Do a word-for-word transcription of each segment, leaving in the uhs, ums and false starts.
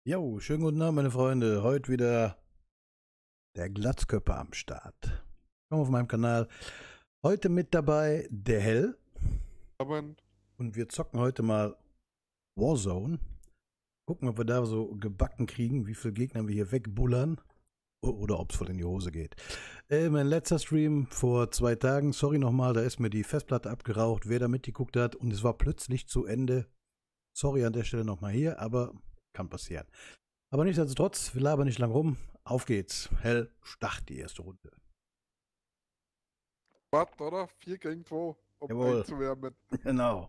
Jo, schönen guten Abend, meine Freunde. Heute wieder der Glatzkörper am Start. Willkommen auf meinem Kanal. Heute mit dabei der Hell. Aber Und wir zocken heute mal Warzone. Gucken, ob wir da so gebacken kriegen, wie viele Gegner wir hier wegbullern. Oder ob es voll in die Hose geht. Äh, mein letzter Stream vor zwei Tagen, sorry nochmal, da ist mir die Festplatte abgeraucht, wer da mitgeguckt hat. Und es war plötzlich zu Ende. Sorry an der Stelle nochmal hier, aber kann passieren. Aber nichtsdestotrotz, wir labern nicht lang rum. Auf geht's. Hell, start die erste Runde. wart, oder? vier gegen zwei, um Jawohl. einzuwärmen. Genau.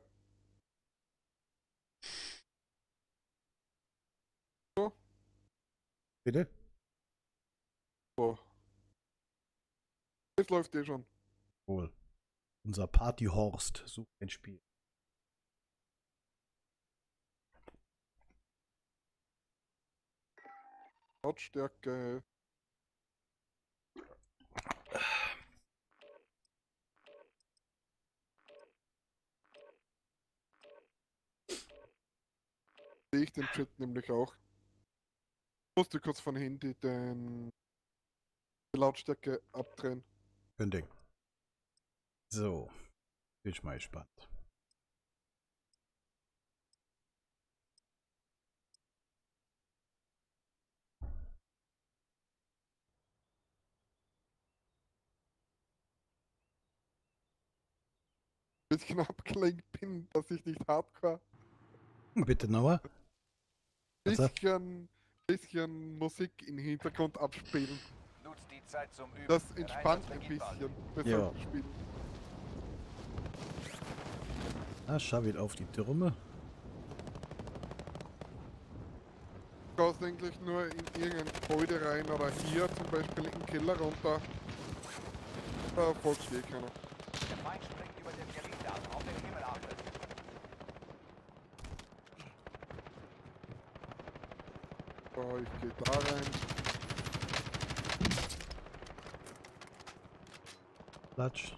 So, Bitte? so. Das läuft eh schon. Wohl. Unser Partyhorst sucht ein Spiel. Lautstärke. Sehe ich den Chat nämlich auch. Ich musste kurz von Handy den die Lautstärke abdrehen. Kein Ding. So. Bin ich mal gespannt. Bisschen abgelenkt bin, dass ich nicht hardcore. Bitte nochmal. Bisschen, bisschen Musik im Hintergrund abspielen. Nutzt die Zeit zum Üben. Das Der entspannt Einsatz ein beginnt bald. bisschen bei Ja. solchen Spielen. Ah, Schavit auf die Türme. Du gehst eigentlich nur in irgendein Gebäude rein oder hier zum Beispiel in den Keller runter. Da folgt eh keiner. Der Feind springt über den Gelände ab. Auf den Himmel achten. So, ich gehe da rein. Platsch.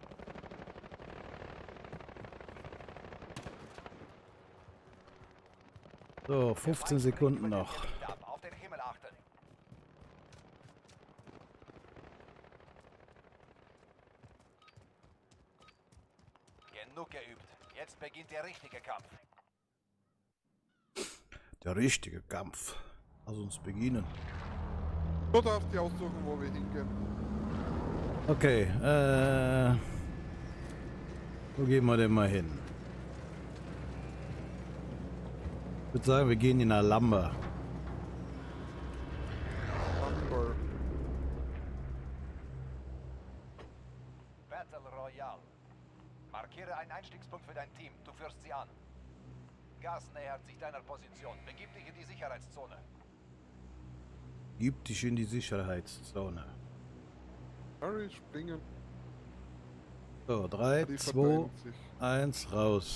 So, fünfzehn Sekunden noch. Auf den Himmel achten. Genug geübt. Jetzt beginnt der richtige Kampf. Der richtige Kampf. Lass uns beginnen. Du darfst dir aussuchen, wo wir hingehen. Okay, äh. Wo gehen wir denn mal hin? Ich würde sagen, wir gehen in Alhambra. Amber. Battle Royale. Markiere einen Einstiegspunkt für dein Team. Du führst sie an. Gas nähert sich deiner Position. Begib dich in die Sicherheitszone. Gib dich in die Sicherheitszone. Harry, springen. So, drei, Die zwei, verteilen sich. eins, raus.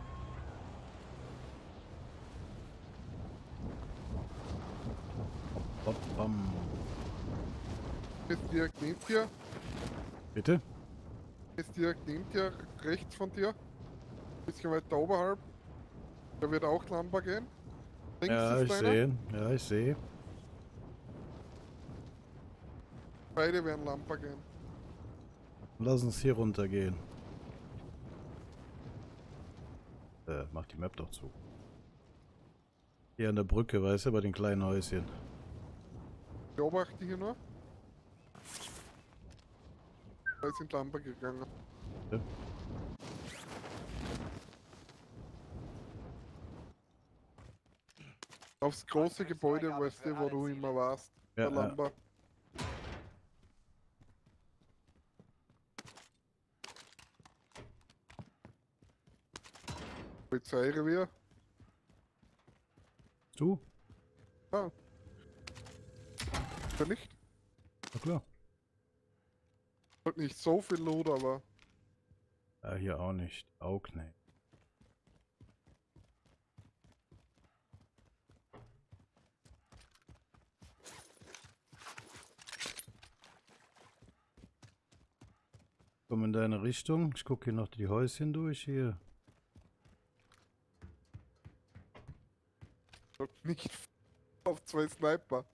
Bop, bam. Ist direkt neben dir. Bitte? Ist direkt neben dir, rechts von dir. Bisschen weiter oberhalb. Da wird auch Lamba gehen. Links Ja, ist ich einer. sehe. Ja, ich sehe. Beide werden Lamba gehen. Lass uns hier runter gehen. Äh, mach die Map doch zu. Hier an der Brücke, weißt du, bei den kleinen Häuschen. Beobachte hier nur. Da sind Lamba gegangen. Ja. Aufs große Gebäude, weißt du, wo du immer warst. Ja, Der ja. Lamba. Polizeirevier. Du? Ah. Der Licht. Na klar. Halt nicht so viel Loot, aber Ja, hier auch nicht. Auch nicht. Komm in deine Richtung. Ich gucke hier noch die Häuschen durch hier. Nicht auf zwei Sniper.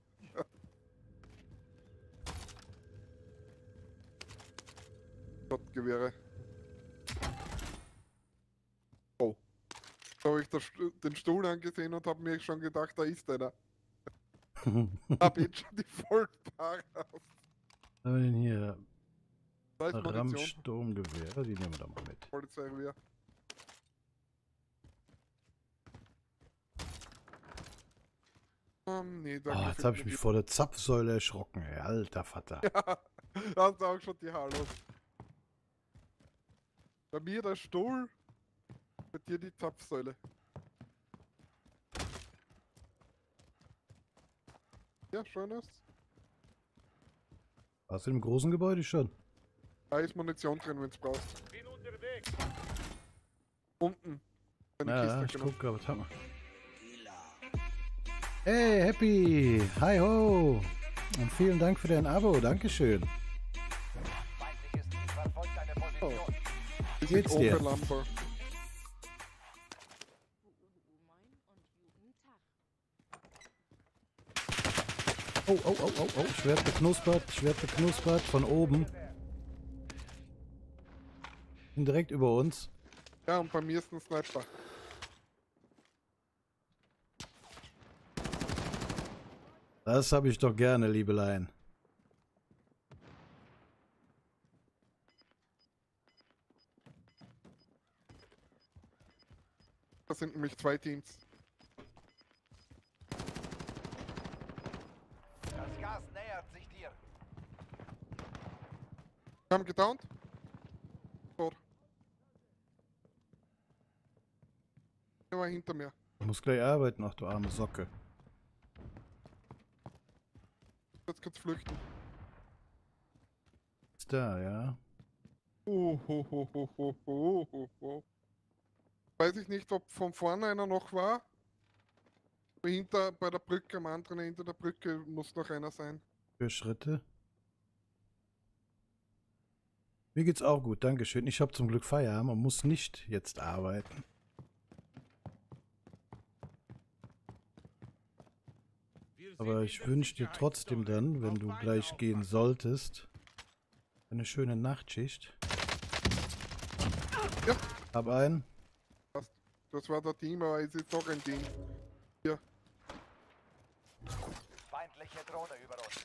Gottgewehre. Oh. Da habe ich das, den Stuhl angesehen und habe mir schon gedacht, da ist einer. Hab jetzt schon die Vollpaare aus. Was haben wir denn hier? Da ist Munition. Rammsturmgewehr, die nehmen wir da mal mit. Polizeirevier. Um, nee, da Oh, jetzt habe ich mich vor der Zapfsäule erschrocken, ey. Alter Vater. Ja, da hast du auch schon die Hallo. Bei mir der Stuhl, bei dir die Zapfsäule. Ja, schön ist. Warst du im großen Gebäude schon? Da ist Munition drin, wenn du brauchst. Bin unterwegs. Unten. Eine Ja, ich Kiste, genau. guck, was haben wir? Hey, Happy! Hi ho! Und vielen Dank für dein Abo, Dankeschön. Feindliches Team verfolgt deine Position. Wie geht's dir? Lampe. Oh, oh, oh, oh, oh, Schwert beknuspert, Schwert beknuspert von oben. Sind direkt über uns. Ja, und bei mir ist ein Sniper. Das habe ich doch gerne, Liebelein. Das sind nämlich zwei Teams. Das Gas nähert sich dir. Wir haben gedownt. Tot. Der war hinter mir. Du musst gleich arbeiten, ach du arme Socke. Jetzt kurz flüchten. Ist da, ja? Oh, ho, ho, ho, ho, ho, ho, ho. Weiß ich nicht, ob von vorne einer noch war. Hinter, bei der Brücke, am anderen Ende der Brücke muss noch einer sein. Für Schritte. Mir geht's auch gut, dankeschön. Ich habe zum Glück Feierabend und muss nicht jetzt arbeiten. Aber ich wünsche dir trotzdem dann, wenn du gleich gehen solltest, eine schöne Nachtschicht. Ja. Hab einen. Das war der Team, aber es ist doch ein Team. Hier. Feindliche Drohne über uns.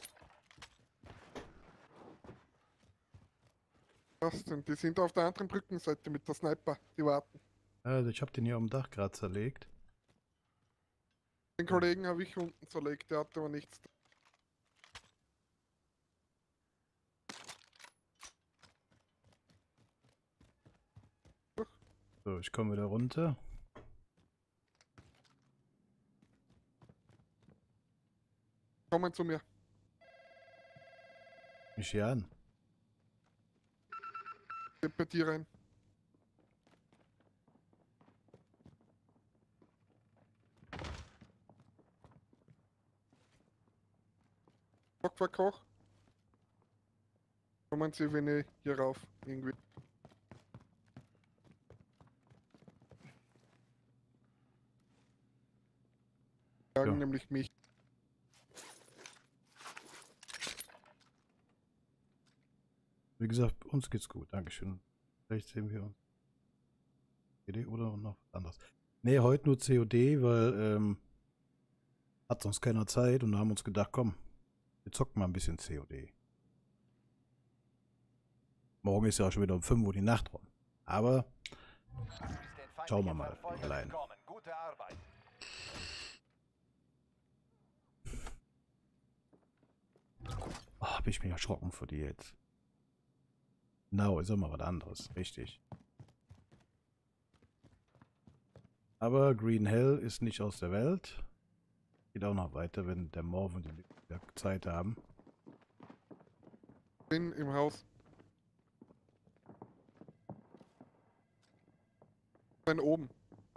Was denn? Die sind auf der anderen Brückenseite mit der Sniper. Die warten. Also ich habe den hier am Dach gerade zerlegt. Den Kollegen habe ich unten zerlegt, der hatte aber nichts. So, ich komme wieder runter. Kommen zu mir. Mich hier an. Geht bei dir rein. Stockwerk hoch. Kommen Sie, wenn ich hier rauf, irgendwie. Sagen Ja. nämlich mich. Wie gesagt, uns geht's gut. Dankeschön. Vielleicht sehen wir uns. C O D oder noch was anderes. Nee, heute nur C O D, weil ähm, hat sonst keiner Zeit und da haben wir uns gedacht, komm, wir zocken mal ein bisschen C O D. Morgen ist ja auch schon wieder um fünf Uhr die Nacht rum. Aber schauen wir mal allein. Gute Arbeit. Oh, hab ich mich erschrocken vor dir jetzt. Genau, ist auch mal was anderes. Richtig. Aber Green Hell ist nicht aus der Welt. Geht auch noch weiter, wenn der Morph und die wieder Zeit haben. Bin im Haus. Bin oben.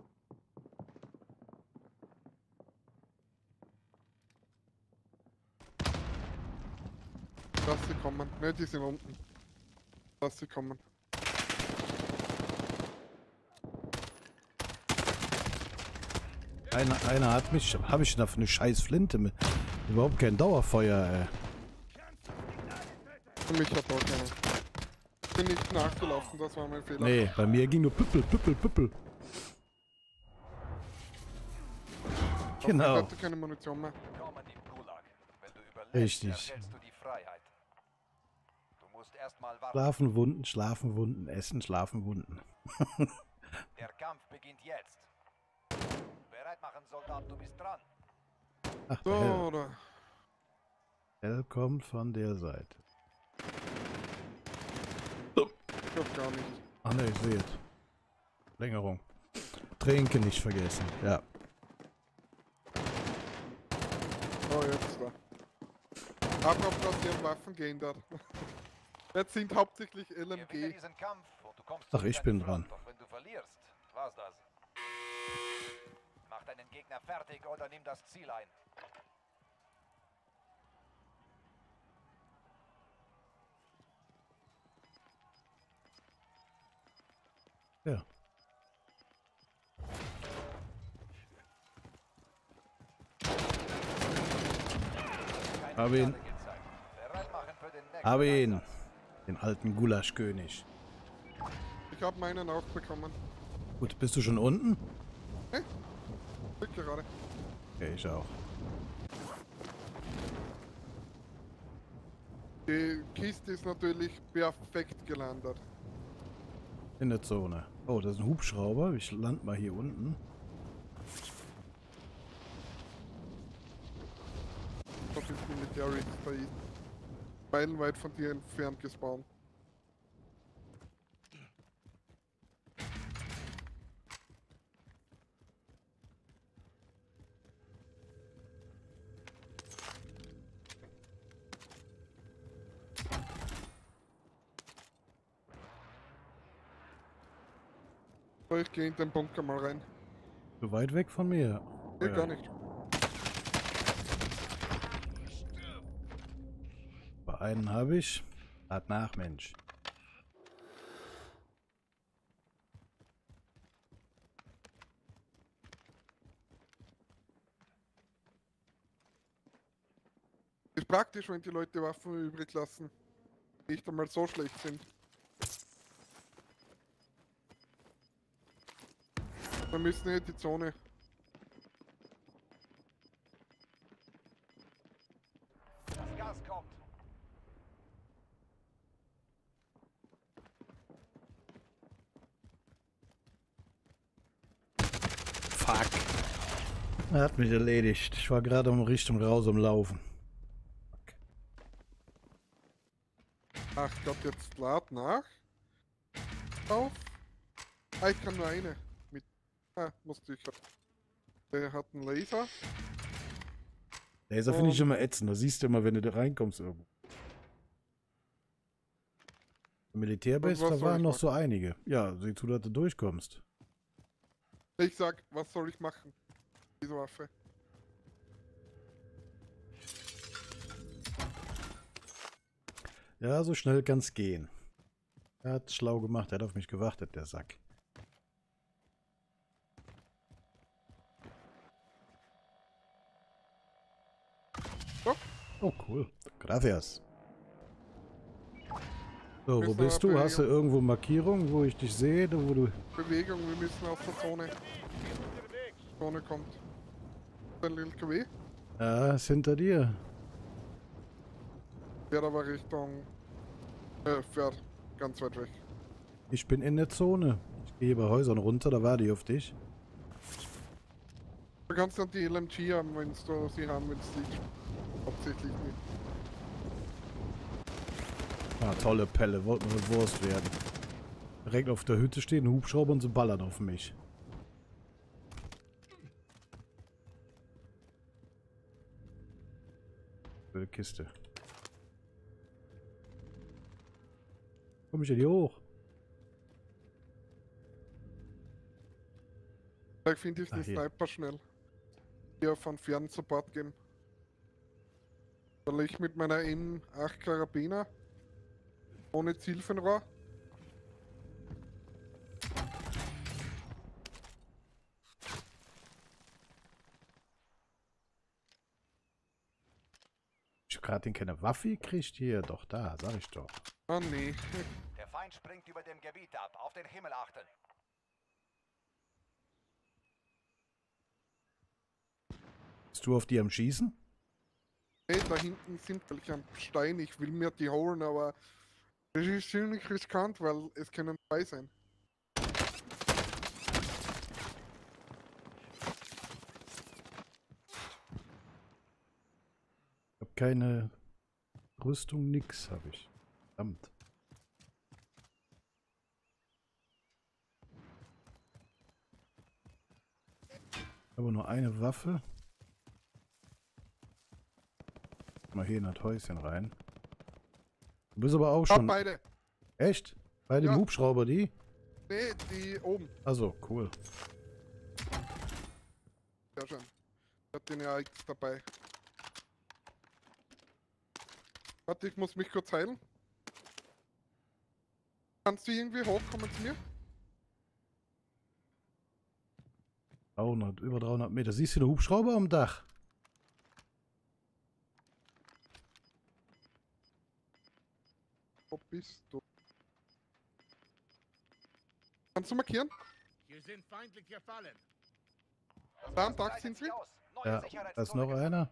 Lass sie kommen. Ne, die sind unten. Lass sie kommen. Einer, einer hat mich. Habe ich da für eine scheiß Flinte mit? Überhaupt kein Dauerfeuer, ey. Für mich hat auch keiner. Ich bin nicht nachgelaufen, das war mein Fehler. Nee, bei mir ging nur Püppel, Püppel, Püppel. Genau. Ich hatte keine Munition mehr. Willkommen im Gulag. Wenn du überlebst, Richtig. erhältst du die Freiheit. Du musst erstmal warten. Schlafen, Wunden, schlafen, Wunden, essen, schlafen, Wunden. Der Kampf beginnt jetzt. Bereit machen, Soldat, du bist dran. Ach, So, der Hell. oder? Hell kommt von der Seite. Ich glaub gar nicht. Ach ne, ich sehe es. Längerung. Trinken nicht vergessen. Ja. Oh, jetzt da. Aber ob das ihren Waffen geändert. Jetzt sind hauptsächlich L M Gewinne G. diesen Kampf und du kommst Ach, zurück ich an bin die Front. dran. Doch wenn du verlierst, war's das. Mach deinen Gegner fertig oder nimm das Ziel ein. Ja. Keine Hab ihn. Gnade gezeigt. Bereit machen für den nächsten Hab ihn. Einsatz. Den alten Gulaschkönig. Ich habe meinen auch bekommen. Gut, bist du schon unten? Glück gerade. Okay, ich auch. Die Kiste ist natürlich perfekt gelandet. In der Zone. Oh, das ist ein Hubschrauber. Ich lande mal hier unten. Das ist Military, da ist meilenweit von dir entfernt gespawnt. So, ich gehe in den Bunker mal rein. So weit weg von mir. Nee, Ja. gar nicht. Bei einen habe ich. Lad nach, Mensch. Ist praktisch, wenn die Leute Waffen übrig lassen, die nicht einmal so schlecht sind. Wir müssen in die Zone. Das Gas kommt. Fuck. Er hat mich erledigt. Ich war gerade in Richtung raus am Laufen. Fuck. Ach, ich glaube jetzt lad nach. Auf. Ah, ich kann nur eine. Mit. Ah, musste ich. Der hat einen Laser. Laser finde ich Und- immer ätzend. Da siehst du immer, wenn du da reinkommst irgendwo. Militärbase, Und was da soll waren ich noch machen? so einige. Ja, sieh zu, dass du durchkommst. Ich sag, was soll ich machen? Diese Waffe. Ja, so schnell kann's gehen. Er hat schlau gemacht, er hat auf mich gewartet, der Sack. So. Oh, cool. Gracias. So, wo Müssen bist wir du? Hast du Bewegung. irgendwo Markierung, wo ich dich sehe? Wo du... Bewegung, wir müssen aus der Zone. Zone kommt. Ein L K W. Ja, ist hinter dir. Fährt aber Richtung. Äh, fährt ganz weit weg. Ich bin in der Zone. Ich gehe bei Häusern runter, da warte ich auf dich. Du kannst dann die L M G haben, wenn du sie haben willst. Die hauptsächlich nicht. Ah, tolle Pelle, wollten wir Wurst werden. Direkt auf der Hütte stehen, ein Hubschrauber und sie ballern auf mich. Blöde Kiste. Komm ich denn hier hoch? Vielleicht finde ich Ah, den hier. Sniper schnell. Hier von fern Support geben. Soll ich mit meiner M acht Karabiner ohne Zielfernrohr? ich gerade keine Waffe gekriegt hier? Doch, da, sag ich doch. Ah, nee. Der Feind springt über dem Gebiet ab. Auf den Himmel achten. Bist du auf die am Schießen? Nee, da hinten sind welche am Stein. Ich will mir die holen, aber das ist ziemlich riskant, weil es können zwei sein. Ich hab keine Rüstung, nix habe ich. Verdammt. Aber nur eine Waffe. Mal hier in das Häuschen rein. Du bist aber auch Ah, schon. beide. Echt? Bei dem Ja. Hubschrauber, die? Nee, die oben. Also, cool. Ja, schon. Ich hab den ja X dabei. Warte, ich muss mich kurz heilen. Kannst du irgendwie hochkommen zu mir? dreihundert, über dreihundert Meter. Siehst du den Hubschrauber am Dach? Wo bist du? Kannst du markieren? Hier sind feindliche Fallen. Das Da am Gas Dach sind breitet sich sie? aus. Neue Ja, da ist Sicherheitszone noch geschaffen. einer.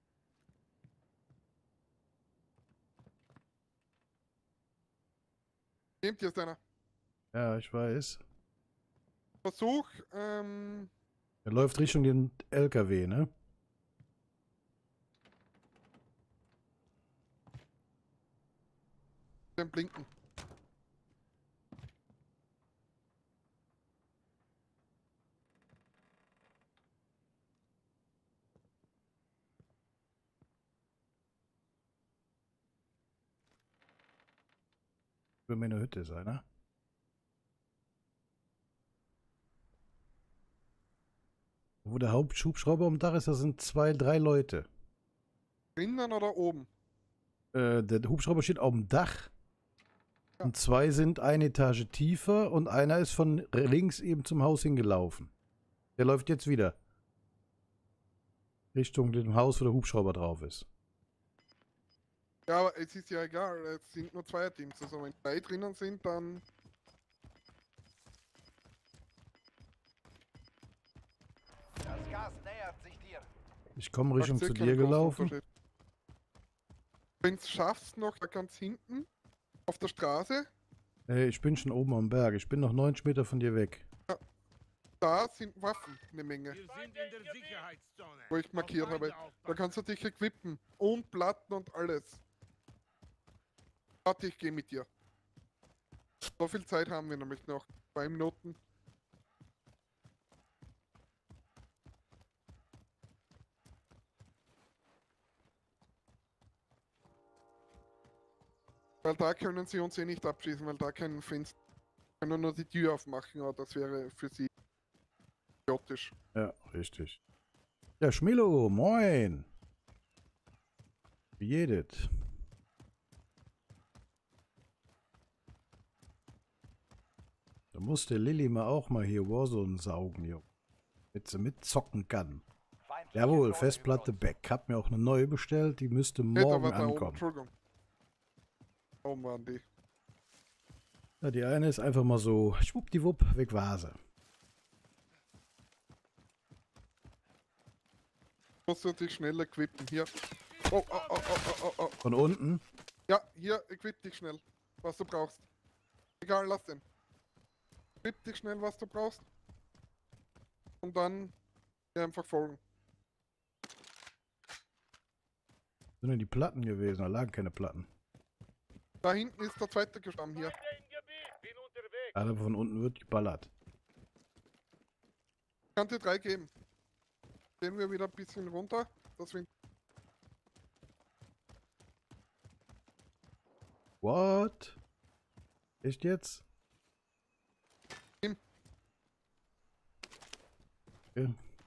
Nehmt ihr es einer? Ja, ich weiß. Versuch, ähm, Er läuft Richtung den L K W, ne? den Blinken. Für meine Hütte ist einer. Wo der Haupthubschrauber am Dach ist, da sind zwei, drei Leute. Drinnen oder oben? Äh, der Hubschrauber steht auf dem Dach. Ja. Und zwei sind eine Etage tiefer und einer ist von links eben zum Haus hingelaufen. Der läuft jetzt wieder. Richtung dem Haus, wo der Hubschrauber drauf ist. Ja, aber es ist ja egal, es sind nur zwei Teams. Also wenn drei drinnen sind, dann... Das Gas nähert sich dir. Ich komme Richtung macht's eh zu keinen dir großen gelaufen. Unterschied. Wenn du schaffst, noch da ganz hinten auf der Straße, Hey, ich bin schon oben am Berg. Ich bin noch neunzig Meter von dir weg. da sind Waffen, eine Menge, Wir sind in der Sicherheitszone. wo ich markiert Auf Feinde habe. Da aufpassen. kannst du dich equippen. Und Platten und alles. Warte, ich gehe mit dir. So viel Zeit haben wir nämlich noch. Zwei Minuten. Weil da können sie uns eh nicht abschießen, weil da kein Fenster. Können nur die Tür aufmachen, aber das wäre für sie idiotisch. Ja, richtig. Ja, Schmilo, moin. Wie geht? Da musste Lilly mal auch mal hier Warzone saugen, jo. Damit sie mitzocken kann. Feindliche Jawohl, Drohne Festplatte über uns. back. Hab mir auch eine neue bestellt, die müsste Nee, da morgen war da oben, ankommen. Entschuldigung. Da oben waren die. Ja, die eine ist einfach mal so, schwuppdiwupp, weg war sie. Musst du dich schnell equippen. Hier. Oh, oh, oh, oh, oh, oh, oh. Von unten. Ja, hier, equip dich schnell, was du brauchst. Egal, lass den. Equip dich schnell, was du brauchst. Und dann hier einfach folgen. Sind denn die Platten gewesen? Da lagen keine Platten. Da hinten ist der zweite gestorben, hier. Feinde im Gebiet. Bin unterwegs. Aber von unten wird geballert. Ich kann dir drei geben. Gehen wir wieder ein bisschen runter, dass wir... What? Echt jetzt? Ihm. Ja.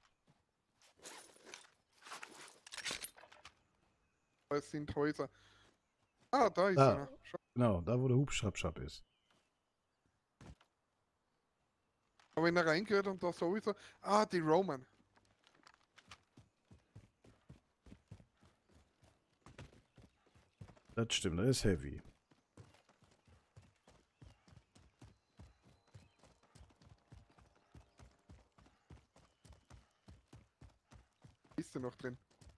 Es sind Häuser. Ah, da ist Da. einer. Schau. Genau, da wo der Hubschraubschab ist. Aber wenn er reingehört und da sowieso... Ah, die Roman. Das stimmt, das ist heavy. Ist sie noch drin?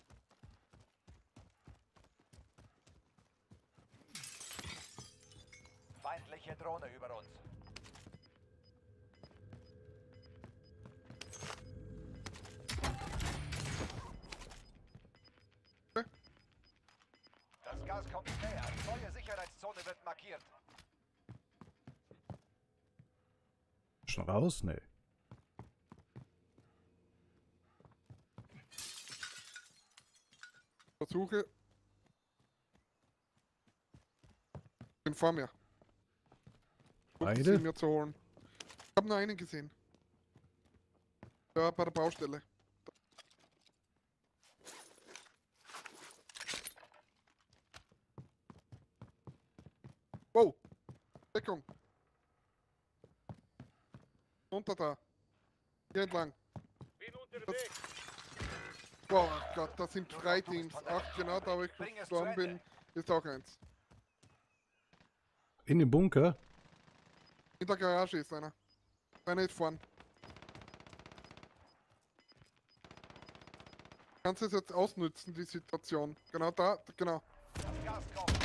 Feindliche Drohne über uns. Das Gas kommt näher. Neue Sicherheitszone wird markiert. Schon raus? Nee. Versuche. Bin vor mir. Versuche Beide? sie mir zu holen. Ich habe nur einen gesehen. Ja, bei der Baustelle. Wow! Deckung! Unter da. Hier entlang. Bin unterwegs. Wow, ach Gott, das sind drei Teams. Ach, genau da, wo ich gestorben bin, ist auch eins. In dem Bunker? In der Garage ist einer. Einer ist vorn. Kannst du es jetzt ausnutzen, die Situation? Genau da, genau. Das Gas kommt.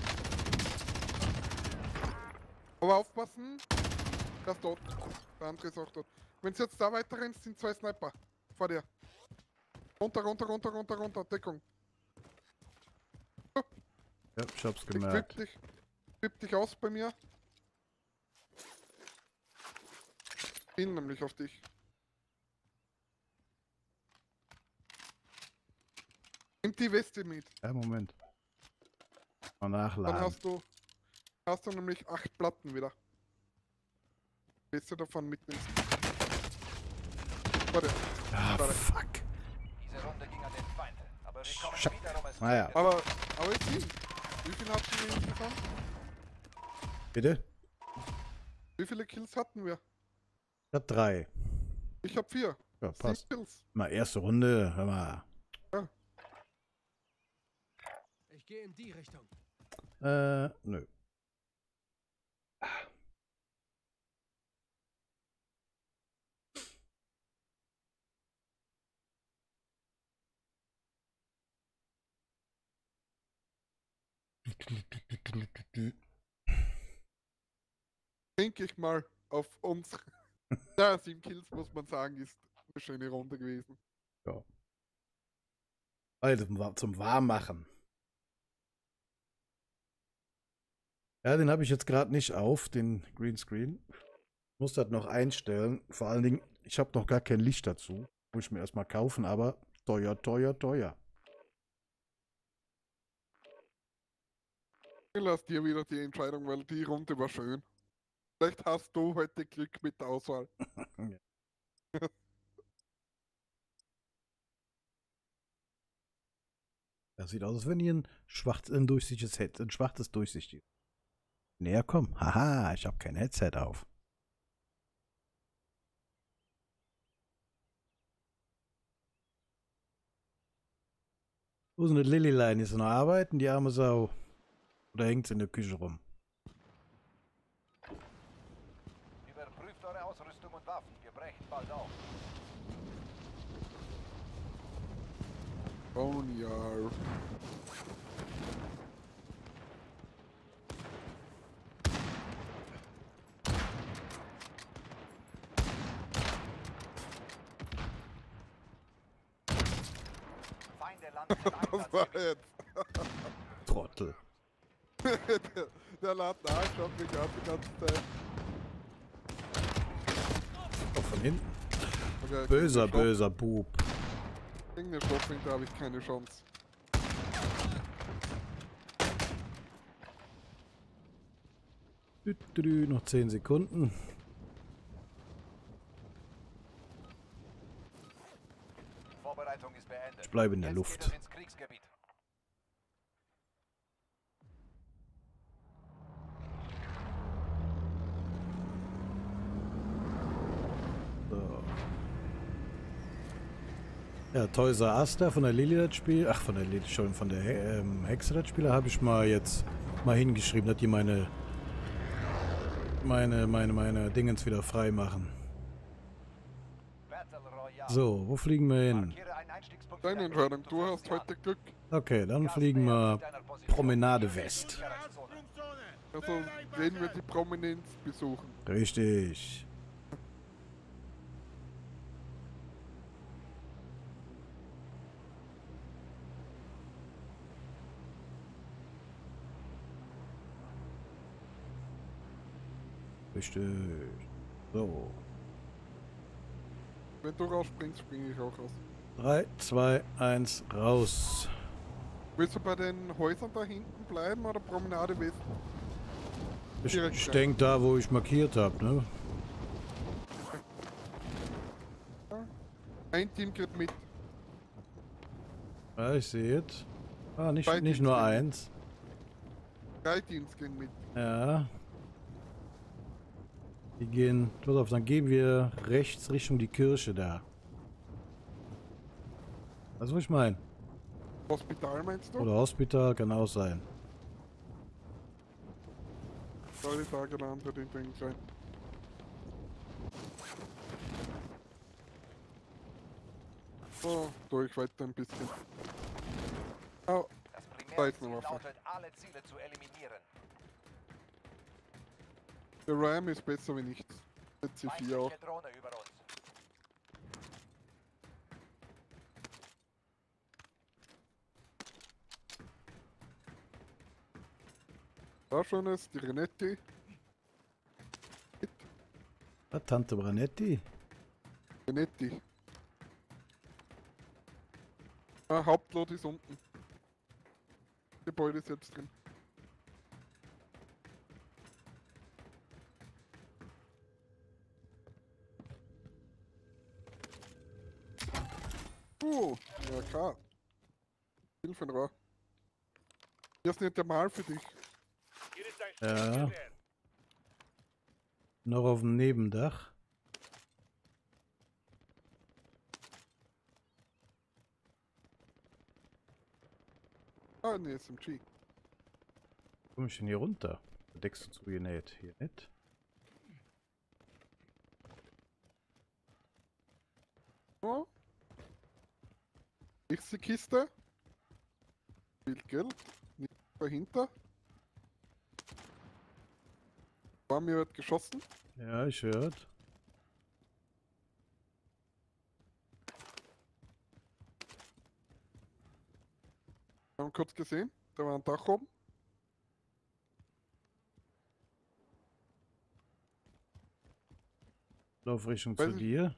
Aber aufpassen. Der ist tot. Der andere ist auch tot. Wenn du jetzt da weiter rennst, sind zwei Sniper. Vor dir. Runter, runter, runter, runter, runter. Deckung. Ja, ich hab's Ich gemerkt. flip dich. Flip dich aus bei mir. Bin nämlich auf dich. Nimm die Weste mit. Ja, Moment. Mal Dann nachladen. hast du, hast du nämlich acht Platten wieder. Bist du davon mitnimmst. Warte, Ah, warte. fuck. Diese Runde ging an den Feind. Aber wir kommen Scha- wieder, um es Naja. zu aber, aber ich sehe. Wie viel hatten wir insgesamt? Bitte? Wie viele Kills hatten wir? Ich hab drei. Ich hab vier. Ja, Sieben passt. Kills. Mal erste Runde, hör mal. Ich gehe in die Richtung. Äh, nö. Denke ich mal auf uns. Ja, sieben Kills muss man sagen, ist eine schöne Runde gewesen. Also zum- zum Warmmachen. Ja, den habe ich jetzt gerade nicht auf, den Greenscreen. Muss das noch einstellen. Vor allen Dingen, ich habe noch gar kein Licht dazu. Muss ich mir erstmal kaufen, aber teuer, teuer, teuer. Ich lasse dir wieder die Entscheidung, weil die Runde war schön. Vielleicht hast du heute Glück mit der Auswahl. Das sieht aus, als wenn ihr ein, schwarz, ein durchsichtiges Headset, ein schwarzes durchsichtiges. Näher komm. Haha, ich habe kein Headset auf. Wo ist denn das Lilylein? Ist sie noch arbeiten, die arme Sau? Oder hängt sie in der Küche rum? Überprüft eure Ausrüstung und Waffen. Wir brechen bald auf. Oh ja. Feinde landen im Was war Einsatzgebiet. jetzt? Trottel. der, der Laden A schaut mich an die ganze Zeit. Doch von hinten. Okay, Böser, gegen den böser Bub. Stoff- Gegen den Stoffwinkel habe ich keine Chance. Dü, dü, dü, noch zehn Sekunden. Vorbereitung ist beendet. Ich bleibe in der Jetzt Luft. geht es ins Kriegsgebiet. So. Ja, Toys R Us da von der Lilly das Spiel, ach von der Lilly schon, von der He ähm, Hexe das Spiel, habe ich mal jetzt mal hingeschrieben, dass die meine meine meine meine Dingens wieder frei machen. Battle Royale. So, wo fliegen wir hin? Markiere einen Einstiegspunkt für Deine dein Entscheidung, Team. du führst hast sie an. heute Glück. Okay, dann Gas fliegen nähert wir sich deiner Position. Promenade West. Sicherheitszone. Also gehen wir die Prominenz besuchen. Richtig. Richtig. So. Wenn du rausspringst, springe ich auch raus. drei, zwei, eins, raus. Willst du bei den Häusern da hinten bleiben oder Promenade West? Ich, Direkt ich rein. denke da, wo ich markiert habe, ne? Ein Team geht mit. Ja, ich sehe es. Ah, nicht, Zwei nicht Teams nur gehen mit. eins. Drei Teams gehen mit. Ja. Die gehen. Pass auf, dann gehen wir rechts Richtung die Kirche da. Das was ich meine. Hospital meinst du? Oder Hospital, kann auch sein. Sorry, Frage der andere den Ding rein. So, durch weiter ein bisschen. Oh, Das Seitenwaffe. Primärziel lautet, alle Ziele zu eliminieren. der Ram ist besser wie nichts. Der C vier auch. Feindliche Drohne über uns. Da schon ist die Renetti. Ah, Tante Branetti. Renetti. Ah, Hauptlot ist unten. Gebäude ist jetzt drin. Uh, ja klar. Hilfenrohr. Hier ist nicht der Mal für dich. Hier ist ein Ja. Sturmgewehr. Noch auf dem Nebendach. Ah, ne, S M G. Komm ich denn hier runter? Deckst du zugenäht? Hier nicht. Oh. Nächste Kiste. Viel Geld. Nicht dahinter. War mir wird geschossen. Ja, ich hört. Wir haben kurz gesehen. Da war ein Dach oben. Lauf Richtung Weiß zu ich- dir.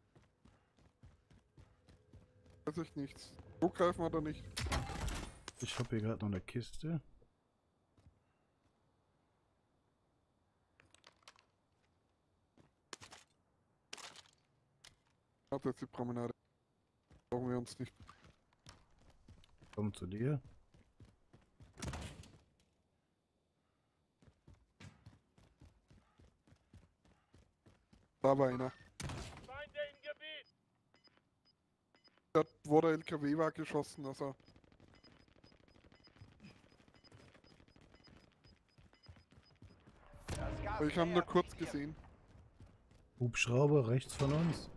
Weiß ich nichts. Zugreifen oder nicht. Ich habe hier gerade noch eine Kiste. Hat jetzt die Promenade. Brauchen wir uns nicht. Komm zu dir. Da war einer. Feinde im Gebiet. Da, wo der L K W war, geschossen. Also, Das Gas aber ich habe nur nähert kurz sich dir. gesehen. Hubschrauber rechts von uns.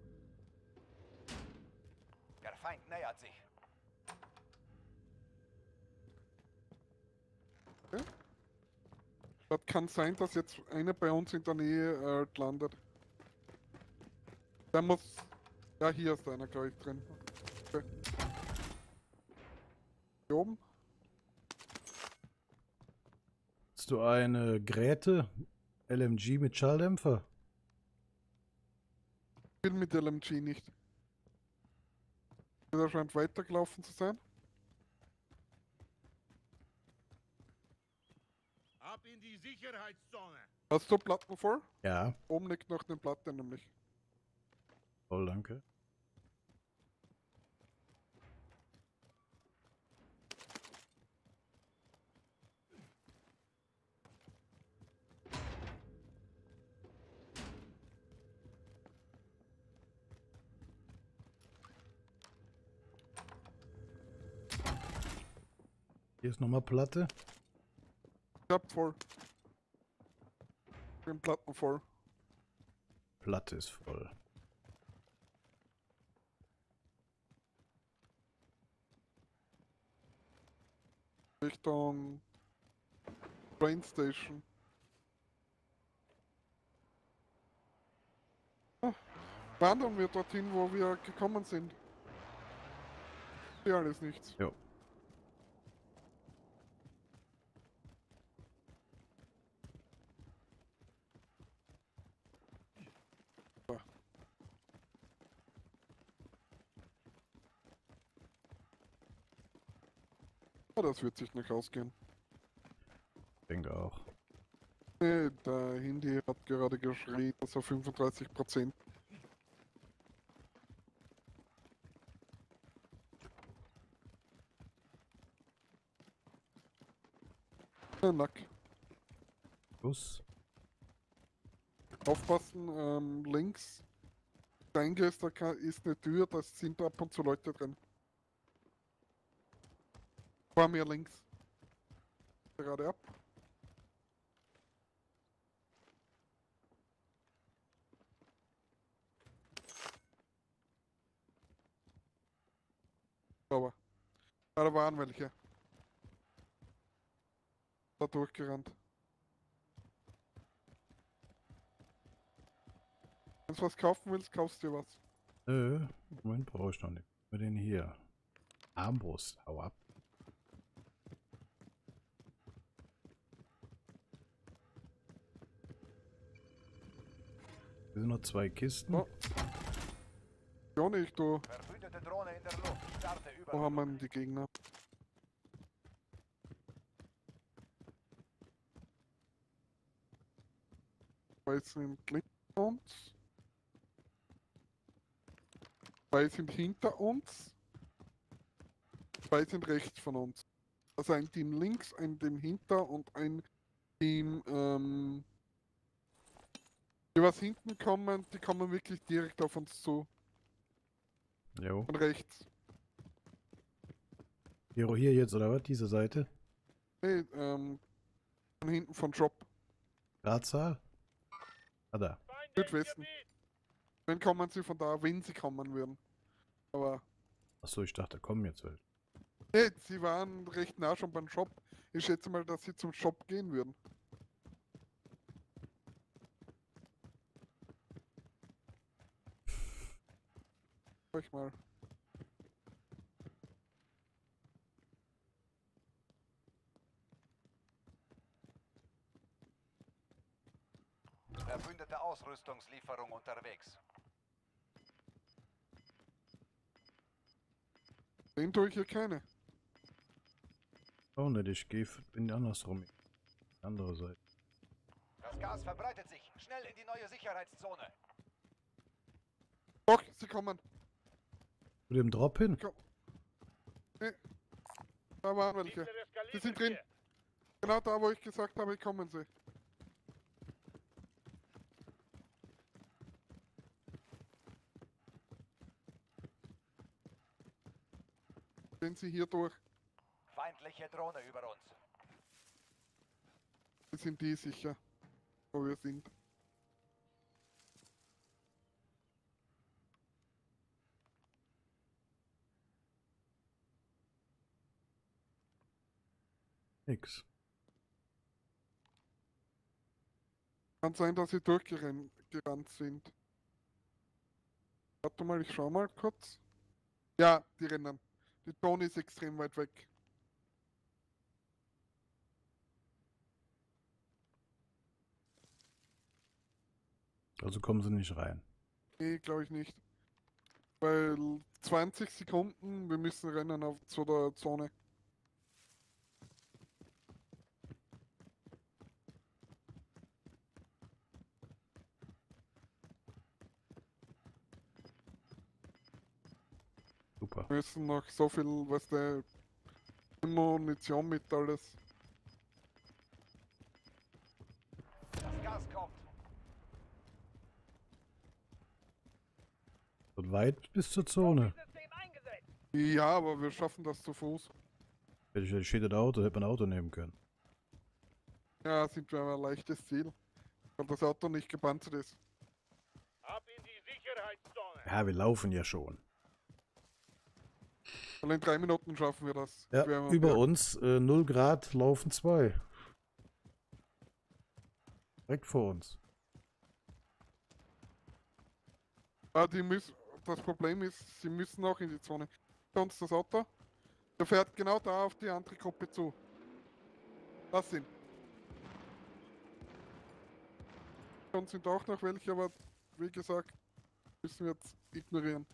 Der Feind nähert sich. Das kann sein, dass jetzt einer bei uns in der Nähe äh, landet. Der muss. Ja, hier ist einer, glaube ich, drin. Okay. Hier oben. Hast du eine Gräte? L M G mit Schalldämpfer? Ich will mit L M G nicht. Der scheint weitergelaufen zu sein. Ab in die Sicherheitszone. Hast du Platten voll? Ja. Oben liegt noch eine Platte nämlich. Toll, danke. Hier ist nochmal Platte. Ich hab voll. Ich bin Platten voll. Platte ist voll. Richtung Train Station. Ah, wandern wir dorthin, wo wir gekommen sind. Ja, alles nichts. Jo. Ah, das wird sich nicht ausgehen. Ich denke auch. Nee, der Hindi hat gerade geschrien, dass er fünfunddreißig Prozent. Nack. Los. Aufpassen, ähm, links. Reingehst, da kann- ist eine Tür, da sind ab und zu Leute drin. Vor mir links. Gerade ab. Aber. Ah, da waren welche. Da durchgerannt. Wenn du was kaufen willst, kaufst du dir was. Nö, Moment, brauche ich noch nicht. Wir den hier. Armbrust, hau ab. Hier sind noch zwei Kisten. Oh. Ja nicht, du. Verbündete Drohne in der Luft. Starte Wo haben Überflug. wir die Gegner? Zwei sind links von uns. Zwei sind hinter uns. Zwei sind rechts von uns. Also ein Team links, ein Team hinter und ein Team, ähm, die was hinten kommen, die kommen wirklich direkt auf uns zu. Jo. Und rechts. Hier, hier jetzt, oder was? Diese Seite? Nee, ähm, von hinten von Shop. Gradzahl? Ah, da. Feinde Wird im wissen. Gebiet. Wenn kommen sie von da, wenn sie kommen würden. Aber, Achso, ich dachte, kommen jetzt welche. nee, sie waren recht nah schon beim Shop. Ich schätze mal, dass sie zum Shop gehen würden. Schau ich mal. Verbündete Ausrüstungslieferung unterwegs. Den tue ich hier keine. Oh ne, ich gehe in die andersrum. Die andere Seite. Das Gas verbreitet sich. Schnell in die neue Sicherheitszone. Doch, sie kommen. Zu dem Drop hin? Komm. Nee. Da waren welche. Dieser eskaliert Die sind drin. hier. Genau da, wo ich gesagt habe, kommen sie. Gehen sie hier durch. Feindliche Drohne über uns. Das sind die sicher, wo wir sind. Nix. Kann sein, dass sie durchgerannt gerannt sind. Warte mal, ich schau mal kurz. Ja, die rennen. Die Zone ist extrem weit weg. Also kommen sie nicht rein. Nee, glaube ich nicht. Weil zwanzig Sekunden, wir müssen rennen auf zu der Zone. Super. Wir müssen noch so viel, was der Munition mit alles. Das Gas kommt. Und weit bis zur Zone. System eingesetzt. Ja, aber wir schaffen das zu Fuß. Hätte steht das Auto, hätte man ein Auto nehmen können. Ja, sind wir aber ein leichtes Ziel. Weil das Auto nicht gepanzert ist. Ab in die Sicherheitszone. Ja, wir laufen ja schon. Weil in drei Minuten schaffen wir das. Ja, Wir haben- über wir- uns äh, null Grad laufen zwei. Direkt vor uns. Ah, die müssen, das Problem ist, sie müssen auch in die Zone. Sonst das Auto. Der fährt genau da auf die andere Gruppe zu. Das sind. Sonst sind auch noch welche, aber wie gesagt, müssen wir jetzt ignorieren.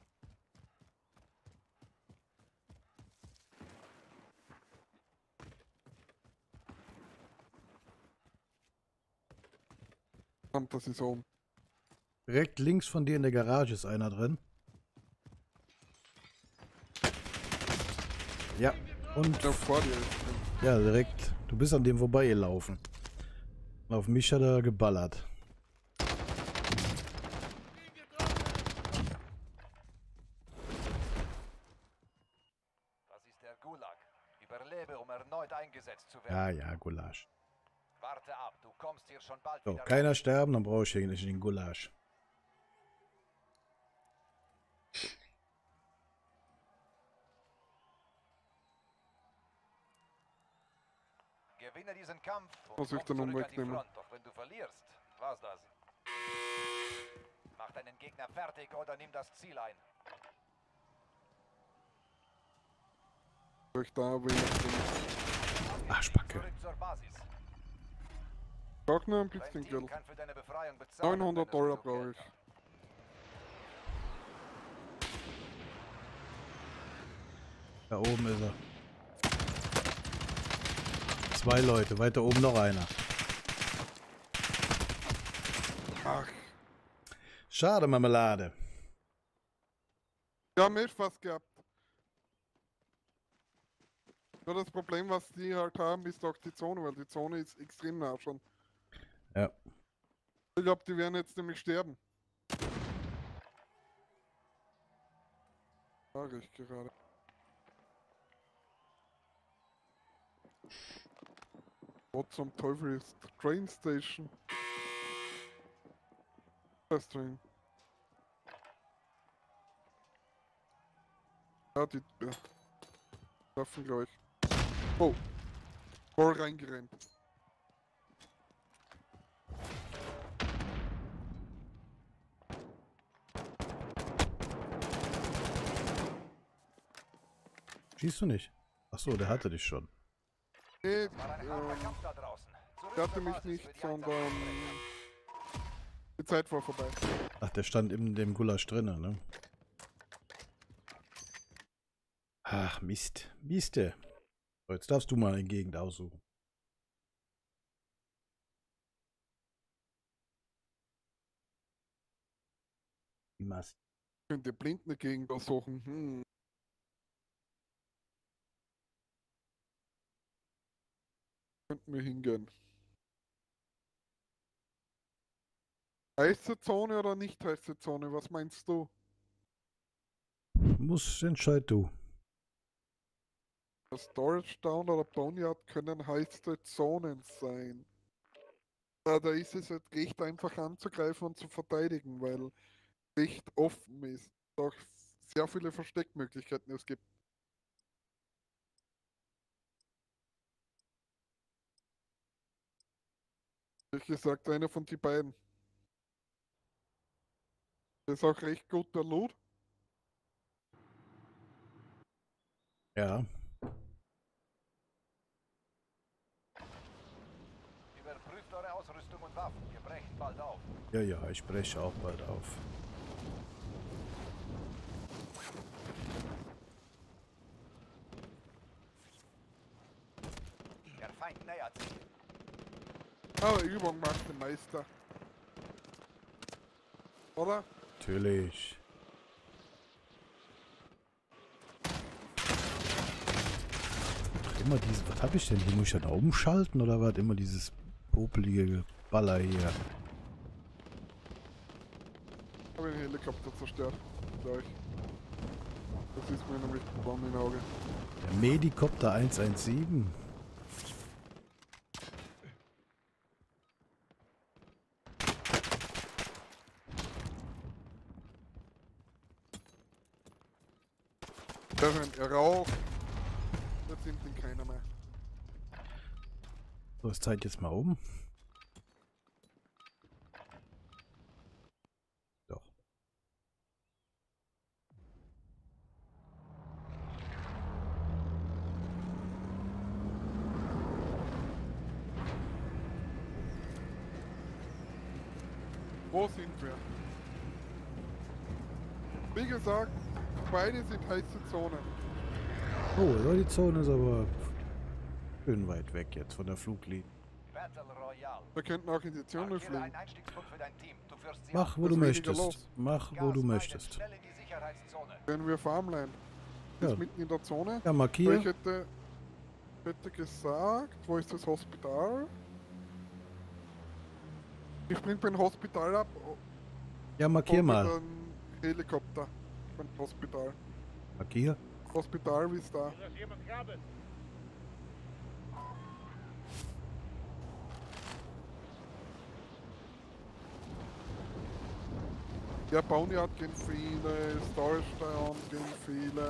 Und das ist oben. Direkt links von dir in der Garage ist einer drin. Ja, und Ja, vor dir ist. ja, direkt. Du bist an dem vorbeigelaufen. Und auf mich hat er geballert. Das ist der Gulag. Überlebe, um erneut eingesetzt zu werden. Ja, ja, Gulasch. Warte ab, du kommst hier schon bald So, wieder keiner sterben, dann brauche ich hier nicht den Gulasch. Gewinne diesen Kampf und Muss ich komm den zurück Umweg an die nehmen? Front. Doch wenn du verlierst, war's das. Mach deinen Gegner fertig oder nimm das Ziel ein. Soll ich da, wo ich bin. Ach, Spacke. Zurück zur Basis. Brauch nur ein Dein bisschen Team Geld. kann für deine Befreiung bezahlen. neunhundert wenn es Dollar so brauche Geld ich. hat. Da oben ist er. Zwei Leute, weiter oben noch einer. Ach, Schade, Marmelade. wir haben echt fast gehabt. Nur das Problem, was die halt haben, ist auch die Zone, weil die Zone ist extrem nah schon. Ja. Ich glaube, die werden jetzt nämlich sterben. Sag ich gerade. Was zum Teufel ist Train Station? Das Train. Ja, die ja. Treffen gleich. Oh. Voll reingerannt. Schießt du nicht? Achso, der hatte dich schon. Nee, War ein harter ähm, Kampf da draußen. Zurück der hatte zur mich Basis nicht, für die sondern Einsatzbesprechung. die Zeit war vorbei. Ach, der stand in dem Gulasch drinnen, ne? Ach, Mist. Miste. So, jetzt darfst du mal eine Gegend aussuchen. Mast. Könnt ihr blind eine Gegend aussuchen? Hm. Könnten wir hingehen. Heiße Zone oder nicht heiße Zone? Was meinst du? Muss entscheid du. Das Storage Down oder Boneyard können heiße Zonen sein. Ja, da ist es halt recht einfach anzugreifen und zu verteidigen, weil recht offen ist. Auch sehr viele Versteckmöglichkeiten es gibt. Wie gesagt, einer von die beiden. Das ist auch recht guter Loot. Ja. Überprüft eure Ausrüstung und Waffen. Wir brechen bald auf. Ja, ja, ich breche auch bald auf. Der Feind nähert sich. Aber Übung macht den Meister. Oder? Natürlich. Ach, immer diese. Was habe ich denn? Die muss ich dann umschalten oder was? Immer dieses popelige Baller hier. Habe den Helikopter zerstört. Gleich. Das ist mir nämlich warm im Auge. Der Medikopter eins eins sieben. Da rennt er raucht. Jetzt sind ihn keiner mehr. So, ist Zeit jetzt mal oben. Doch. Wo sind wir? Wie gesagt, beide sind heiße Zonen. Oh, ja, die Zone ist aber schön weit weg jetzt von der Fluglinie. Battle Royale. Wir könnten auch in die Zone Markiere fliegen. einen Einstiegspunkt für dein Team. Du führst sie Mach, an. wo du ist weniger möchtest. los. Mach, wo Gas du meiden, möchtest. Schnell in die Sicherheitszone. Wenn wir Farmland. Ist Ja. mitten in der Zone. Ja, Aber markier. ich hätte, hätte gesagt, wo ist das Hospital? Ich spring beim Hospital ab. Ja, markier und mit mal. einem Helikopter. Beim Hospital. Markier. Hospital, wie ist da? Ist das jemand graben? Ja, Boneyard gehen viele, Starstone gehen viele.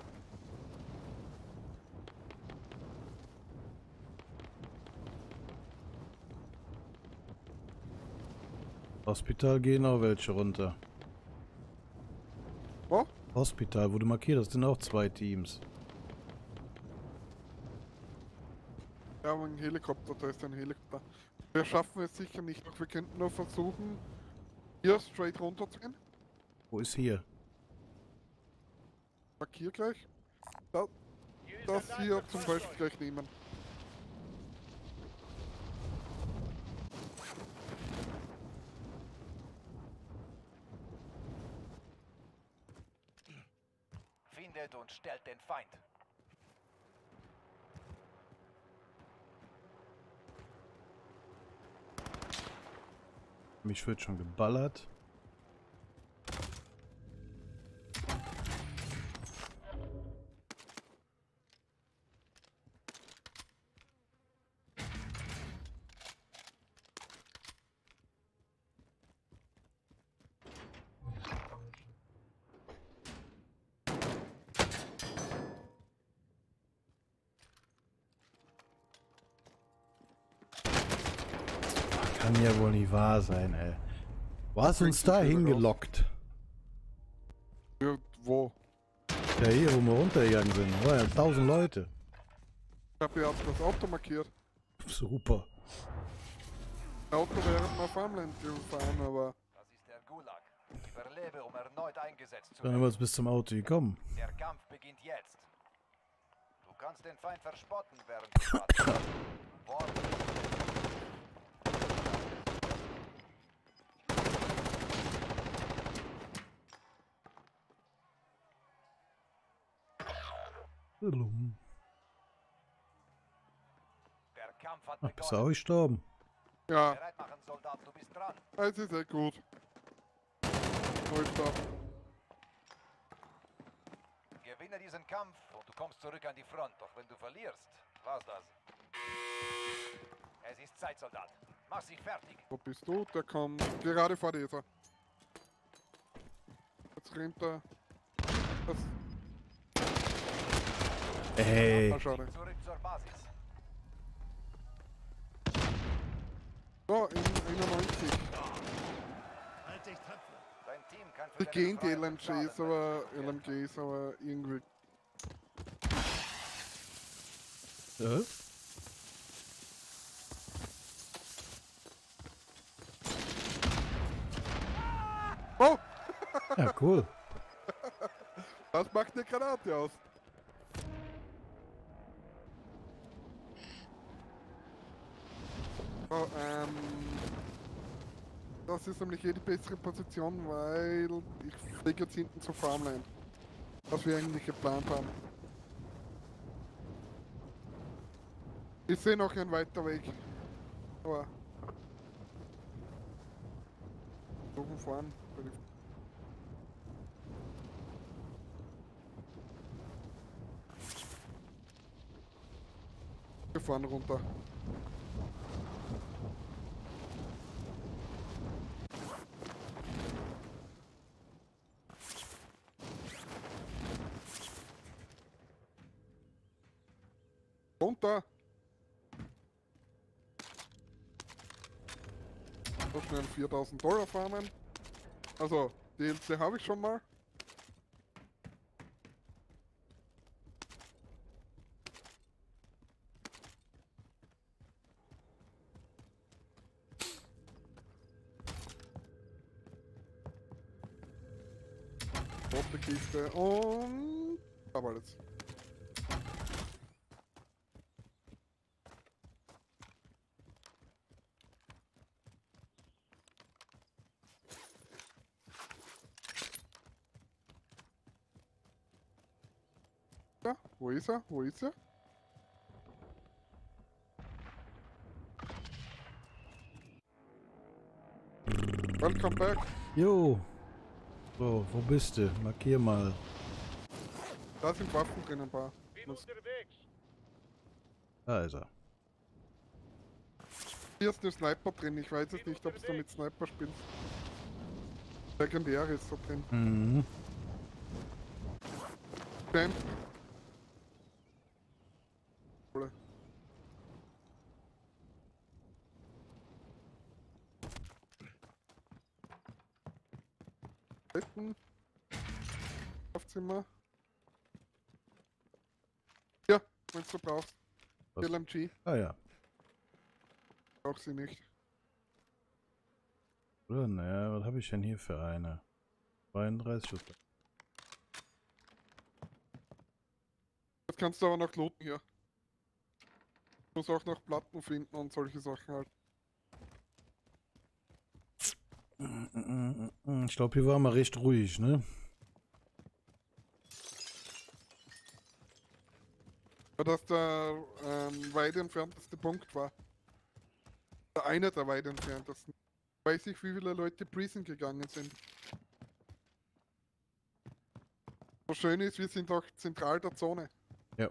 Hospital gehen auch welche runter. Wo? Hospital, wo du markiert hast, sind auch zwei Teams. Ja, aber ein Helikopter, da ist ein Helikopter. Wir schaffen es sicher nicht, doch wir könnten nur versuchen, hier straight runter zu gehen. Wo ist hier? Markier gleich. Da, Hier ist das ein hier Leiter- zum Beispiel gleich nehmen. Findet und stellt den Feind. Mich wird schon geballert. Kann ja wohl nicht wahr sein, ey. Wo hast du uns da hingelockt? Ja, wo? Ja, hier, wo wir runtergegangen sind. War ja tausend Leute. Ich habe ja das Auto markiert. Super. Das Auto wäre mal Farmland gefahren, aber Das ist der Gulag. Überlebe, um erneut eingesetzt zu Dann haben werden. wir uns bis zum Auto gekommen. Der Kampf beginnt jetzt. Du kannst den Feind verspotten, während du wartest. Wort. Der Kampf hat Ach, bist du begonnen. auch gestorben? ja, Bereit machen, Soldat, du bist dran. es ist echt gut. Läuft ab. Gewinne diesen Kampf und du kommst zurück an die Front. Doch wenn du verlierst, war's das. Es ist Zeit, Soldat. Mach sie fertig. Wo bist du? Der kommt gerade vor dieser. Jetzt rennt er. Das, Ey. ah, schade. Zurück zur Basis. So, in einundneunzig. Dein Team kann für Die deine gehen die Freiheit L M Gs, bezahlen, aber wenn L M Gs, aber irgendwie. Ja? Oh! Ja, cool. Das macht eine Granate aus. So, ähm. Das ist nämlich eh die bessere Position, weil ich fliege jetzt hinten zur Farmland. Was wir eigentlich geplant haben. Ich sehe noch einen weiter Weg. Aber. Oben fahren. Wir fahren runter. Runter! So schnell viertausend Dollar farmen. Also, D L C habe ich schon mal. Rote Kiste und... da war alles. Ja, wo ist er? Wo ist er? Welcome back. Jo. So, wo bist du? Markier mal. Da sind Waffen drin, ein paar. Bin Was- unterwegs. Da ist er. Hier ist der Sniper drin. Ich weiß jetzt nicht, ob du mit Sniper spielst. Legendär ist da drin. Mhm. Bam. Cool. Betten. Schlafzimmer. Ja, wenn du brauchst. Was? L M G. Ah ja. Brauch sie nicht. Oder? Naja, was habe ich denn hier für eine? zweiunddreißig Schuss. Das kannst du aber noch looten hier. Du musst auch noch Platten finden und solche Sachen halt. Ich glaube, hier war mal recht ruhig, ne? Ja, dass der ähm, weit entfernteste Punkt war. Der eine der weit entferntesten. Weiß ich, wie viele Leute Prison gegangen sind. So schön ist, wir sind auch zentral der Zone. Ja.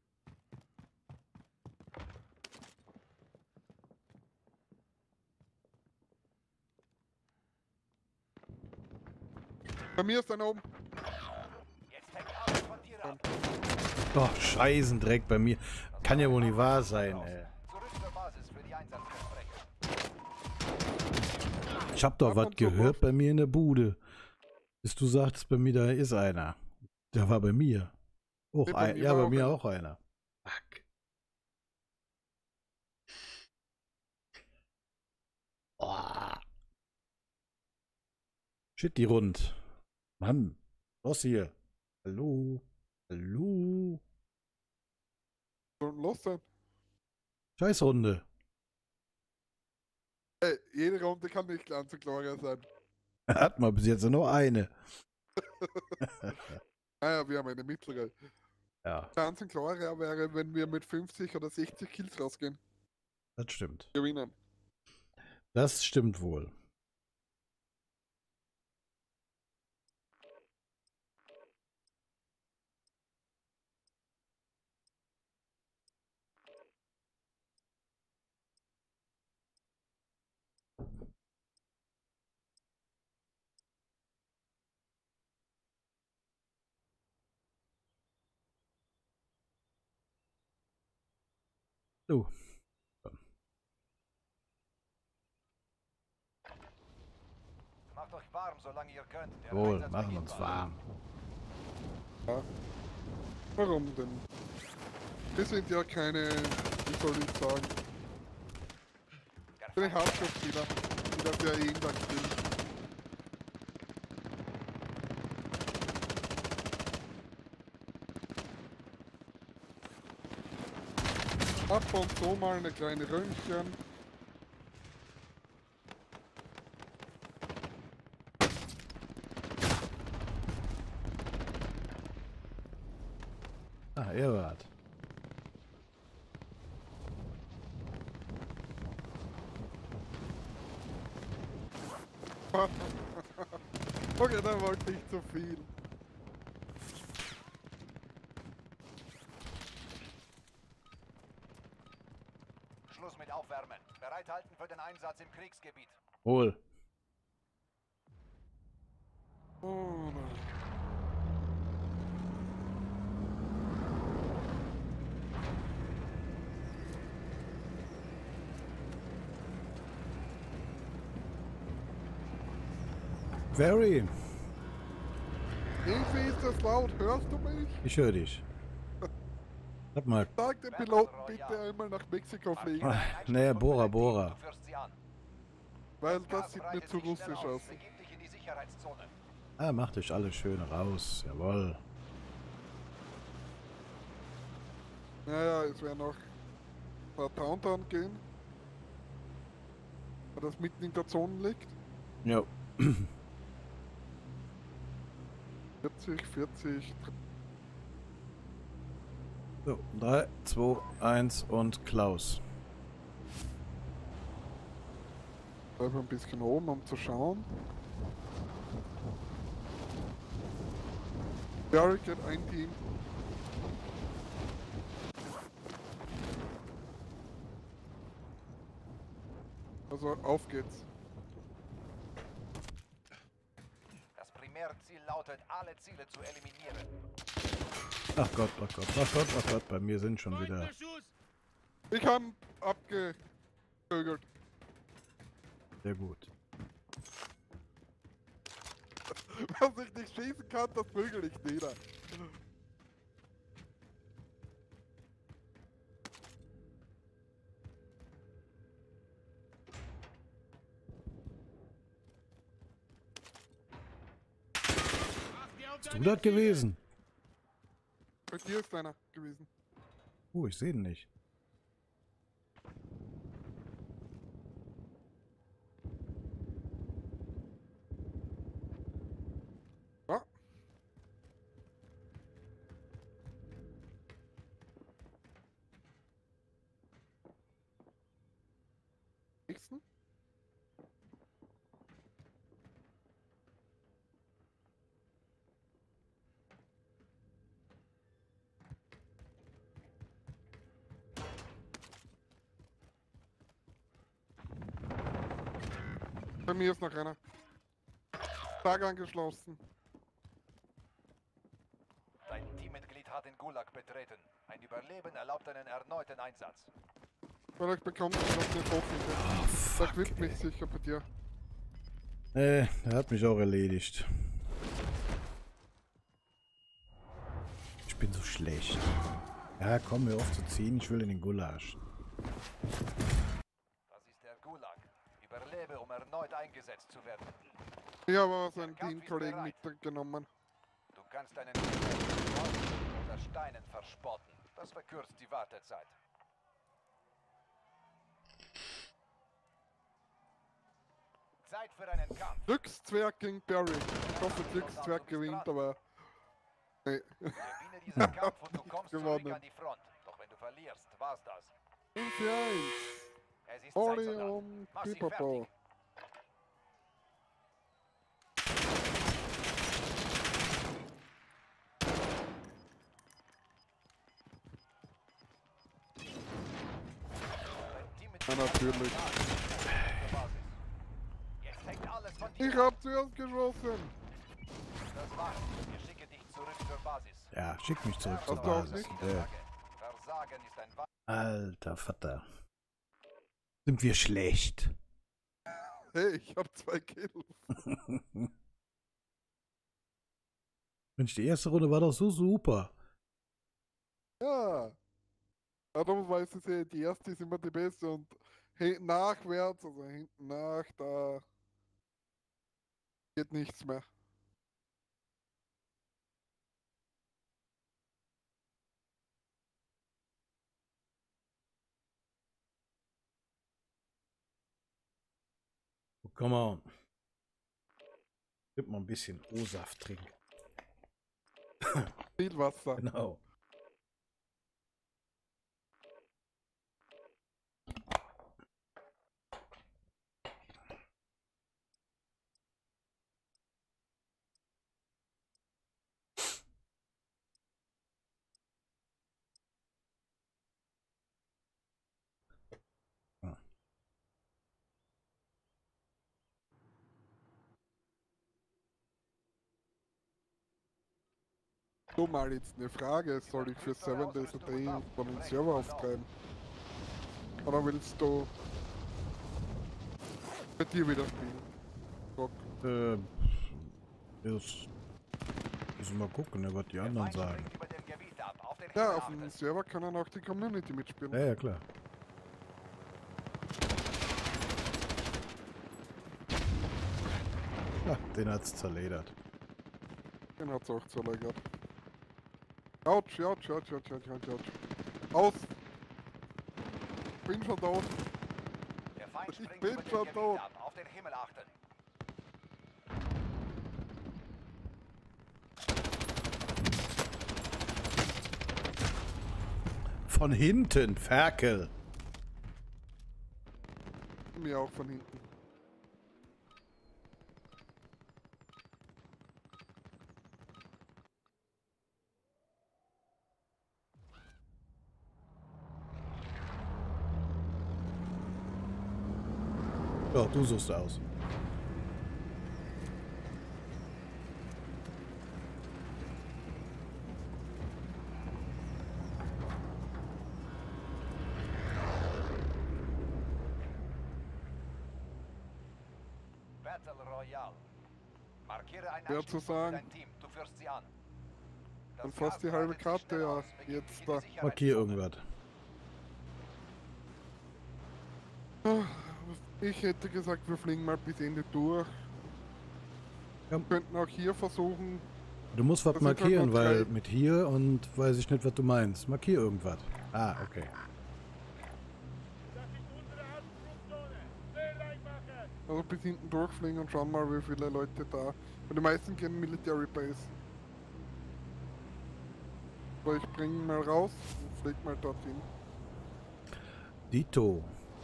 Bei mir ist einer oben. Jetzt hängt alles von dir ab. Oh, Scheißendreck bei mir. Kann ja wohl nicht wahr sein, ey. Zurück zur Basis für die Einsatzversprechen. Ich hab doch Ab was und zu gehört Wurf. bei mir in der Bude. Bis du sagtest, bei mir da ist einer. Der war bei mir. Auch Nee, bei ein, mir ja, war bei auch mir einer. auch einer. Fuck. Oh. Shit, die rund. Mann. Was hier? Hallo? Hallo? Soll los sein. Scheißrunde. Ey, jede Runde kann nicht ganz so Gloria sein. Hat man bis jetzt nur eine. Naja, wir haben eine mittlere. Ja, Ganz ein Gloria wäre, wenn wir mit fünfzig oder sechzig Kills rausgehen. das stimmt. Gewinnen. Das stimmt wohl. So. Macht euch warm, solange ihr könnt. Der Wohl, Einsatz machen beginnt uns bald. warm. Warum denn? Wir sind ja keine, wie soll ich sagen, Der keine Feind- Hardcore-Spieler, die das ja jeden Tag spielen. Ab und zu mal eine kleine Röntgen. Ah, ihr wart. Okay, da wollte ich zu viel. Schluss mit Aufwärmen. Bereithalten für den Einsatz im Kriegsgebiet. Wohl. Oh nein. Very. Irgendwie ist das laut. Hörst du mich? Ich höre dich. Sag mal. Sag dem Piloten bitte einmal nach Mexiko fliegen. Ah, nee, Bora, Bora. Du führst sie an. Weil Gas das sieht mir breitet zu sich schnell russisch aus. aus. Begib dich in die Sicherheitszone. Ah, macht euch alle schön raus. Jawohl. Naja, es wäre noch ein paar Downtown gehen. Weil das mitten in der Zone liegt. Ja. vierzig, vierzig. So, drei, zwei, eins und Klaus. Bleib ein bisschen oben, um zu schauen. Barricade, ein Team. Also auf geht's. Das Primärziel lautet, alle Ziele zu eliminieren. Ach Gott, ach Gott, ach Gott, ach Gott, bei mir sind schon wieder. Feindbeschuss! Ich hab abgevögelt. Sehr gut. Was ich nicht schießen kann, das vögel ich nieder. Acht die auf Bist du deine das Ziele! gewesen? Bei dir ist einer gewesen. Oh, ich sehe ihn nicht. Ja. Nächsten. Bei mir ist noch einer. Tag angeschlossen. Dein Teammitglied hat den Gulag betreten. Ein Überleben erlaubt einen erneuten Einsatz. Vielleicht bekommt er noch eine Trophäe. Da quillt mich sicher bei dir. Äh, er hat mich auch erledigt. Ich bin so schlecht. Ja, komm, hör auf zu ziehen, ich will in den Gulasch. Das ist der Gulag. Überlebe, um erneut eingesetzt zu werden. Ich habe aber seinen Teamkollegen mitgenommen. Du kannst deinen Gegner oder Steinen verspotten. Das verkürzt die Wartezeit. Zeit für einen Kampf. Glückszwerg gegen Barry. Ich hoffe, Glückszwerg gewinnt, aber. Nee. Gewinne diesen Kampf und du kommst zurück Gewonnen. an die Front. Doch wenn du verlierst, war's das. fünf für eins. Es ist Zeit, Oli Soldat. um Mach sie Pipapo. fertig. Dein Teammitglied Ja, natürlich. hat die Basis. Jetzt hängt alles von dir Ich ab. hab zuerst geschossen. Das war's. Ich schicke dich zurück zur Basis. Ja, schick mich zurück zur Hast du auch Basis. nicht? Äh, Versagen ist ein Wa alter Vater. Sind wir schlecht? Hey, ich hab zwei Kills. Mensch, die erste Runde war doch so super. Ja. Darum weiß ich ja, die erste ist immer die beste und he- nachwärts, also hinten nach, da geht nichts mehr. Oh, come on. Gib mal ein bisschen O-Saft trinken. Viel Wasser. Genau. So mal jetzt eine Frage, soll ich für Seven Days a Day von den Server auftreiben? Oder willst du bei dir wieder spielen? Rock. Äh, das müssen wir mal gucken, ne, was die anderen sagen. Ja, auf dem Server können auch die Community mitspielen. Ja, ja, klar. Ja, den hat's zerledert. Den hat's auch zerlegert. Autsch, autsch, autsch, autsch, autsch, autsch, autsch. Aus! Bin schon tot. Der Feind Ich springt bin über den schon Gebiet tot. ab. Auf den Himmel achten. Von hinten, Ferkel. Mir auch von hinten. Ja, du suchst aus. Battle Royale. Markiere einen Schwer zu Anstiegspunkt für sagen. dein Team. Du führst sie an. Das Dann fast die Gas halbe breitet sich Karte, schnell ja, aus. Begib jetzt dich in da. die Sicherheitszone. Markier irgendwas. Ich hätte gesagt, wir fliegen mal bis Ende durch. Ja. Wir könnten auch hier versuchen. Du musst was Das sind halt markieren, nur weil drei. mit hier und weiß ich nicht, was du meinst. Markier irgendwas. Ah, okay. Das ist unsere Hauptflugzone. Seelang machen. Also bis hinten durchfliegen und schauen mal, wie viele Leute da. Und die meisten kennen Military Base. So, ich bringe ihn mal raus und flieg mal dorthin. Dito.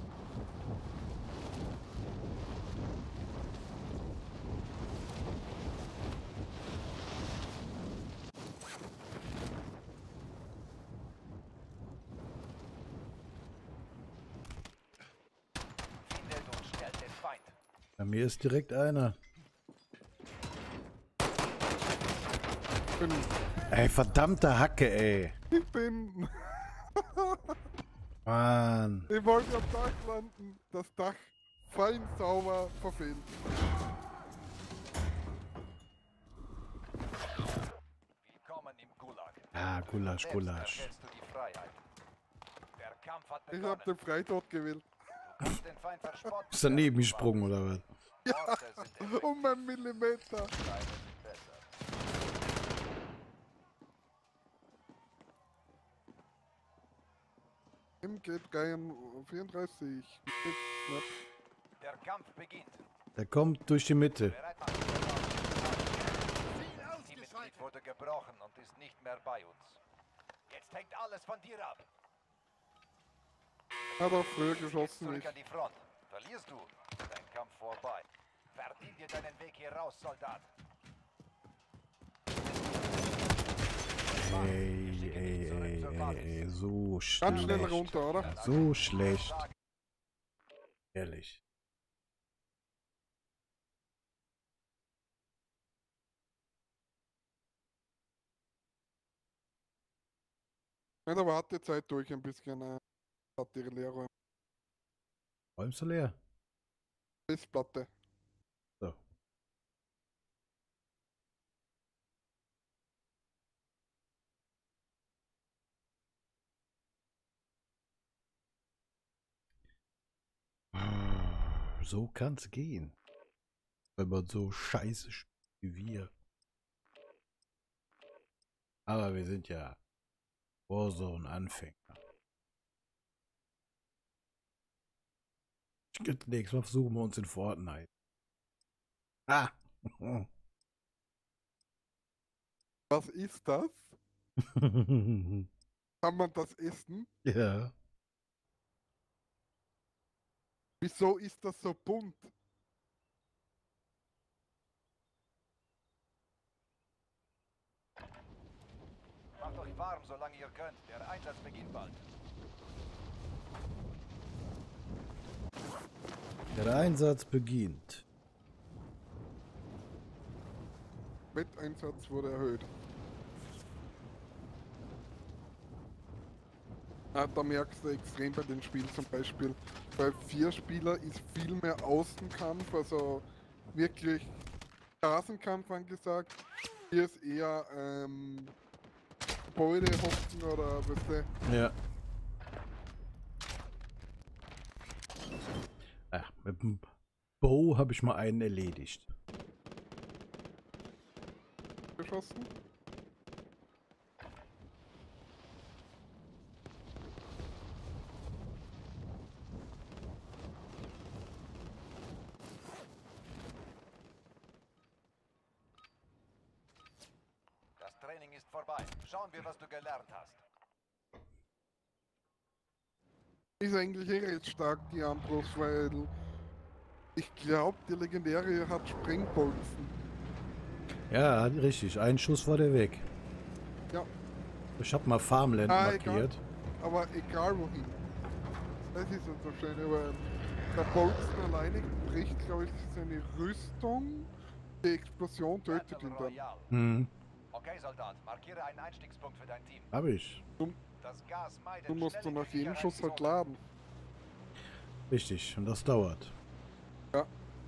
Findet und stellt den Feind. Bei mir ist direkt einer. Ich bin. Ey, verdammte Hacke, ey. Ich bin. Mann. Ich wollte am Dach landen. Das Dach fein sauber verfehlt. Willkommen im Gulag. Ah, Gulasch, Selbst Gulasch. erhältst du die Freiheit. Der Kampf hat Ich begonnen. hab den Freitod gewählt. Du kannst den Feind verspotten. Ist daneben gesprungen, oder was? Worte sind effektiv, Um einen Millimeter. Steine sind besser. M geht vierunddreißig. Knapp. Der Kampf beginnt. Der kommt durch die Mitte. Bereit machen. Ziel Teammitglied ausgeschaltet. wurde gebrochen und ist nicht mehr bei uns. Jetzt hängt alles von dir ab. Hat auch früher Jetzt geht's geschossen, zurück ich. an die Front. Verlierst du, dein Kampf vorbei. Verdien dir deinen Weg hier raus, Soldat. Ey, ey, ey, ey, ey, so Ganz schnell schlecht. runter, oder? So schlecht. Ehrlich. Mit der Wartezeit durch ein bisschen. Äh, hat ihre Leere. Räumst du leer? Festplatte. So. So kann's gehen. Wenn man so scheiße spielt wie wir. Aber wir sind ja Warzone-Anfänger. Nächstes Mal versuchen wir uns in Fortnite. Ah! Was ist das? Kann man das essen? Ja. Wieso ist das so bunt? Macht euch warm, solange ihr könnt. Der Einsatz beginnt bald. Der Einsatz beginnt. Wetteinsatz wurde erhöht. Ah, da merkst du extrem bei den Spielen zum Beispiel. Bei vier Spieler ist viel mehr Außenkampf, also wirklich Straßenkampf angesagt. Hier ist eher ähm, Gebäude hocken oder was weißt du. Ja. Ach, mit dem Bow habe ich mal einen erledigt. Geschossen. Das Training ist vorbei. Schauen wir, was du gelernt hast. Ist eigentlich eh recht stark, die Armbrust, weil ich glaube, die Legendäre hat Sprengbolzen. Ja, richtig. Ein Schuss war der weg. Ja. Ich habe mal Farmland Ah, markiert. Aber egal wohin. Das ist ja so schön, aber der Bolzen alleine bricht, glaube ich, seine Rüstung. Die Explosion tötet Battle ihn dann. Royale. Mhm. Okay, Soldat, markiere einen Einstiegspunkt für dein Team. Hab ich. Das Gas meidet. Du musst Schnell du in die nach jedem Schuss halt Sicherheitszone. laden. Richtig. Und das dauert. Ja.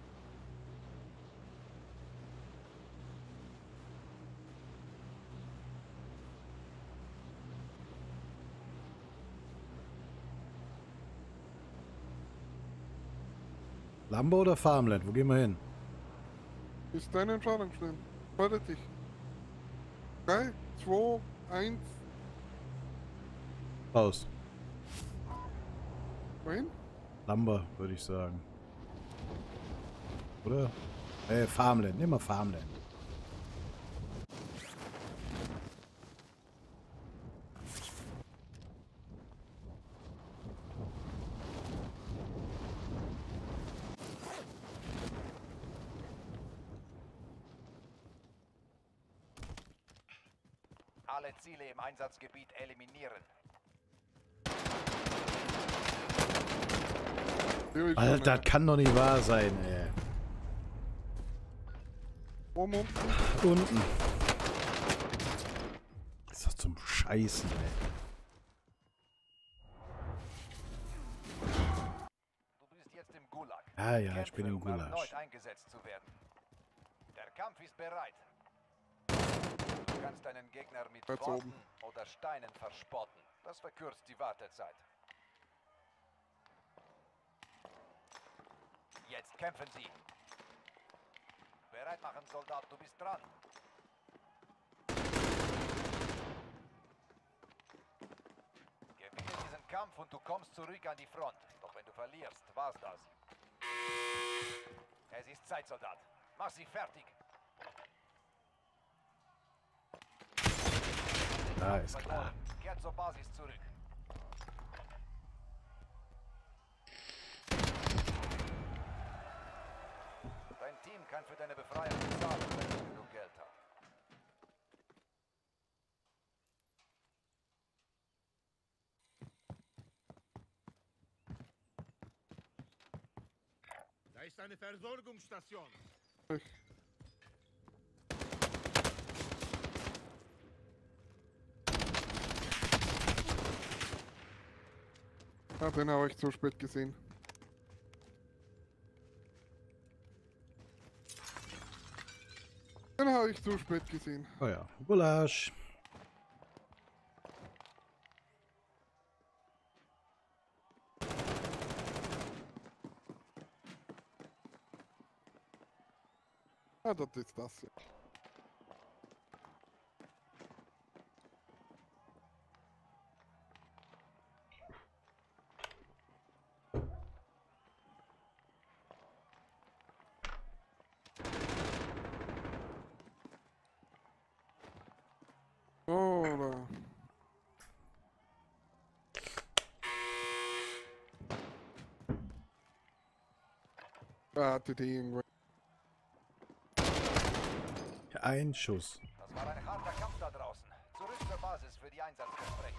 Lambo oder Farmland? Wo gehen wir hin? Ist deine Entscheidung schnell. Freue dich. drei, zwei, eins, Raus. wohin? Lambo, würde ich sagen. Oder? Äh, Farmland. Nimm mal Farmland. Alle Ziele im Einsatzgebiet eliminieren. Ja, ich Alter, meine, das kann doch nicht wahr sein, ey. oben unten. Unten. Das ist doch zum Scheißen, ey. Du bist jetzt im Gulag. Ah ja, ich bin Kämpfe, im um Gulasch. erneut eingesetzt zu werden. Der Kampf ist bereit. Du kannst deinen Gegner mit Ganz Worten oben. oder Steinen verspotten. Das verkürzt die Wartezeit. Jetzt kämpfen sie. Bereit machen, Soldat, du bist dran. Gewinne diesen Kampf und du kommst zurück an die Front. Doch wenn du verlierst, war's das. Es ist Zeit, Soldat. Mach sie fertig. Ja, ist klar. Kehrt zur Basis zurück. Dein Team kann für deine Befreiung bezahlen, wenn es genug Geld hat. Da ist eine Versorgungsstation. Ah, den habe ich zu spät gesehen. Den habe ich zu spät gesehen. Oh ja, Gulasch. Ah, das ist das ja. Oder. Ah, die Idee irgendwo. Ein Schuss. Das war ein harter Kampf da draußen. Zurück zur Basis für die Einsatzbesprechung.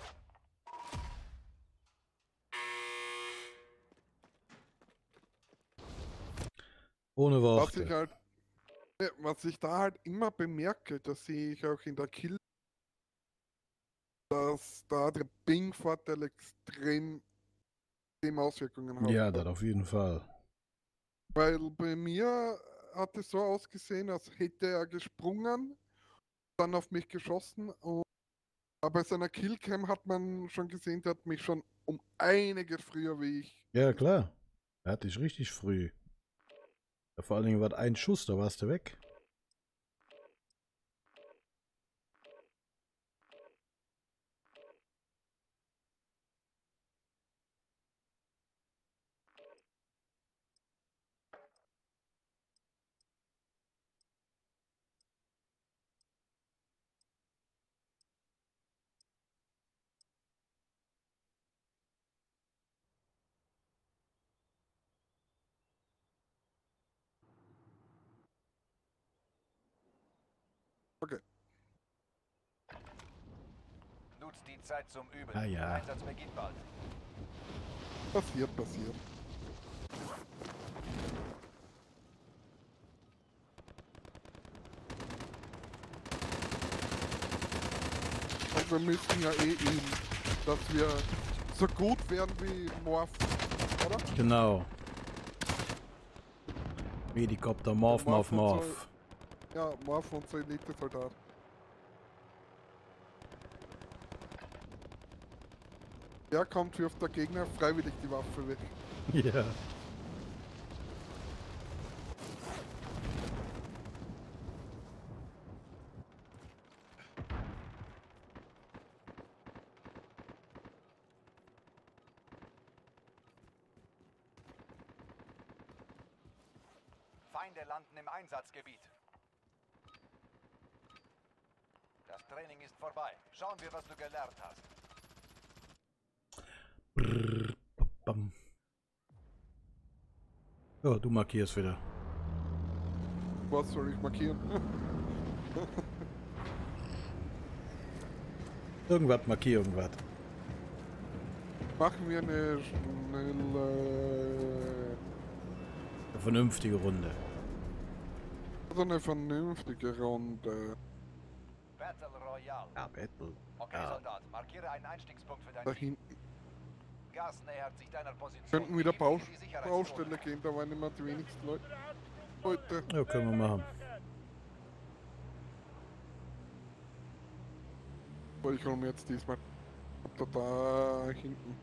Ohne Was ich Worte. halt, ja, was ich da halt immer bemerke, das sehe ich auch in der Kill, dass da der Ping-Vorteil extrem, extrem Auswirkungen hat. Ja, das auf jeden Fall. Weil bei mir hat es so ausgesehen, als hätte er gesprungen, dann auf mich geschossen. Und aber bei seiner Killcam hat man schon gesehen, der hat mich schon um einiges früher wie ich. Ja, klar. Er hat dich richtig früh. Ja, vor allen Dingen war ein Schuss, da warst du weg. Okay. Nutzt die Zeit zum Üben. Ah, ja. Der Einsatz beginnt bald. Passiert, passiert. Und wir müssen ja eh üben, dass wir so gut werden wie Morph, oder? Genau. Medikopter, Morph, Morph, Morph und Morph. Ja, Morph und so Elite-Soldat. Der kommt, wirft der Gegner freiwillig die Waffe weg. Ja. Feinde landen im Einsatzgebiet. Das Training ist vorbei. Schauen wir, was du gelernt hast. Brrr, bam. Ja, du markierst wieder. Was soll ich markieren? Irgendwas, markier irgendwas. Machen wir eine schnelle... Eine vernünftige Runde. Also eine vernünftige Runde. Battle Royale. Ja, Battle. Okay, Ja. Soldat, markiere einen Einstiegspunkt für dein Da Team. hinten. Gas nähert sich deiner Position. Könnten wieder Begib Bau dich in die Sicherheitszone. Baustelle gehen, da waren immer die wenigsten Leute. Heute. Ja, können wir machen. Aber ich hole mir jetzt diesmal da, da hinten.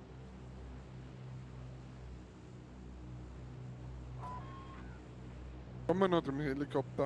Kommen wir noch dem Helikopter.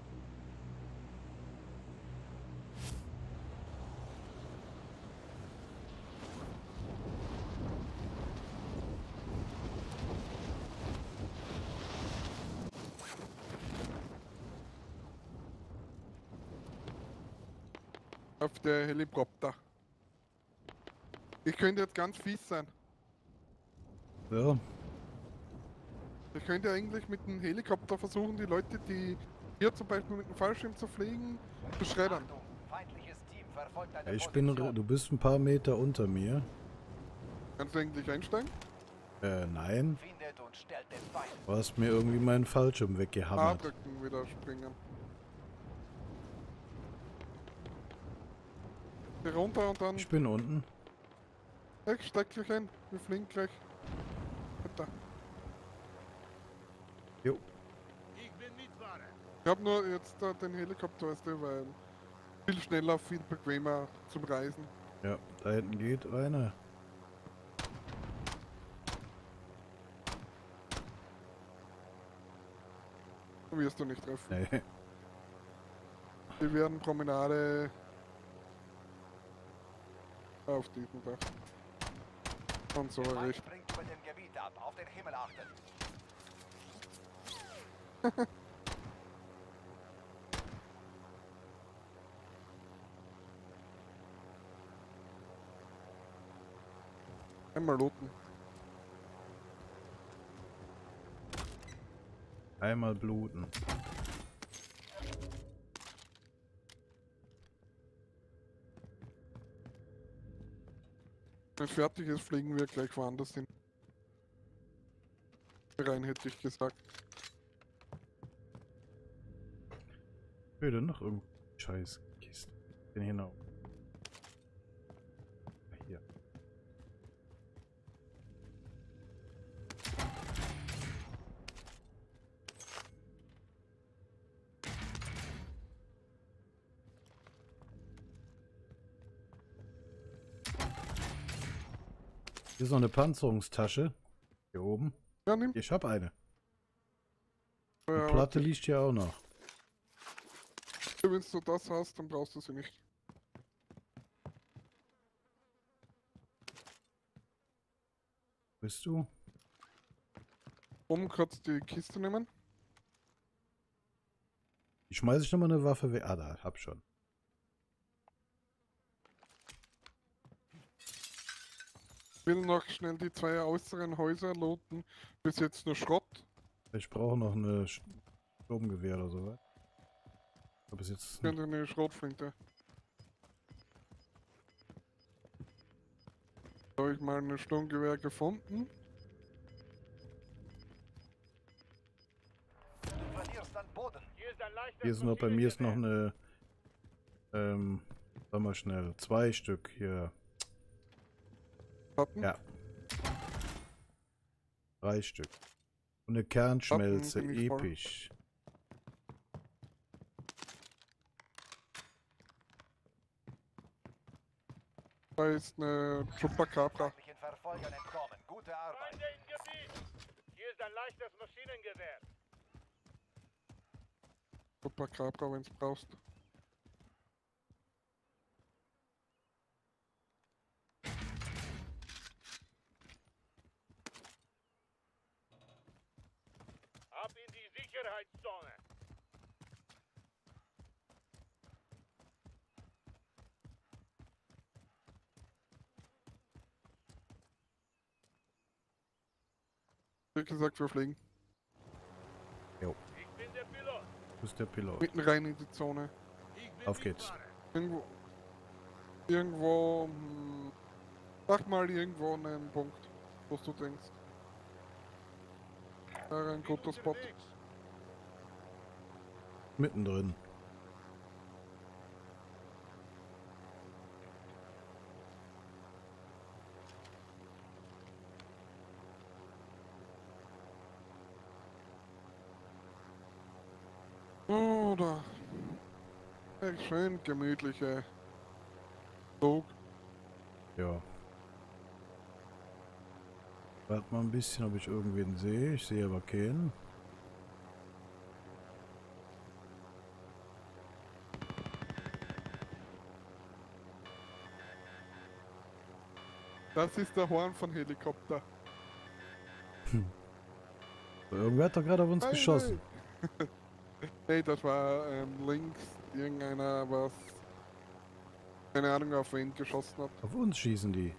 Auf der Helikopter. Ich könnte jetzt ganz fies sein. Ja, Ich könnte eigentlich mit dem Helikopter versuchen, die Leute, die hier zum Beispiel mit dem Fallschirm zu fliegen, zu schreddern. Achtung, feindliches Team verfolgt eine ich bin, Position. du bist ein paar Meter unter mir. Kannst du eigentlich einsteigen? Äh, nein. Findet und stellt den Feind. Du hast mir irgendwie meinen Fallschirm A weggehammert. drücken, wieder springen. Geh runter und dann... Ich bin unten. Ich steig gleich ein. Wir fliegen gleich. Weiter. Jo. Ich bin Mitfahrer. Ich hab nur jetzt äh, den Helikopter, weißt du, weil viel schneller, viel bequemer zum Reisen. Ja, da hinten geht einer. Wirst du nicht treffen. Nee. Wir werden Promenade auf diesem Dach. Und so Der Feind recht. springt über dem Gebiet ab. Auf den Himmel achten. Einmal looten. Einmal bluten. Wenn es fertig ist, fliegen wir gleich woanders hin. Rein hätte ich gesagt. Würde noch irgendeine Scheiß Kiste. Den hinauf. Hier ist noch eine Panzerungstasche. Hier oben. Ja, nimm. Ich habe eine. Die Ja, Platte liegt hier auch noch. wenn du das hast, dann brauchst du sie nicht. Bist du? Oben kannst du die Kiste nehmen. Ich schmeiße ich nochmal eine Waffe weg. Ah, da, hab schon. Ich will noch schnell die zwei äußeren Häuser looten. Bis jetzt nur Schrott. Ich brauche noch eine Sturmgewehr oder so. Aber bis jetzt. Ich könnte eine Schrotflinte. Da habe ich mal ein Sturmgewehr gefunden. Du verlierst an Boden. Hier ist ein leichtes Hier ist noch, bei mir ist noch Maschinengewehr. eine. Ähm, sag mal schnell. Zwei Stück hier. Hatten. Ja. Drei Stück. Und eine Kernschmelze. Waffen bin ich voll. Episch. Da ist eine Chupacabra. Feindlichen Verfolgern entkommen. Gute Arbeit. Feinde im Gebiet. Hier ist ein leichtes Maschinengewehr. Chupacabra, wenn du brauchst. Ab in die Sicherheitszone. Wie gesagt, wir fliegen. Ich bin der Pilot. Du bist der Pilot. Mitten rein in die Zone. Ich bin Auf geht's. Mitfahrer. Irgendwo. Irgendwo. Hm, sag mal irgendwo einen Punkt, wo du denkst. Wäre ein Bin guter Spot. unterwegs. Mittendrin. Oh, da. Ein schön gemütliche Flug. Ja. Warte mal ein bisschen, ob ich irgendwen sehe. Ich sehe aber keinen. Das ist der Horn von Helikopter. Irgendwer hat doch gerade auf uns Hey, geschossen. hey. Nee, das war ähm, links irgendeiner, was keine Ahnung auf wen geschossen hat. Auf uns schießen die.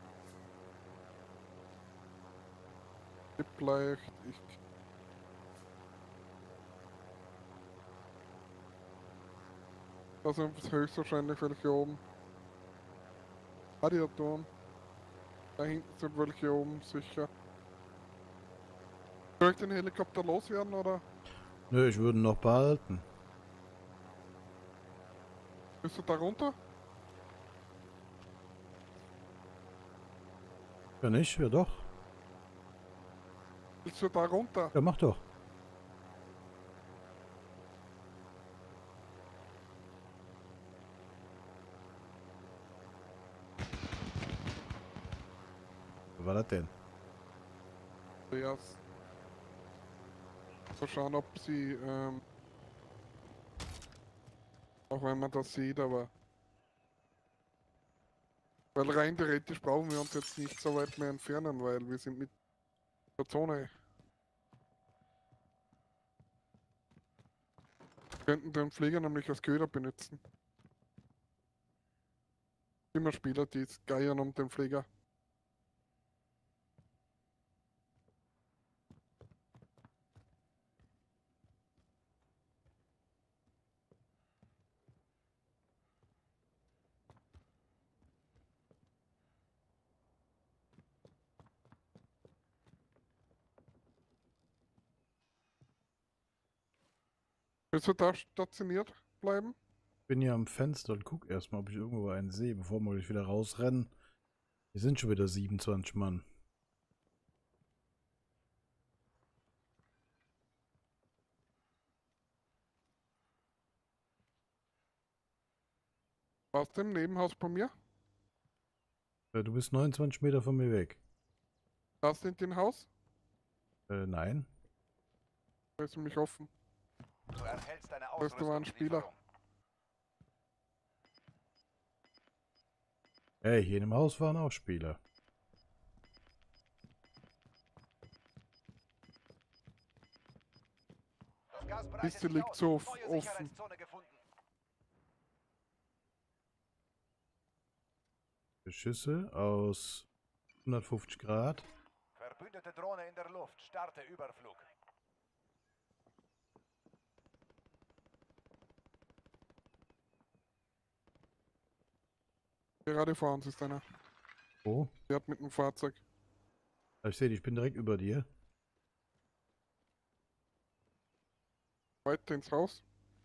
Vielleicht, ich. Also höchstwahrscheinlich welche oben. Radiatoren. Da hinten sind welche oben, sicher. Soll ich den Helikopter loswerden oder Nö, ich würde ihn noch behalten. bist du da runter? Ja nicht? Ja doch. Bist du da runter? Ja, mach doch. Was war das denn? Ja. Mal schauen, ob sie, ähm, auch wenn man das sieht, aber. Weil rein theoretisch brauchen wir uns jetzt nicht so weit mehr entfernen, weil wir sind mit der Zone. Wir könnten den Flieger nämlich als Köder benutzen. Immer Spieler, die geiern um den Flieger. Willst du da stationiert bleiben? Ich bin hier am Fenster und guck erstmal, ob ich irgendwo einen sehe, bevor wir gleich wieder rausrennen. Hier sind schon wieder siebenundzwanzig Mann. Aus dem Nebenhaus bei mir? Ja, du bist neunundzwanzig Meter von mir weg. Da sind die im Haus. Äh, nein. Da ist nämlich offen. Du erhältst eine Da ist da war ein Spieler. Ausrüstungslieferung. Hey, hier in dem Haus waren auch Spieler. Das Gas breitet Kiste sich liegt aus. so Neue offen. Sicherheitszone gefunden. Schüsse aus hundertfünfzig Grad. Verbündete Drohne in der Luft. Starte Überflug. Gerade vor uns ist einer. Oh, Der hat mit dem Fahrzeug. ich sehe, ich bin direkt über dir. Weiter ins Haus.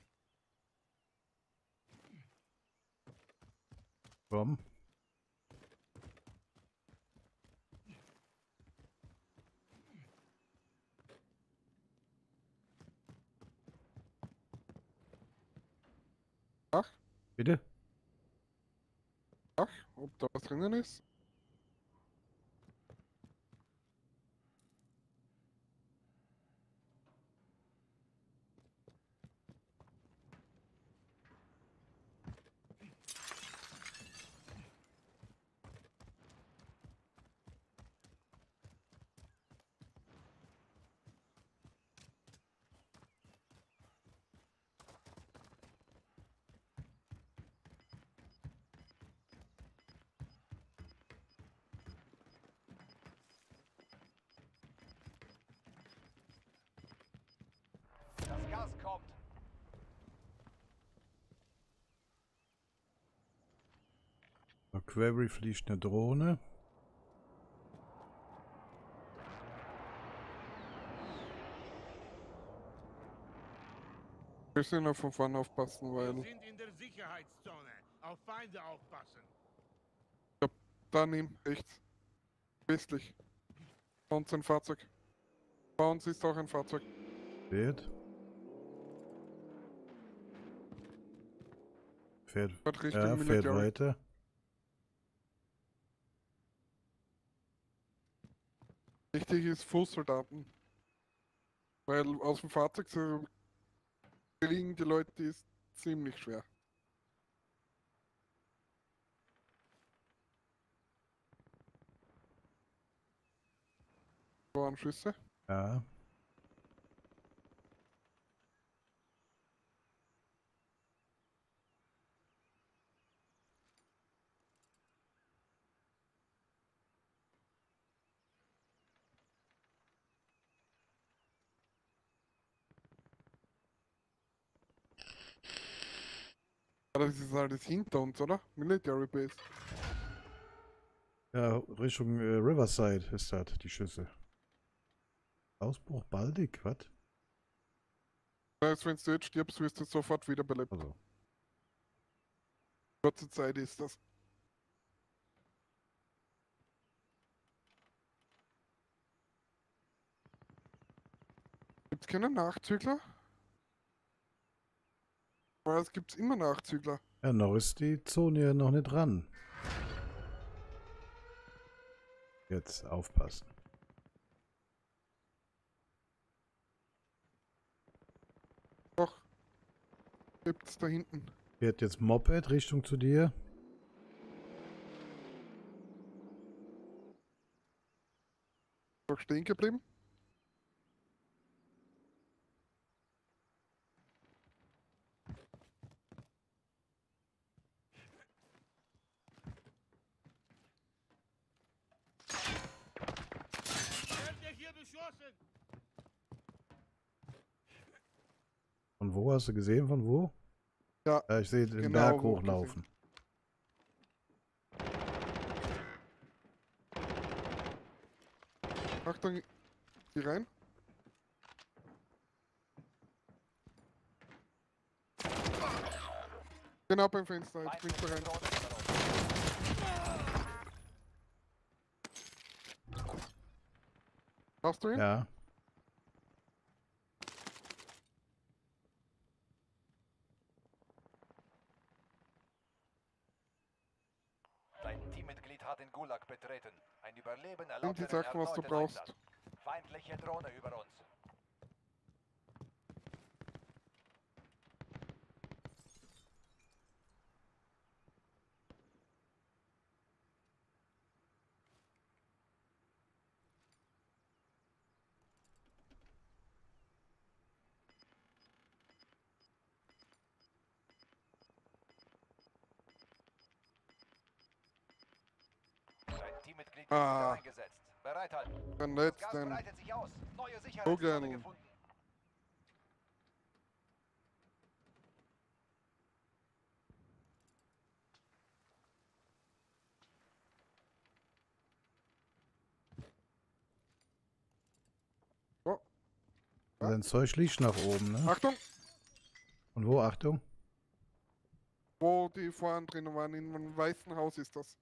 Komm. Ach, Bitte? ach, ob da was drinnen ist? Das Gas kommt. Query fliegt eine Drohne. Wir müssen noch von vorne aufpassen, Wir weil sind in der Sicherheitszone. Auf Feinde aufpassen. daneben rechts. Westlich. Bei uns ein Fahrzeug. Bei uns ist auch ein Fahrzeug. Fährt. Fährt, Fährt Richtung ja, fährt Military. weiter. Wichtig ist Fußsoldaten. Weil aus dem Fahrzeug zu kriegen die Leute ist ziemlich schwer. Da waren Schüsse. Ja. Aber das ist alles hinter uns, oder? Military Base. Ja, Richtung äh, Riverside ist das, die Schüsse. Ausbruch baldig, was? Das heißt, wenn du jetzt stirbst, wirst du sofort wiederbelebt. Also. Kurze Zeit ist das. Gibt's keine Nachzügler? Weil es gibt's immer Nachzügler. Ja, noch ist die Zone ja noch nicht dran. Jetzt aufpassen. Doch. Gibt's da hinten. Fährt jetzt Moped Richtung zu dir. Doch stehen geblieben. Werde hier beschossen. Von wo hast du gesehen? Von wo? Ja, Ja, ich sehe den genau, Berg wo hochlaufen. Achtung, geh rein. Genau beim Fenster, jetzt bringst du rein. Feindliche Drohne in der Luft. Hast du ihn? Ja. Dein Teammitglied hat den Gulag betreten. antreten. Ein Überleben Nimm erlaubt die einen Sachen, was du erneuten brauchst. Einsatz. Feindliche Drohne über uns. Ein Teammitglied wird Ah. wieder eingesetzt. Bereithalten. Dann Das letzt Gas den. breitet sich aus. Neue Sicherheitszone Gucken. gefunden. Oh, Sein Zeug liegt nach oben, ne? Achtung! Und wo, Achtung? Wo die vorhin drin waren, in einem weißen Haus ist das.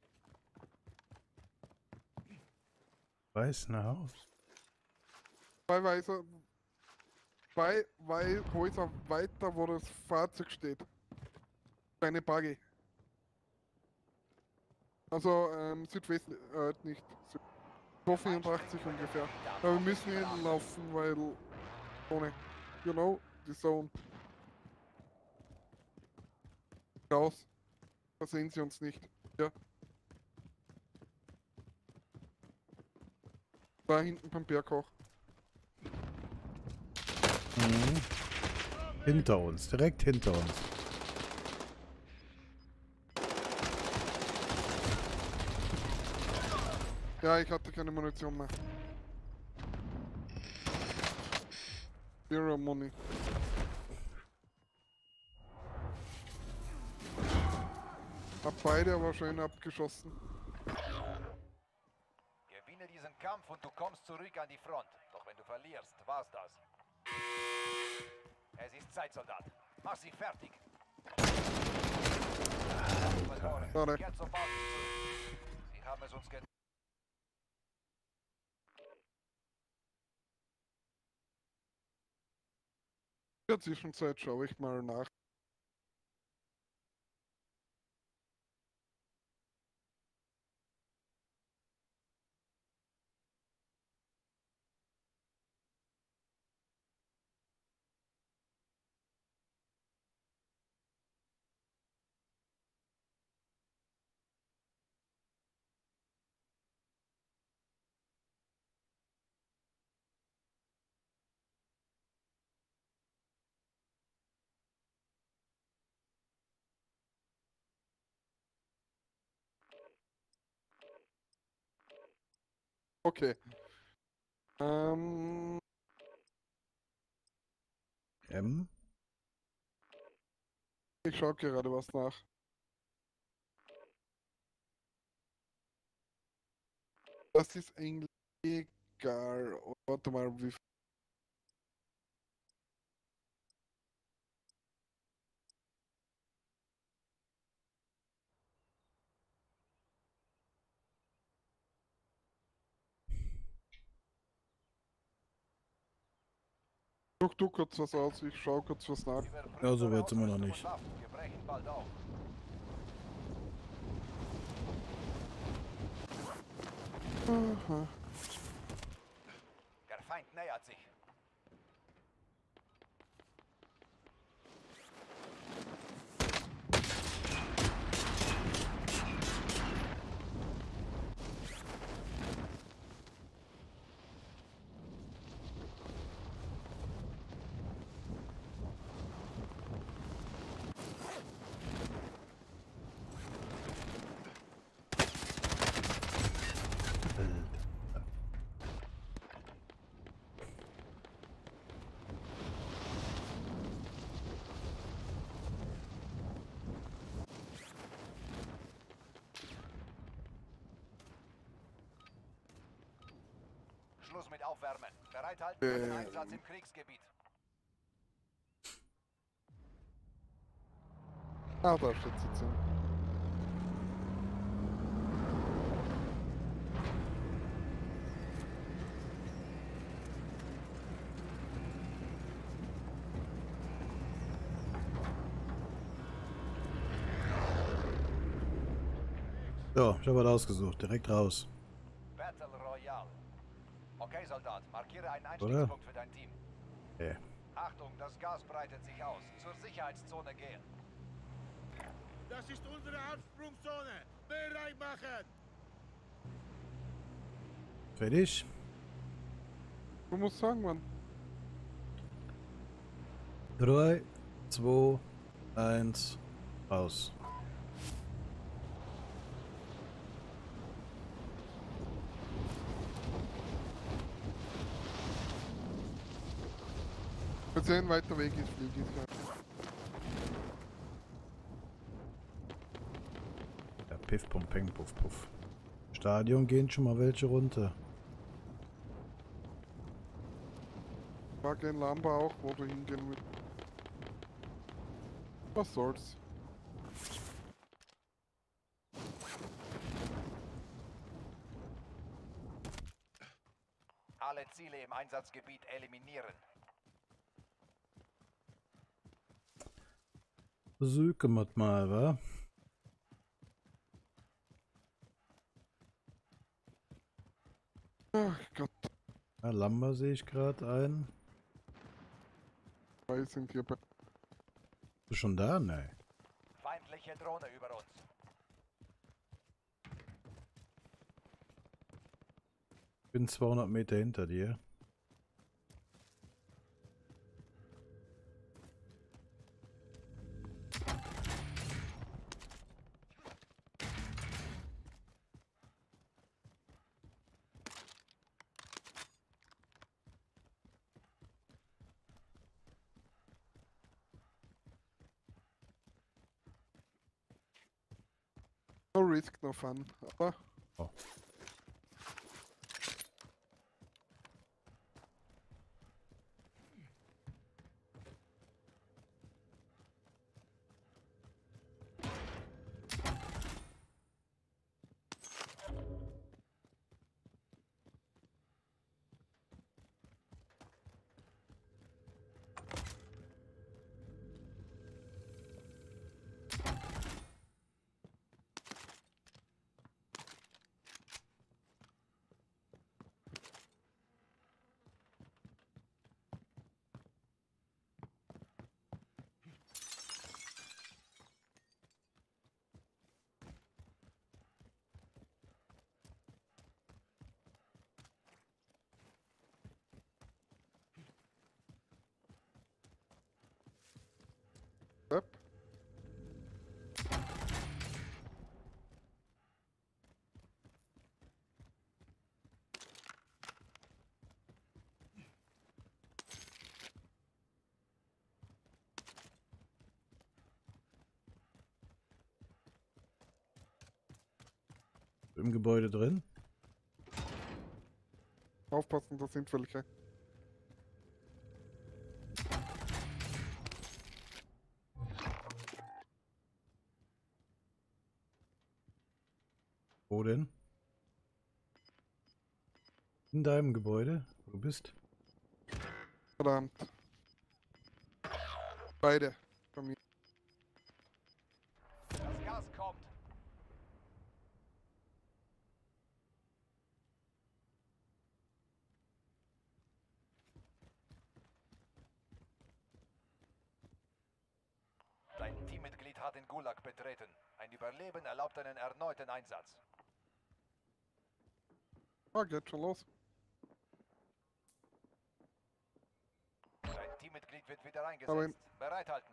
Weiß nach Haus. Zwei weiße. Zwei Wei Häuser weiter, wo das Fahrzeug steht. Kleine Buggy. Also ähm, Südwest, äh, nicht. Süd so vierundachtzig ungefähr. Aber wir müssen hinlaufen, weil ohne. You know, die Zone. Raus. Da sehen sie uns nicht. Ja. Da hinten beim Berghoch. Mhm. Hinter uns, direkt hinter uns. Ja, ich hatte keine Munition mehr. Zero Money. Hab beide aber schön abgeschossen. Gewinne diesen Kampf und du kommst zurück an die Front. Doch wenn du verlierst, war's das. Es ist Zeit, Soldat. Mach sie fertig. Verloren. Schade. Kehrt zur Basis zurück. Sie haben es uns getan. In der Zwischenzeit schaue ich mal nach. Okay. Ähm, M? ich schaue gerade was nach. Das ist eigentlich egal. Warte mal, wie viel. Such du kurz was aus, ich schau kurz was nach. Ja, so weit sind wir noch nicht. Wir brechen bald auf. Aha. Der Feind nähert sich. Schluss mit Aufwärmen. Bereithalten für den Ähm. Einsatz im Kriegsgebiet. Ah, da steht sie drin. So, ich habe was ausgesucht. Direkt raus. Potenzial. Okay, Soldat, markiere einen Einstiegspunkt für dein Team. Ja. Achtung, das Gas breitet sich aus. Zur Sicherheitszone gehen. Das ist unsere Absprungzone. Bereit machen. Fertig? Du musst sagen, Mann. drei, zwei, eins, aus. Wenn es ein weiter Weg ist, fliege ich. Ja, Piff, Pum, Peng, Puff, Puff. Stadion gehen schon mal welche runter. Mag ein Lamba auch, wo du hingehen willst. Was soll's? Alle Ziele im Einsatzgebiet eliminieren. Suchen wir mal, wa? Ach Gott, Ja, Lamba sehe ich gerade ein. zwei sind hier bei. Bist du schon da? Nein. Feindliche Drohne über uns. Bin zweihundert Meter hinter dir. No risk, no fun. Aber Oh. Yep. Im Gebäude drin. Aufpassen, da sind welche. Wo denn? In deinem Gebäude, wo du bist. Verdammt. Beide. Bei mir. Das Gas kommt. Dein Teammitglied hat den Gulag betreten. Ein Überleben erlaubt einen erneuten Einsatz. Ah, geht schon los. Dein Teammitglied wird wieder eingesetzt. Aber im- Bereithalten.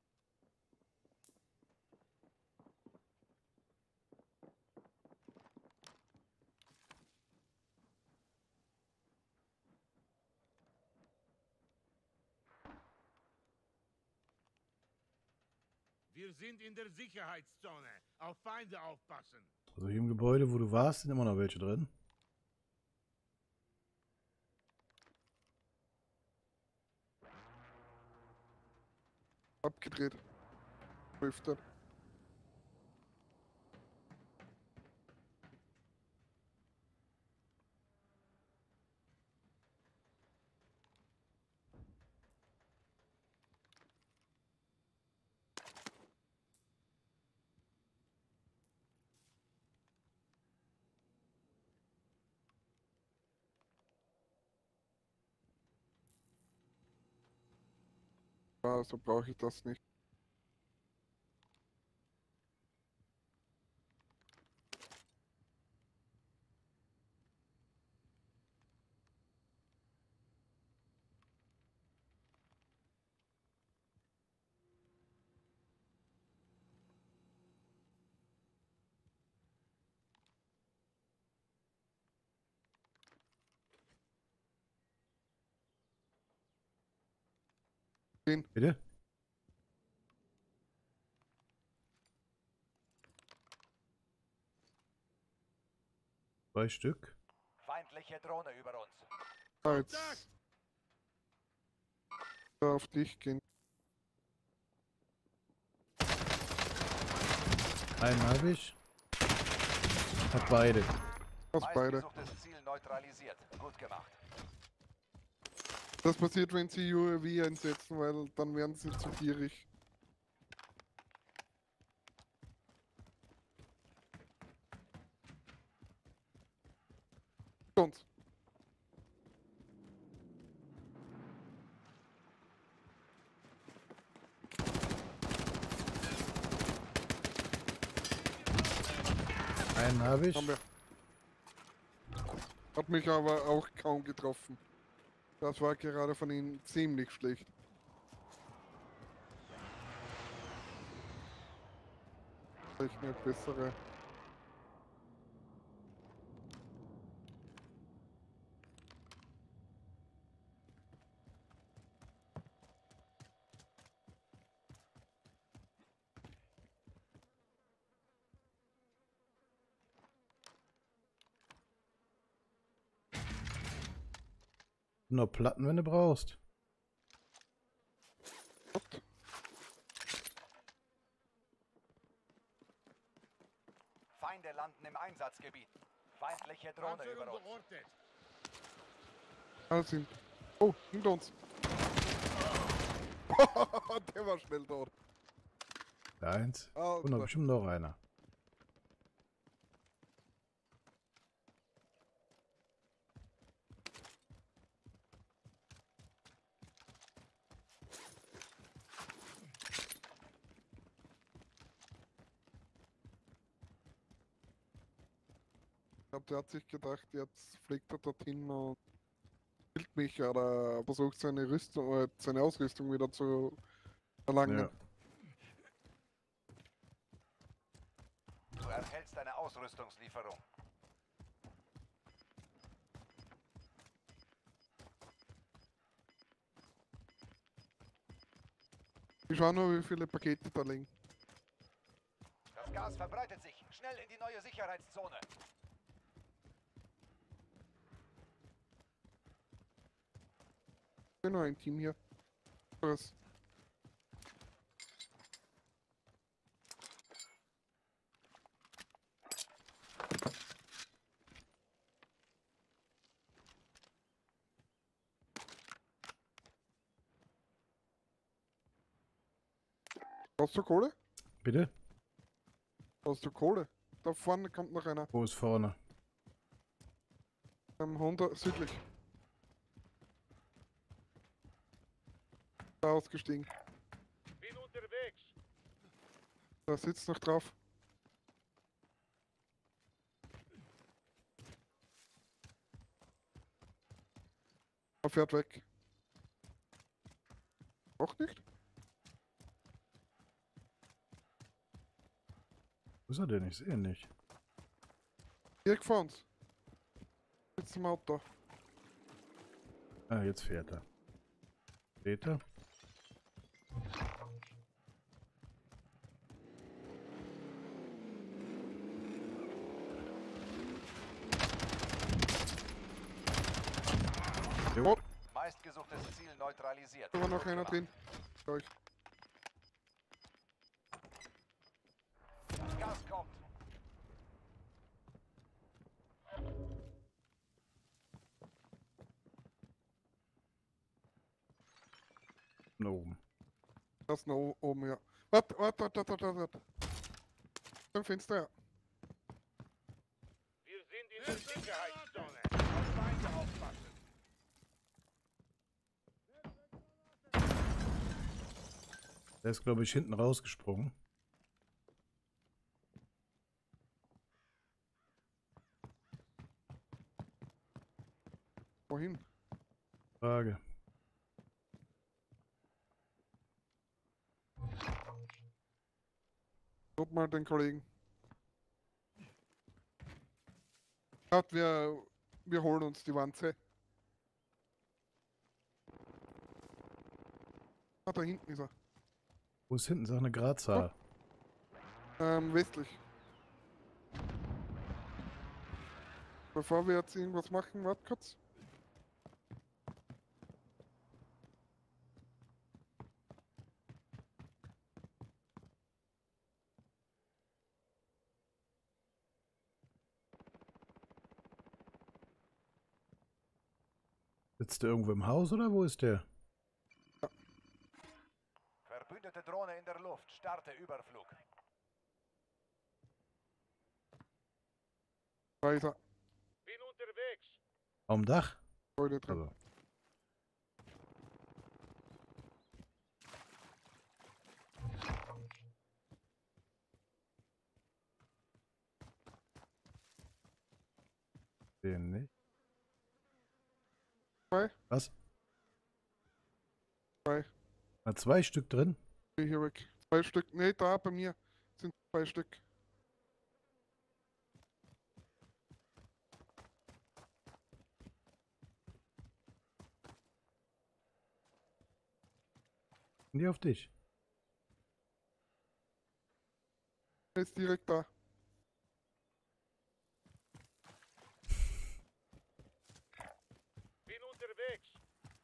Wir sind in der Sicherheitszone. Auf Feinde aufpassen. Also hier im Gebäude, wo du warst, sind immer noch welche drin. Abgedreht. Hüfte. Also brauche ich das nicht. Bitte? Zwei Stück. Feindliche Drohne über uns. Ah, jetzt da auf dich gehen. Einen habe ich. Hab beide. Aus beide. Meistgesuchtes Ziel neutralisiert. Gut gemacht. Das passiert, wenn sie U A V einsetzen, weil dann werden sie zu gierig. Sonst. Einen habe ich. Haben wir. Hat mich aber auch kaum getroffen. Das war gerade von ihnen ziemlich schlecht. Vielleicht eine bessere. Nur Platten, wenn du brauchst. Feinde landen im Einsatzgebiet. Feindliche Drohne über uns. Ah, sind. Oh, hinter uns. Der war schnell dort. Der eins. Ah, Und da bestimmt noch einer. Ich glaube, der hat sich gedacht, jetzt fliegt er dorthin und killt mich oder versucht seine Rüstung, äh, seine Ausrüstung wieder zu erlangen. Ja. Du erhältst eine Ausrüstungslieferung. Ich schau nur, wie viele Pakete da liegen. Das Gas verbreitet sich. Schnell in die neue Sicherheitszone. Nur ein Team hier. Was? Brauchst du Kohle? Bitte? Brauchst du Kohle? Da vorne kommt noch einer. Wo ist vorne? Am hundert südlich. Da ausgestiegen. Bin unterwegs. Da sitzt noch drauf. Er fährt weg. Auch nicht? Wo ist er denn? Ich sehe ihn nicht. Direkt vor uns. Sitzt im Auto. Ah, jetzt fährt er. Seht ihr? Jo. Meistgesuchtes Ziel neutralisiert. Da war noch Gut einer gemacht. drin. Schau ich. Das Gas kommt. Da oben. Das ist noch o- oben, ja. Warte, warte, warte, warte, warte, warte. Am Fenster, ja. Wir sind in der Sicherheitszone. Auf Feinde aufpassen. Der ist, glaube ich, hinten rausgesprungen. Wohin? Frage. Lob mal den Kollegen. Hat, wir, wir holen uns die Wanze. Ah, da hinten ist er. Wo ist hinten? Sag eine Gradzahl. Ähm, westlich. Bevor wir jetzt irgendwas machen, warte kurz. Sitzt der irgendwo im Haus oder wo ist der? Verbündete Drohne in der Luft. Starte Überflug. Weiter. Bin unterwegs. Am Dach? Heute drin. Also. Den nicht. Zwei. Was? Zwei. Na, zwei Stück drin? Geh hier weg. Zwei Stück. Ne, da bei mir sind zwei Stück. Sind die auf dich? Er ist direkt da. Bin unterwegs.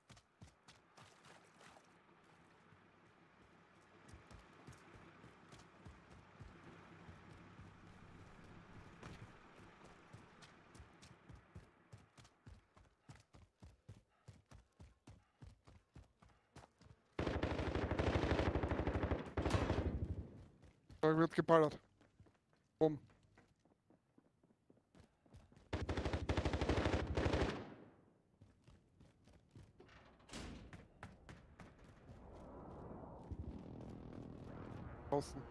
Da wird geballert. Rum. Außen.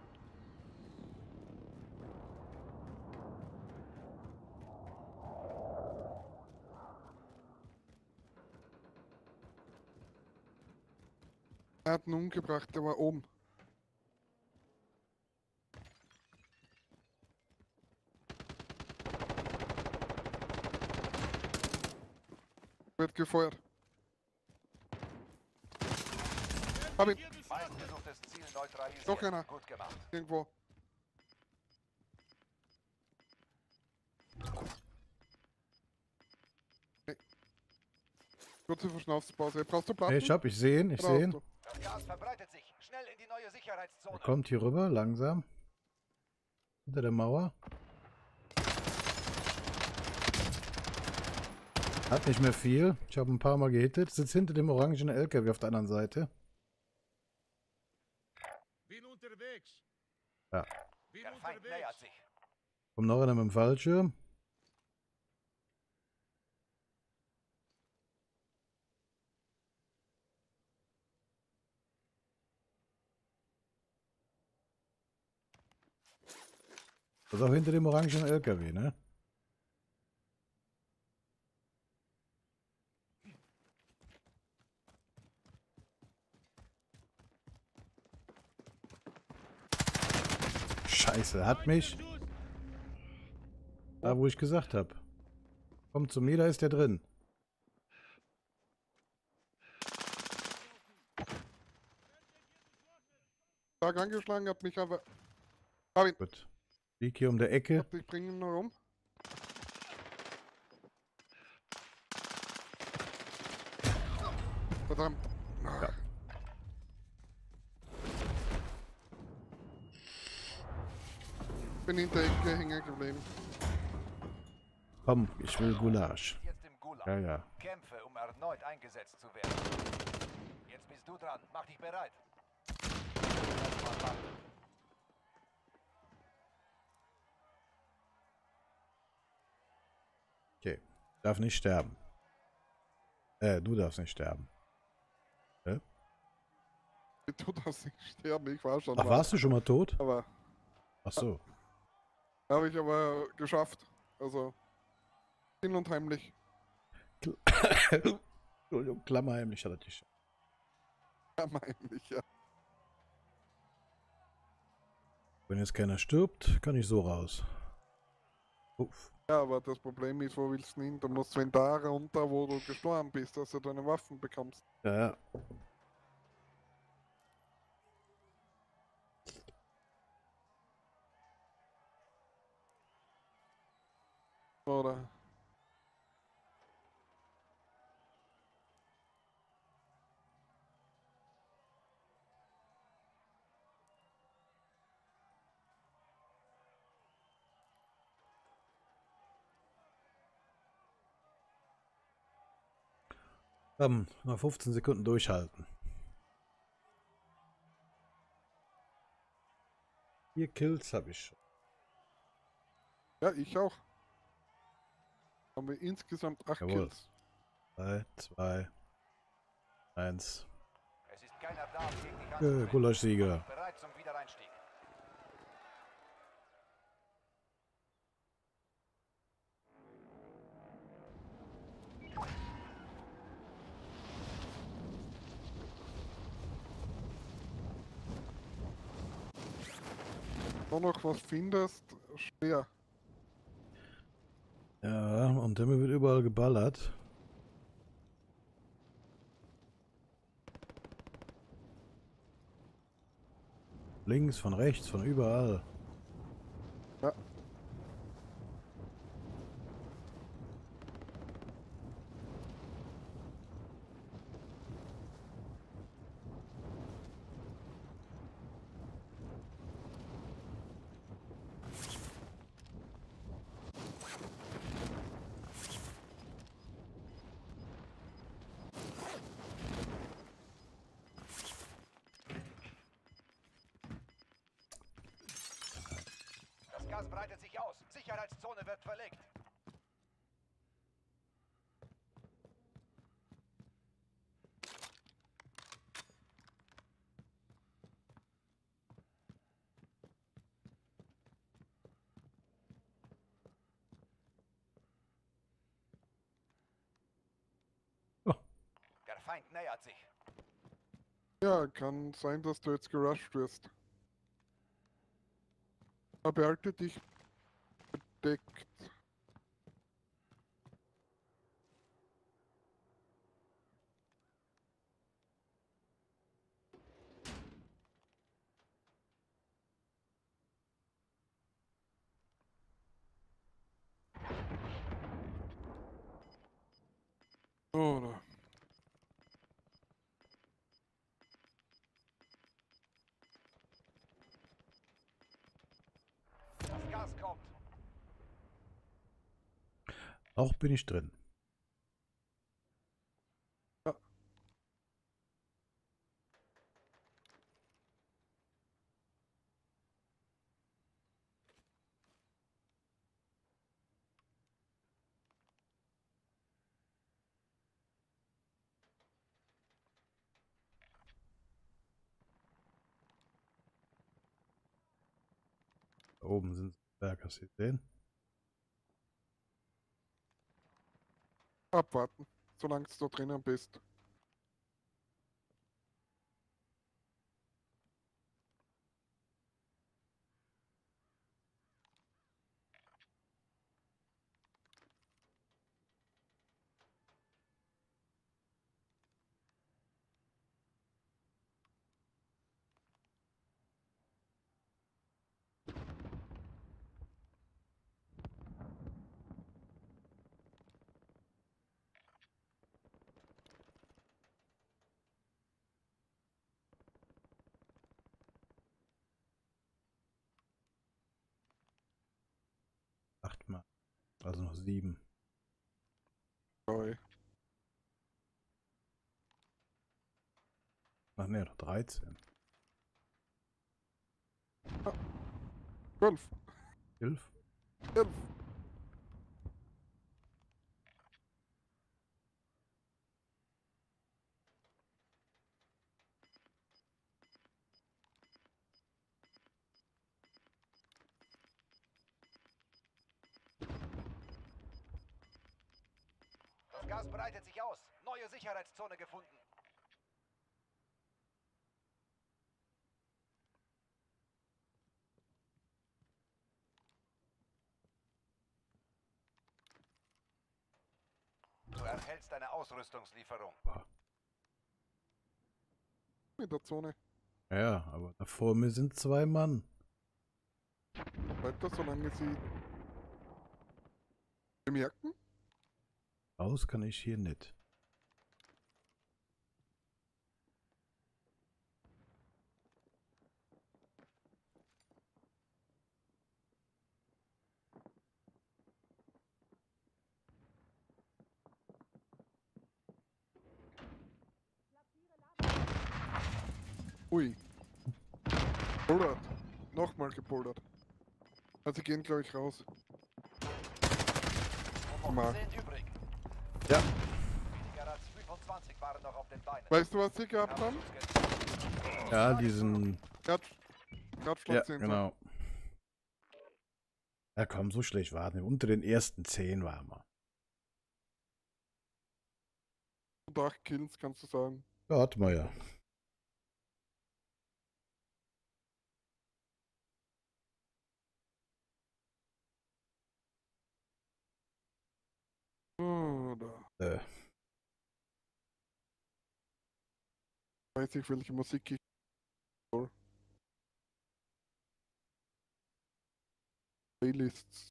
Er hat einen umgebracht, der war oben. Wird gefeuert. Hab ihn. Meist gesuchtes Ziel neutralisiert. Noch einer. Gut gemacht. Irgendwo. Nee. Kurze Verschnaufspause. Brauchst du Platten? Nee, ich hab, ich sehe ihn, ich Brauchst sehe ihn. du. Das Gas verbreitet sich. Schnell in die neue Er Sicherheitszone. kommt hier rüber, langsam. Hinter der Mauer. Hat nicht mehr viel. Ich habe ein paar Mal gehittet. Sitzt hinter dem orangenen L K W auf der anderen Seite. Bin unterwegs. Ja. Bin Der Feind nähert unterwegs. sich. Kommt noch einer mit dem Fallschirm. Das ist auch hinter dem orangenen L K W, ne? Scheiße, hat mich. Da, wo ich gesagt habe. Kommt zu mir, da ist der drin. Stark angeschlagen, hat mich aber. Hab ihn. Gut. Lieg hier um der Ecke. Ich bring ihn noch rum. Verdammt. Ja. Bin hinter der Ecke hängen geblieben. Komm, ich will Gulasch. Jetzt im Gulag. Ja, ja. Kämpfe, um erneut eingesetzt zu werden. Jetzt bist du dran. Mach dich bereit. Erstmal warten. Okay. Darf nicht sterben. Äh, du darfst nicht sterben. Hä? Ich tu das nicht sterben, ich war schon Ach, mal. warst du schon mal tot? Aber Ach so. habe ich aber geschafft. Also, hin und heimlich. Entschuldigung, klammerheimlich hat er dich. Ja, heimlich, ja. Wenn jetzt keiner stirbt, kann ich so raus. Uff. Ja, aber das Problem ist, wo willst du hin? Du musst wenn da runter, wo du gestorben bist, dass du deine Waffen bekommst. Ja, ja. Oder? Komm, noch fünfzehn Sekunden durchhalten. Vier Kills habe ich schon. Ja, ich auch. Haben wir insgesamt acht Jawohl. Kills. drei, zwei, eins. Es ist keiner da, um gegen dich Äh, anzutreten. Gulasch-Sieger. Bereit zum Wiedereinstieg. Wenn du noch was findest, schwer. Ja, und damit wird überall geballert. Links, von rechts, von überall. Ja. Das Gas breitet sich aus. Sicherheitszone wird verlegt. Oh. Der Feind nähert sich. Ja, kann sein, dass du jetzt gerusht wirst. Aber behalte dich bedeckt. Oder? Das Gas kommt. Auch bin ich drin. Ja. Da oben sind Berger, Sie sehen. Abwarten, solange du da drinnen bist. Achtmal. Also noch sieben. Sorry. Ach ne, noch dreizehn. Zwölf. Elf. Elf. Gas breitet sich aus. Neue Sicherheitszone gefunden. Du erhältst eine Ausrüstungslieferung. In der Zone. Ja, aber da vor mir sind zwei Mann. Weiter, solange sie bemerken. Raus kann ich hier nicht. Ui. Gepoldert. Nochmal gepoldert. Also sie gehen, glaube ich, raus. Mal. zehn übrig. Ja. Weniger als fünfundzwanzig waren noch auf den Beinen. Weißt du, was sie gehabt haben? Ja, diesen. Grad, Ja, Gradschlagsensor. genau. Ja, komm, so schlecht war nicht. Unter den ersten zehn waren wir. Und acht Kills, kannst du sagen. Ja, hatten wir ja. Oh, da Äh, weiß ich, welche Musik ich soll. Playlists.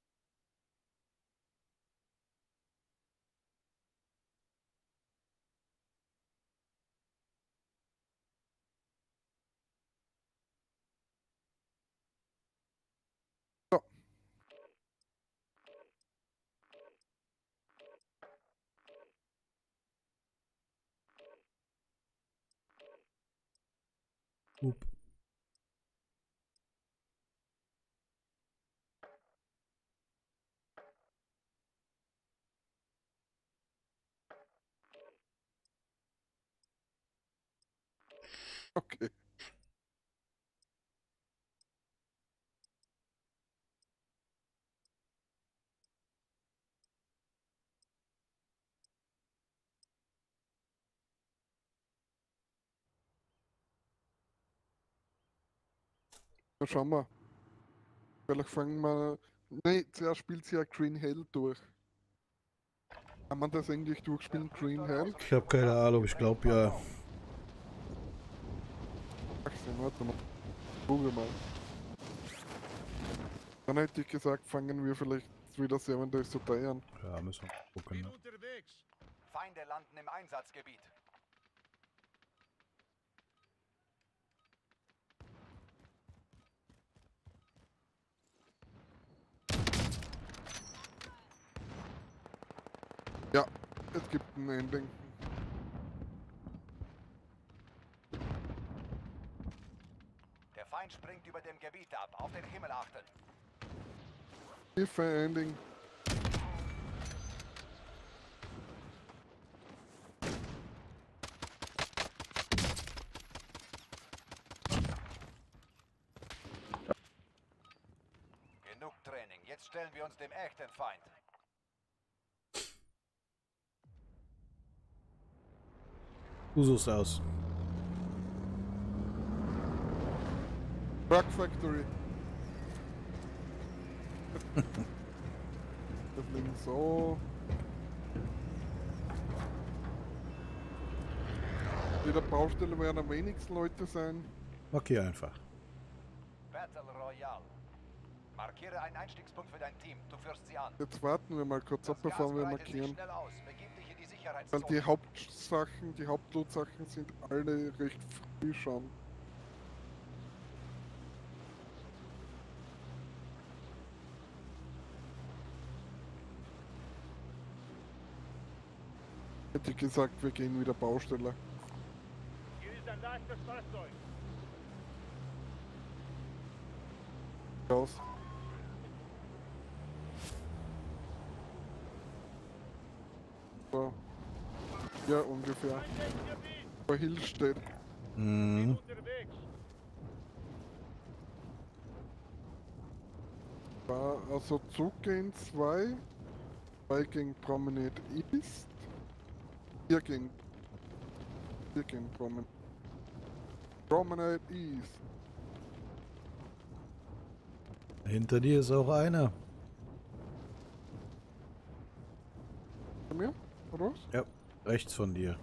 So. up. Okay. Na, schauen wir. Vielleicht fangen wir. Nee, zuerst spielt sie ja Green Hell durch. Kann man das eigentlich durchspielen, Green Hell? Ich habe keine Ahnung, ich glaube ja. Achtzehn, warte mal. Google mal. Dann hätte ich gesagt, fangen wir vielleicht wieder Seven Days to Die an. Ja, müssen wir mal gucken. Bin Ne? unterwegs. Feinde landen im Einsatzgebiet. Ja, es gibt ein Ending. Der Feind springt über dem Gebiet ab. Auf den Himmel achten. If Ending. Genug Training. Jetzt stellen wir uns dem echten Feind. Du suchst aus. Truck Factory. Wir fliegen so. In der Baustelle werden am wenigsten Leute sein. Okay, einfach. Battle Royale. Markiere einen Einstiegspunkt für dein Team. Du führst sie an. Jetzt warten wir mal kurz ab, Das bevor Gas wir breitet sich markieren. schnell aus. Begib dich in die Weil Sicherheitszone. die Hauptsachen, die Hauptlootsachen sind alle recht früh schon. Hätte ich gesagt, wir gehen wieder Baustelle. Hier ist ein leichtes Fahrzeug. Raus. So. Ja, ungefähr. Einsatzgebiet. Wo Hill steht. Bin Mhm. unterwegs. War also Zug gegen zwei. zwei gegen Promenade East. Hier gehen. Hier gehen, Promen. Promenade East. Hinter dir ist auch einer. Bei mir? Oder was? Ja, rechts von dir.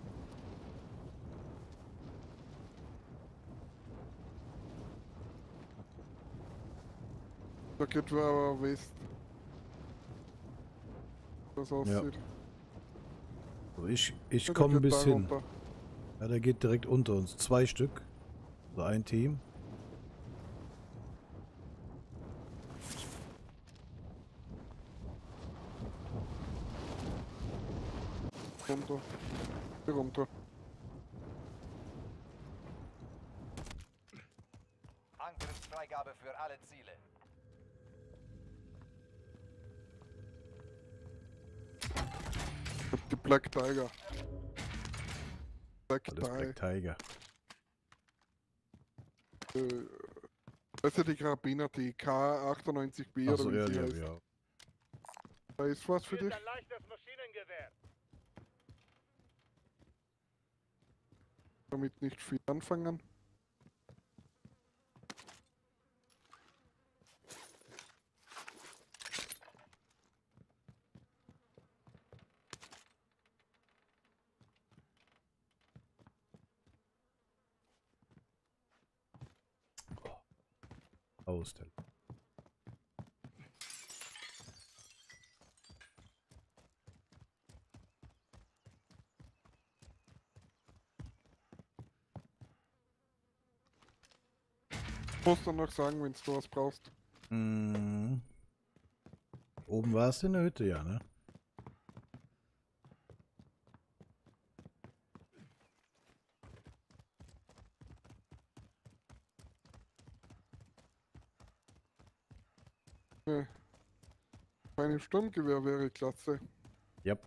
Da geht wer aber West. Das aussieht. So, ich ich Ja, der komme geht bis da hin. runter. Ja, der geht direkt unter uns. Zwei Stück. So ein Team. Runter. Hier runter. Angriffsfreigabe für alle Ziele. Die Black Tiger. Black Das ist Black Tiger. Tiger. Äh, weißt du, die Karabiner, die K achtundneunzig B oder Achso, wie ja, sie ja, heißt. ja. Da ist was für Hier dich. ist ein leichtes Maschinengewehr. Damit nicht viel anfangen. Ausstellen. Musst du noch sagen, wenn du was brauchst. Mhm. Oben war es in der Hütte, ja, ne? Nee. Ein Sturmgewehr wäre klasse. Yep.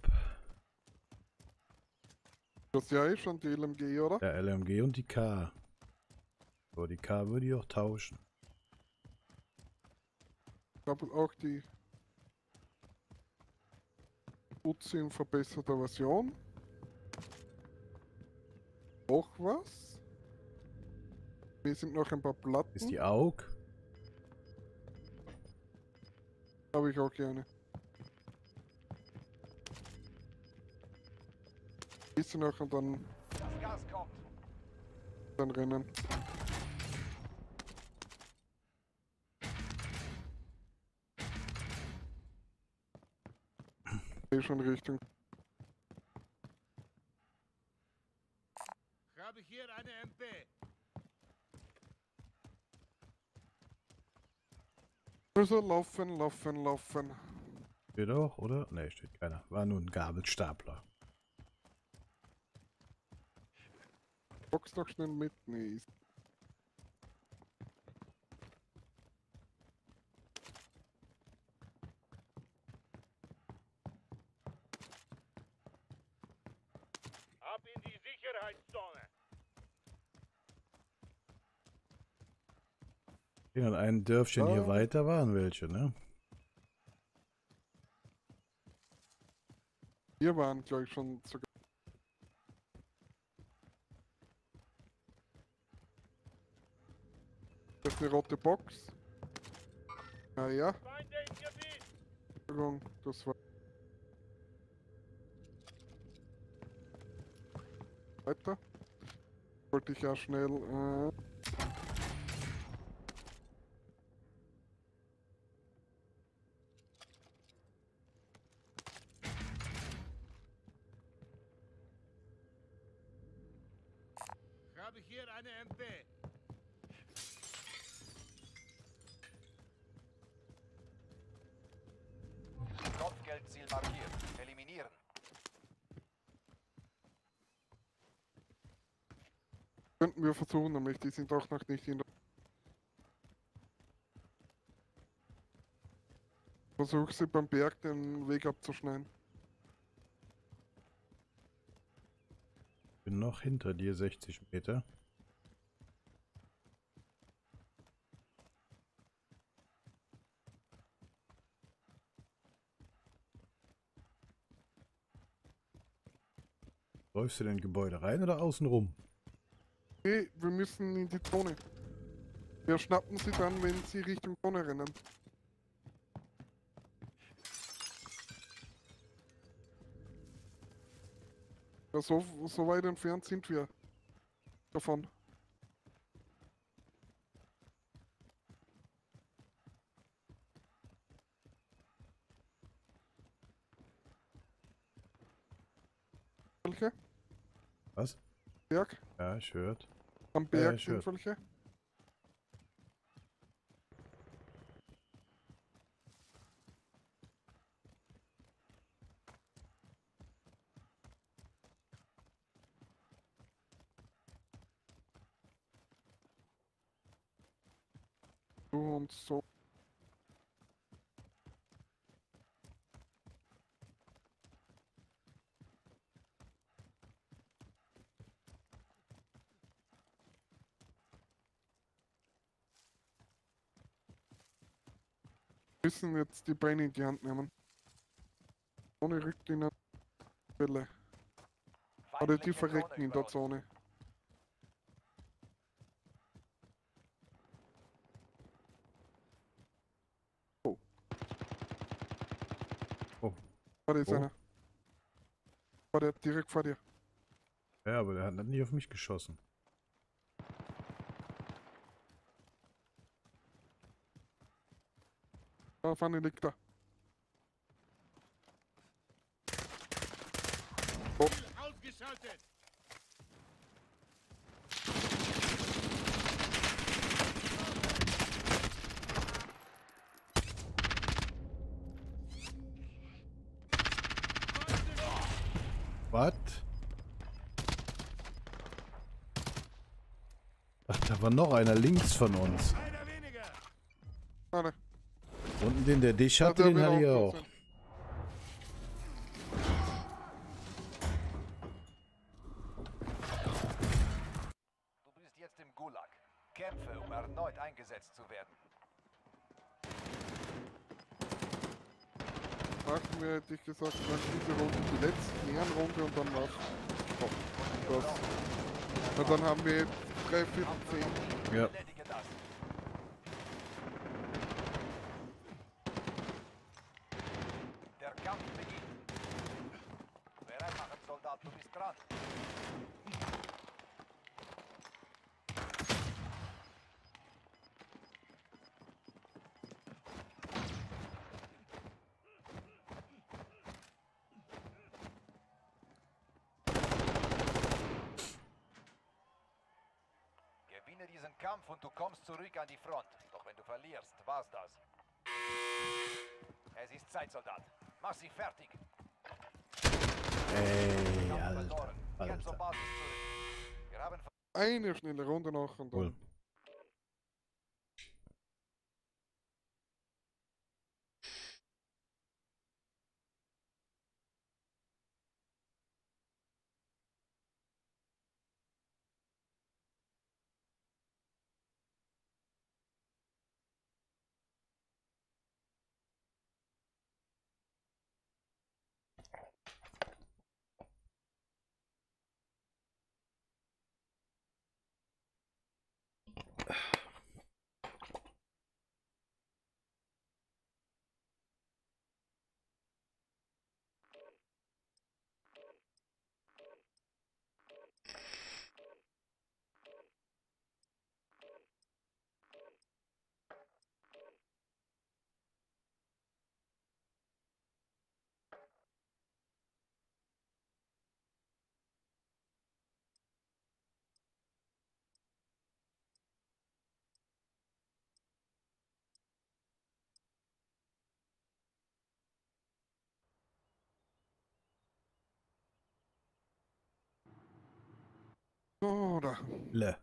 Das ist ja eh schon die L M G, oder? Der L M G und die K. So, die K würde ich auch tauschen. Ich habe auch die Uzi in verbesserter Version. Auch was? Hier sind noch ein paar Platten. Ist die Aug? Habe ich auch gerne. Ist noch und dann, Das Gas kommt. dann rennen. Eh schon Richtung. Ich habe hier eine M P. Also laufen, laufen, laufen. Steht auch, oder? Ne, steht keiner. War nur ein Gabelstapler. Box noch schnell mit. Nee, ist Ab in die Sicherheitszone. In ein Dörfchen hier Ah. weiter waren welche, ne? Wir waren, glaube ich, schon sogar. Das ist eine rote Box. Ah ja, Feinde im Gebiet. Entschuldigung, das war. Weiter. Wollte ich ja schnell. Äh, Ich habe hier eine M P. Kopfgeldziel markiert. Eliminieren. könnten wir versuchen, nämlich die sind auch noch nicht in der. Versuch sie beim Berg den Weg abzuschneiden. Bin noch hinter dir sechzig Meter. Läufst du denn in Gebäude rein oder außen rum? Nee, wir müssen in die Zone. Wir schnappen sie dann, wenn sie Richtung Zone rennen. Ja, so, so weit entfernt sind wir davon. Welche? Was? Berg? Ja, ich hört. Am Ja, Berg ich sind hör. welche? So und so. Wir müssen jetzt die Beine in die Hand nehmen. Ohne rückt in eine Welle. Oder die Feindliche Drohne verrecken in über der uns. Zone. Oh. War da jetzt Oh. einer? War der direkt vor dir? Ja, aber der hat nicht auf mich geschossen. Da vorne liegt er. Ausgeschaltet! Was? Ach, da war noch einer links von uns. Einer weniger! Vorne. Unten den, der dich Ja, hatte, der den will hatte ich auch auch. tot sein. Du bist jetzt im Gulag. Kämpfe, um erneut eingesetzt zu werden. Machen wir, hätte ich gesagt, nach dieser Runde die letzte Ehrenrunde und dann war's. Oh, das. Na, dann haben wir drei Viertel zehn. Ja. Erledige das. Der Kampf beginnt. Bereit machen, Soldat, du bist dran. Gewinne diesen Kampf und du kommst zurück an die Front. Doch wenn du verlierst, war's das. Es ist Zeit, Soldat. Mach sie fertig. Ey, Kampf Alter. verloren. Kehrt zur Alter. Basis zurück. Wir haben Eine schnelle Runde noch und dann. Cool. Oder. Le.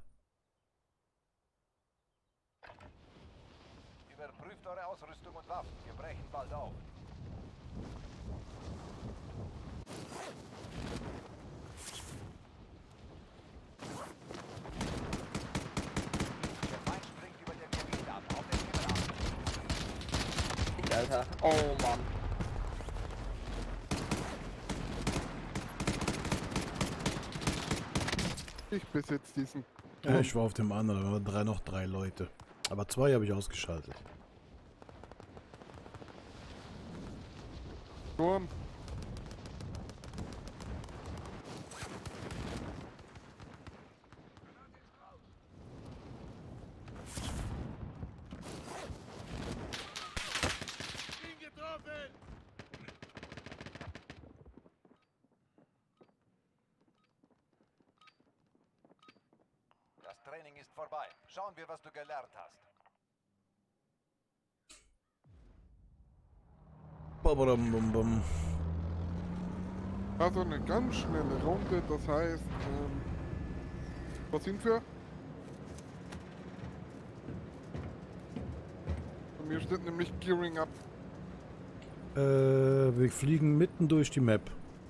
Überprüft eure Ausrüstung und Waffen. Wir brechen bald auf. Der Feind springt über dem Gebiet ab. Auf den Himmel ab. Alter. Oh Mann. Ich besitze diesen. Ja, ich war auf dem anderen, da waren drei, noch drei Leute. Aber zwei habe ich ausgeschaltet. Turm. Ihn getroffen! Das Training ist vorbei. Schauen wir, was du gelernt hast. Babadum, bum, bum. Also eine ganz schnelle Runde, das heißt, ähm, was sind wir? Bei mir steht nämlich Gearing Up. Äh, wir fliegen mitten durch die Map.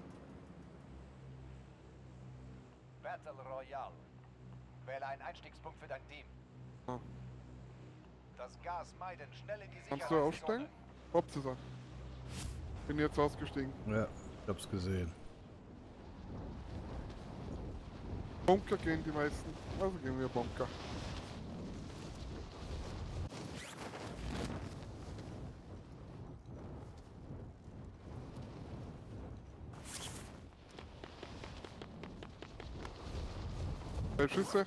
Battle Royale. Wähle einen Einstiegspunkt für dein Team. Ah. Das Gas meiden, schnell in die Kannst du aussteigen? Sicherheitszone. Hauptsache. Bin jetzt ausgestiegen. Ja, ich hab's gesehen. Bunker gehen die meisten. Also gehen wir Bunker. Drei Schüsse.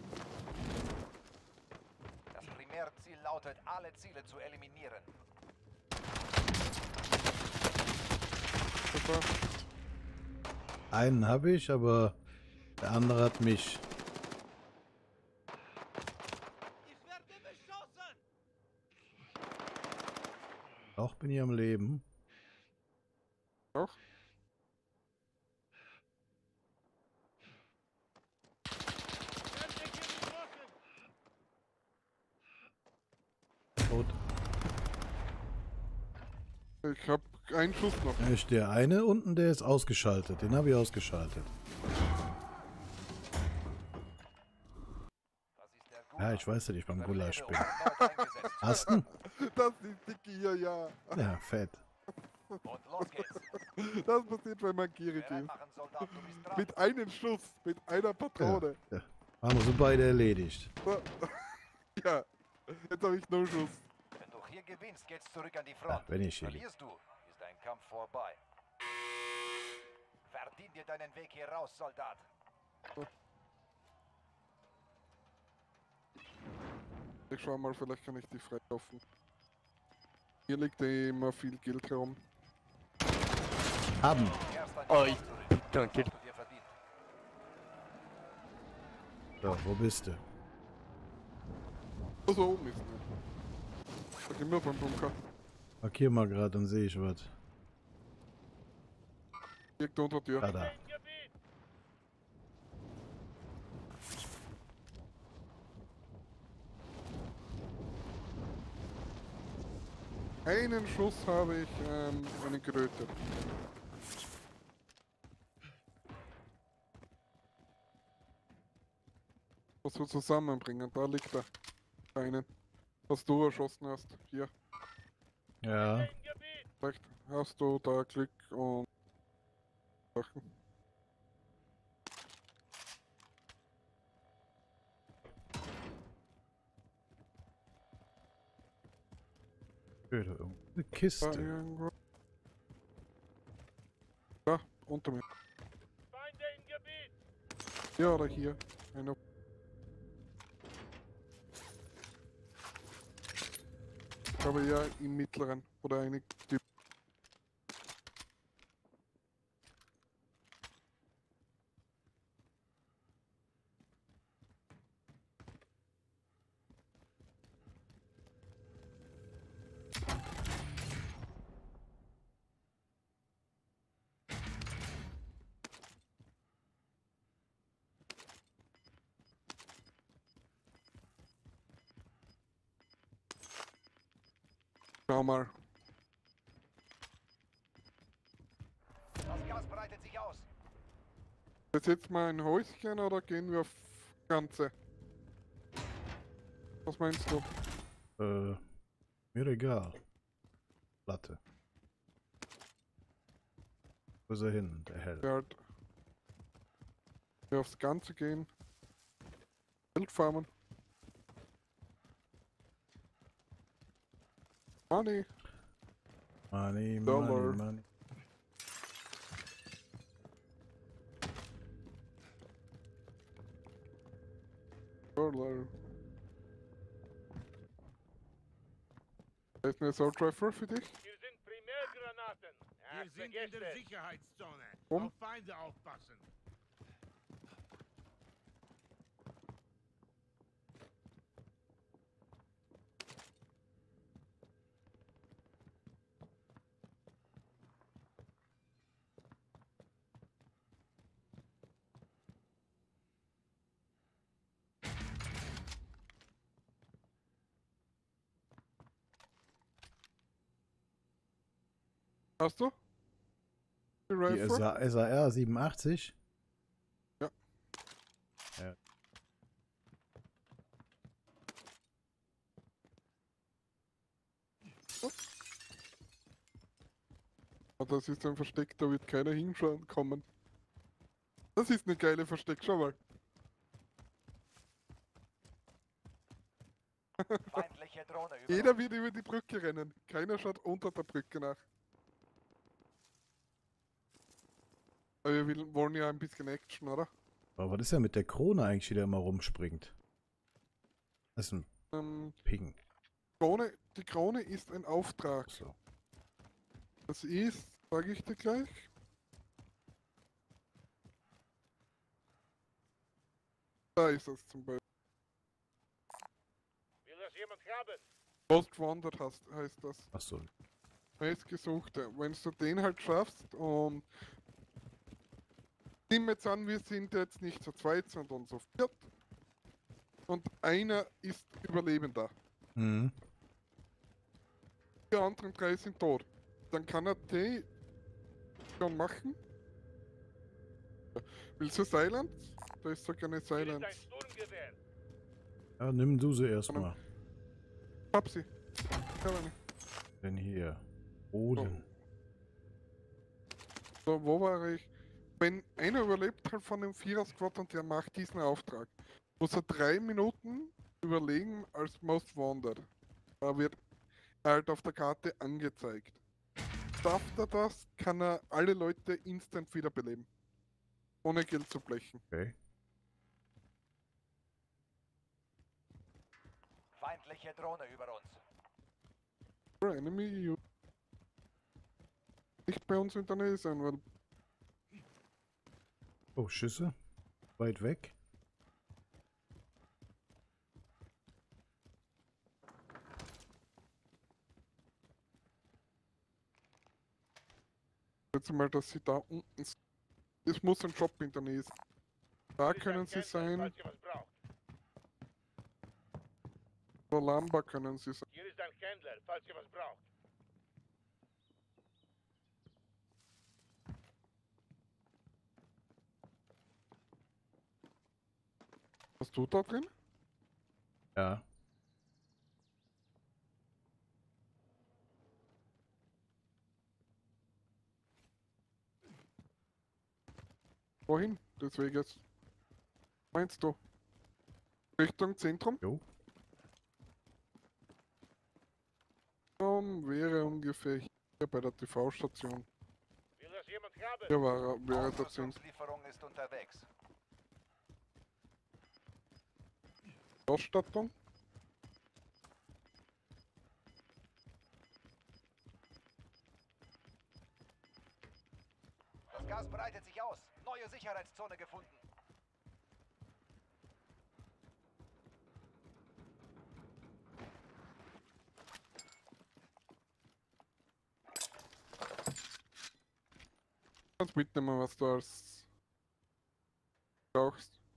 Das Primärziel lautet, alle Ziele zu eliminieren. Super. Einen habe ich, aber der andere hat mich. Ich werde beschossen! Auch bin ich am Leben. Auch. Feindliche getroffen! Tot. Ich hab einen Schuss noch. Da ist der eine unten, der ist ausgeschaltet. Den habe ich ausgeschaltet. Das ist der Ja, Gulag. ich weiß, dass ich beim Gulasch bin. Überlebe und erneut eingesetzt. Hast du? Das ist die Gier, ja. Ja, fett. Und los geht's. Das passiert, wenn man gierig Bereit ist. machen, Soldat, du bist dran. Mit einem Schuss, mit einer Patrone. Ja. Haben wir so beide erledigt. So. Ja, jetzt habe ich nur Schuss. Wenn du hier gewinnst, geht's zurück an die Front. Ja, wenn ich hier Verlierst du, ist dein Kampf vorbei. Verdien dir deinen Weg hier raus, Soldat. Ich schau mal, vielleicht kann ich die freilaufen. Hier liegt eh immer viel Geld herum. Haben. Kehrst an die Oh, Front ich- zurück. danke. Hast du dir verdient. So, wo bist du? Also oben ist nicht. Da gehen wir beim Bunker. Markier mal gerade, dann sehe ich was. Liegt unter dir. Ah, da. Im Gebiet! Einen Schuss habe ich, ähm, einen gerötet. Was wir zusammenbringen, da liegt er. Einen. Was du erschossen hast. Hier. Ja. Im Gebiet! Vielleicht hast du da Glück und Sachen. Eine Da Kiste. irgendwo. Da, unter mir. Feinde im Gebiet! Ja, oder hier. Einer. Ich habe ja im mittleren oder eine Typ. Schau mal. Das Gas breitet sich aus. Ist jetzt mal ein Häuschen oder gehen wir auf Ganze? Was meinst du? Äh, mir egal. Platte. Wo ist er hin? Der Held. Ja, halt. Wir aufs Ganze gehen. Geld farmen. Money. Money, Dollar. money, money. Dollar. Da ist ein Assault Rifle für dich. Hier sind Primärgranaten. Ach, Wir sind in vergesst der es. Sicherheitszone. Warum? Auf Feinde aufpassen. Hast du? Die Die Rifle? S A R siebenundachtzig? Ja. Ja. Ah, das ist ein Versteck, da wird keiner hinschauen kommen. Das ist eine geile Versteck, schau mal. Feindliche Drohne über Jeder uns. wird über die Brücke rennen. Keiner schaut unter der Brücke nach. Aber wir will- wollen ja ein bisschen Action, oder? Aber was ist ja mit der Krone eigentlich, die da immer rumspringt? Das ist ein Ähm, Ping. Krone, die Krone ist ein Auftrag. So. Das ist, sage ich dir gleich. Da ist es zum Beispiel. Will das jemand haben? Most Wanted heißt, heißt das. Achso. Meistgesuchte. Wenn du den halt schaffst und nehmen wir jetzt an, wir sind jetzt nicht zu zweit, sondern zu viert. Und einer ist Überlebender. Mhm. Die anderen drei sind tot. Dann kann er die schon machen. Willst du Silence? Da ist sogar eine Hier ist ein Silence. Sturmgewehr. Ja, nimm du sie erstmal. Hab sie. Ich hab eine. Denn hier. Boden. So, wo war ich? Wenn einer überlebt halt von dem Vierer-Squad und der macht diesen Auftrag, muss er drei Minuten überlegen als Most Wanted. Da wird halt auf der Karte angezeigt. Schafft er das, kann er alle Leute instant wiederbeleben. Ohne Geld zu blechen. Okay. Feindliche Drohne über uns. Enemy you. Nicht bei uns in der Nähe sein, weil Oh, Schüsse. Weit weg. jetzt mal, dass sie da unten sind. Es muss ein Shop in der Nähe sein. Da Hier ist können ein sie Händler, sein. falls ihr was braucht. Oder Lamba können sie sein. Hier ist ein Händler, falls ihr was braucht. Hast du da drin? Ja. Wohin? Deswegen jetzt. Meinst du? Richtung Zentrum? Jo. Um, wäre ungefähr hier bei der T V-Station. Will das jemand haben? Hier war er, wäre der Zentrum. Ausrüstungslieferung ist unterwegs. Ausstattung. Das Gas breitet sich aus. Neue Sicherheitszone gefunden. Kannst mitnehmen, was du als brauchst.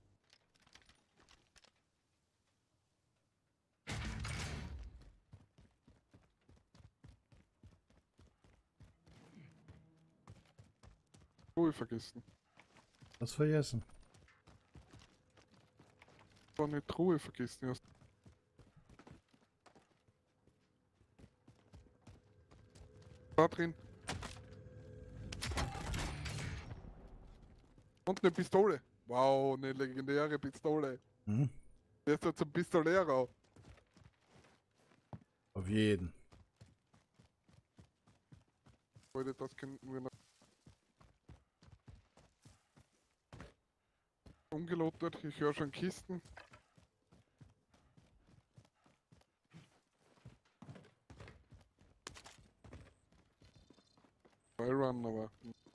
Ruhe vergessen. Was vergessen? War eine Truhe vergessen hast. Da drin. Und eine Pistole. Wow, eine legendäre Pistole. Hm? Der ist jetzt ein bisschen leerer. Auf jeden. Leute, das könnten wir noch. Ungelotet, ich höre schon Kisten. Run, aber.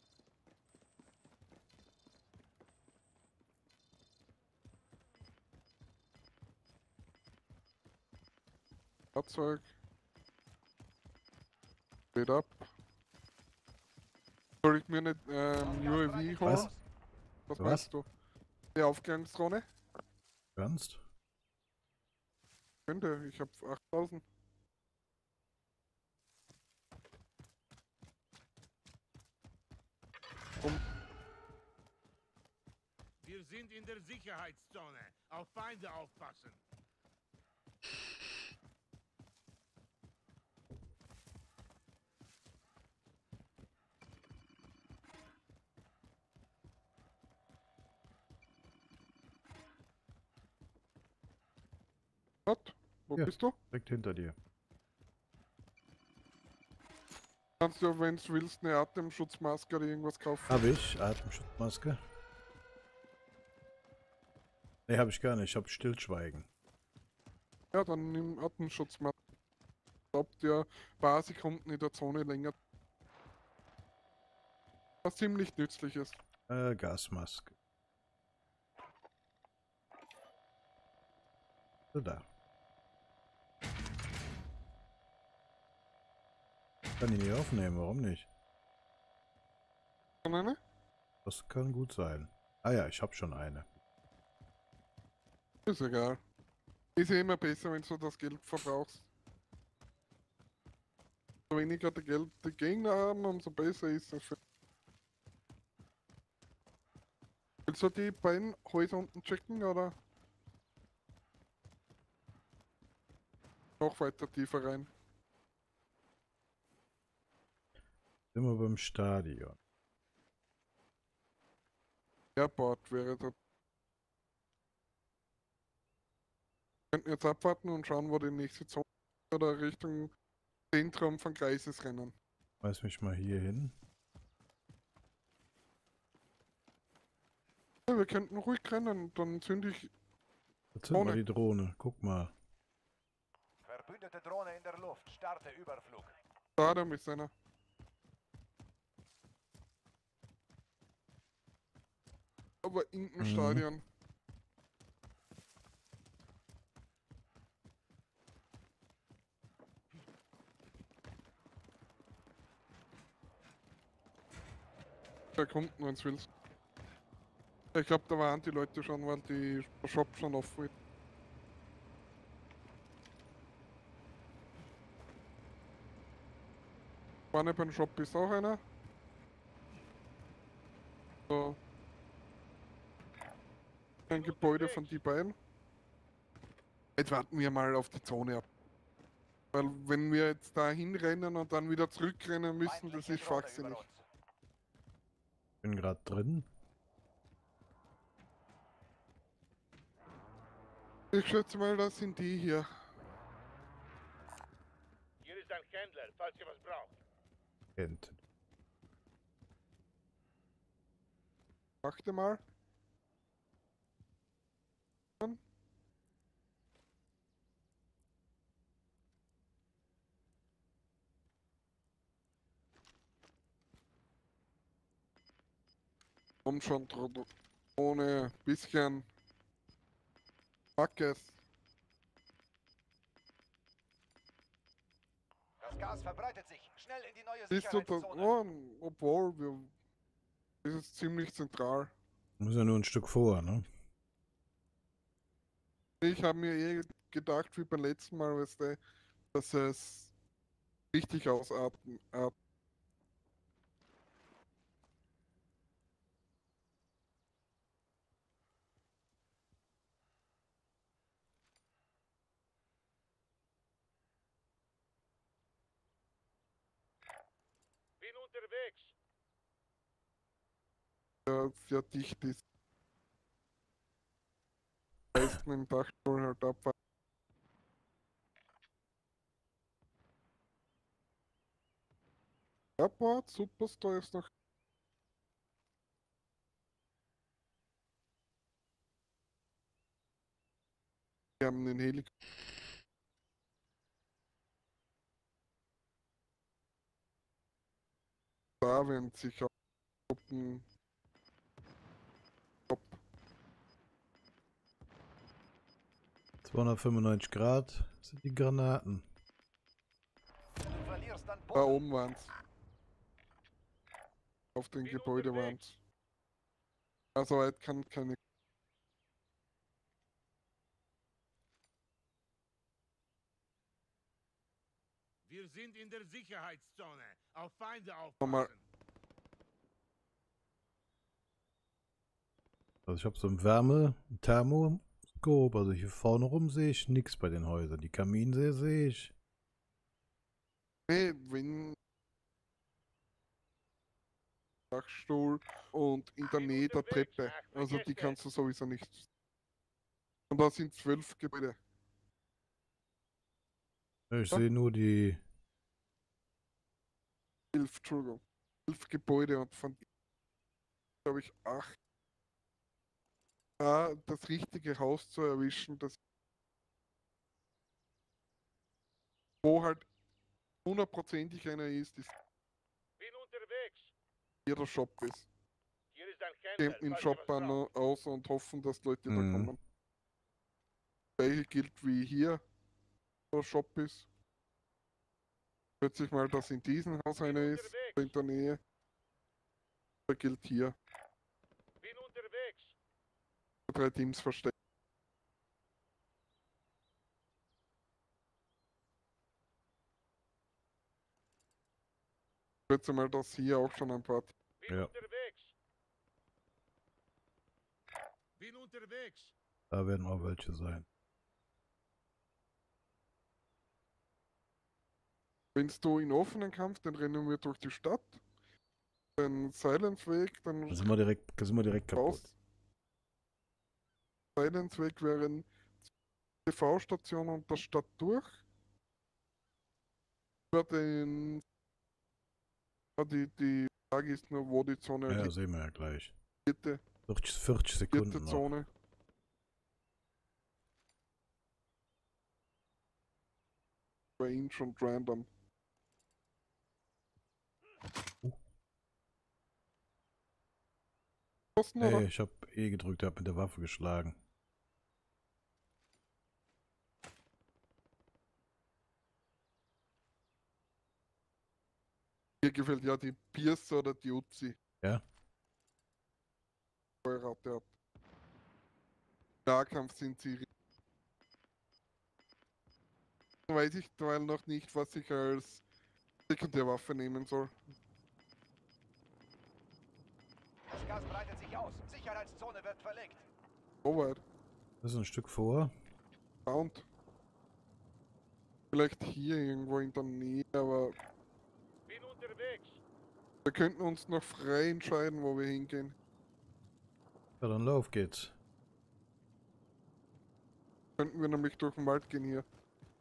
Fahrzeug. Geht ab. Soll ich mir nicht ähm, U A V holen? Was? Was Was? meinst du? Die Aufklärungsdrohne? Ernst? Könnte, ich hab achttausend. Wir sind in der Sicherheitszone. Auf Feinde aufpassen. Was? Wo Ja. bist du? Direkt hinter dir. Kannst du, wenn du willst, eine Atemschutzmaske oder irgendwas kaufen? Habe ich Atemschutzmaske? Ne, habe ich gar nicht. Ich habe Stillschweigen. Ja, dann nimm Atemschutzmaske. Ob der ein paar Sekunden in der Zone länger. Was ziemlich nützlich ist. Äh, Gasmaske. So, da. Kann ich nicht aufnehmen, warum nicht? Schon eine? Das kann gut sein. Ah ja, ich habe schon eine. Ist egal. Ist ja immer besser, wenn du das Geld verbrauchst. Je weniger die Geld die Gegner haben, umso besser ist es für. Willst du die beiden Häuser unten checken oder? Noch weiter tiefer rein. Sind wir beim Stadion. Airport wäre dort. Wir könnten jetzt abwarten und schauen, wo die nächste Zone ist oder Richtung Zentrum von Kreises rennen. Weiß mich mal hier hin. Ja, wir könnten ruhig rennen, dann zünde ich. Jetzt sind wir Drohne. die Drohne. Guck mal. Verbündete Drohne in der Luft. Starte Überflug. Da, da ist einer. Aber in dem Mhm. Stadion. Da kommt wenn du willst. Ich glaube, da waren die Leute schon, weil die Shop schon offen ist. Vorne beim Shop ist auch einer. So. Ein Gebäude von die beiden. Jetzt warten wir mal auf die Zone ab. Weil wenn wir jetzt da hinrennen und dann wieder zurückrennen müssen, das Feindliche ist Drohne schwachsinnig. über uns. Bin gerade drin. Ich schätze mal, das sind die hier. Hier ist ein Händler, falls ihr was braucht. Kennt. Achte mal. Komm schon, Tro- ohne bisschen. Pack es. Das Gas verbreitet sich. Schnell in die neue Siehst du das? Sicherheitszone. Oh, obwohl, wir. Das ist ziemlich zentral. Muss ja nur ein Stück vor, ne? Ich habe mir eh gedacht, wie beim letzten Mal, weißt du, dass es richtig ausatmen. At Bin unterwegs. äh, sehr dicht ist. Leisten im Dachstuhl halt abwarten. Airport, Superstar ist noch. Wir haben den Helikopter. Da werden sich auch Gruppen. Top. zweihundertfünfundneunzig Grad sind die Granaten. Du verlierst an Da Boden. oben waren's. Auf dem Bin Gebäude unterwegs. waren's. Also weit kann keine. Wir sind in der Sicherheitszone. Auf Feinde Nochmal. aufpassen. Also ich habe so ein Wärme, ein Thermoskop, also hier vorne rum sehe ich nichts bei den Häusern. Die Kaminsehe sehe ich. Nee, wenn. Dachstuhl und in der Bin Nähe der unterwegs. Treppe. Ach, Also die vergesst kannst du sowieso nicht. Und da sind zwölf Gebäude. Ich Ja. sehe nur die. Elf, Entschuldigung. Elf Gebäude und von glaube ich acht. Da das richtige Haus zu erwischen, das wo halt hundertprozentig einer ist, ist Bin unterwegs. hier der Shop ist. Hier ist ein Gehen Campbell. im falls ihr Shop was an braucht. aus und hoffen, dass Leute da Mhm. kommen. Gleiche gilt wie hier der Shop ist. Plötzlich mal, dass in diesem Haus Bin einer ist, unterwegs. in der Nähe. Da gilt hier. Bin unterwegs. Drei Teams versteckt. Plötzlich mal, dass hier auch schon ein paar. Bin Ja. unterwegs. Bin unterwegs. Da werden auch welche sein. Wenn du in offenen Kampf, dann rennen wir durch die Stadt. Den Silence-Weg, dann Da sind wir direkt, da sind wir direkt kaputt. raus. Silence-Weg wären T V-Station und der Stadt durch. Über den. Ja, die, die Frage ist nur, wo die Zone Ja, liegt. sehen wir ja gleich. Vierte, vierzig, vierzig vierte Sekunden noch. Zone. Range und Random. Kosten, oder? Ey, ich hab E gedrückt, hab mit der Waffe geschlagen. Mir gefällt ja die Pierce oder die Uzi. Ja? Feuerrate hat. Nahkampf sind sie. Weiß ich weil noch nicht, was ich als Sekundärwaffe nehmen soll. Das Gas breitet sich aus. Sicherheitszone wird verlegt. So weit. Das ist ein Stück vor. Sound. Vielleicht hier irgendwo in der Nähe, aber Bin unterwegs. wir könnten uns noch frei entscheiden, wo wir hingehen. Ja, dann lauf geht's. Könnten wir nämlich durch den Wald gehen hier.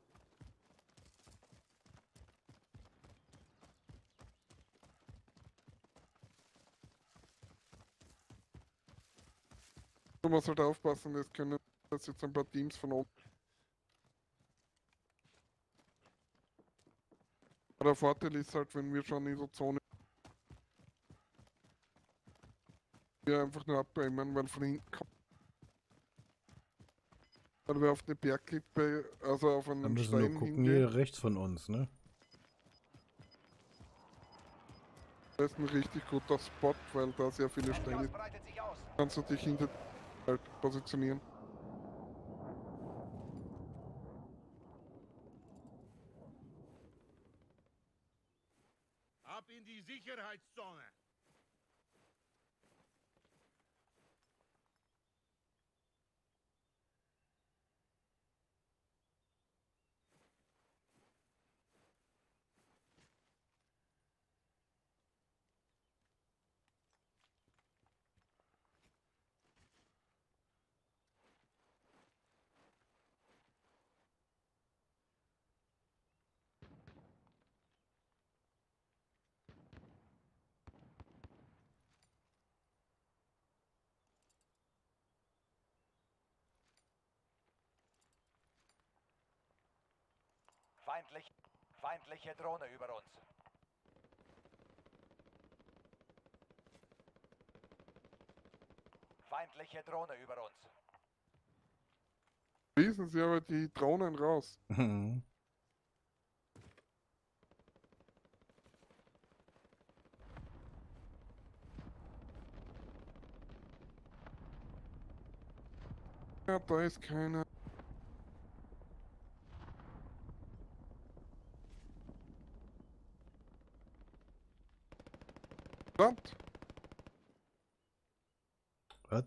Du musst halt aufpassen, es können das jetzt ein paar Teams von oben. Aber der Vorteil ist halt, wenn wir schon in der Zone wir einfach nur abbremsen, weil von hinten kommt. Weil wir auf eine Bergklippe, also auf einen Dann müssen wir nur Stein gucken, hingehen. hier rechts von uns, ne? Das ist ein richtig guter Spot, weil da sehr viele Das Steine Gas breitet sich aus. kannst du dich hinter halt positionieren. Ab in die Sicherheitszone. Feindlich, feindliche Drohne über uns. Feindliche Drohne über uns. Schließen Sie aber die Drohnen raus. Mhm. Ja, da ist keiner. Verdammt! Was?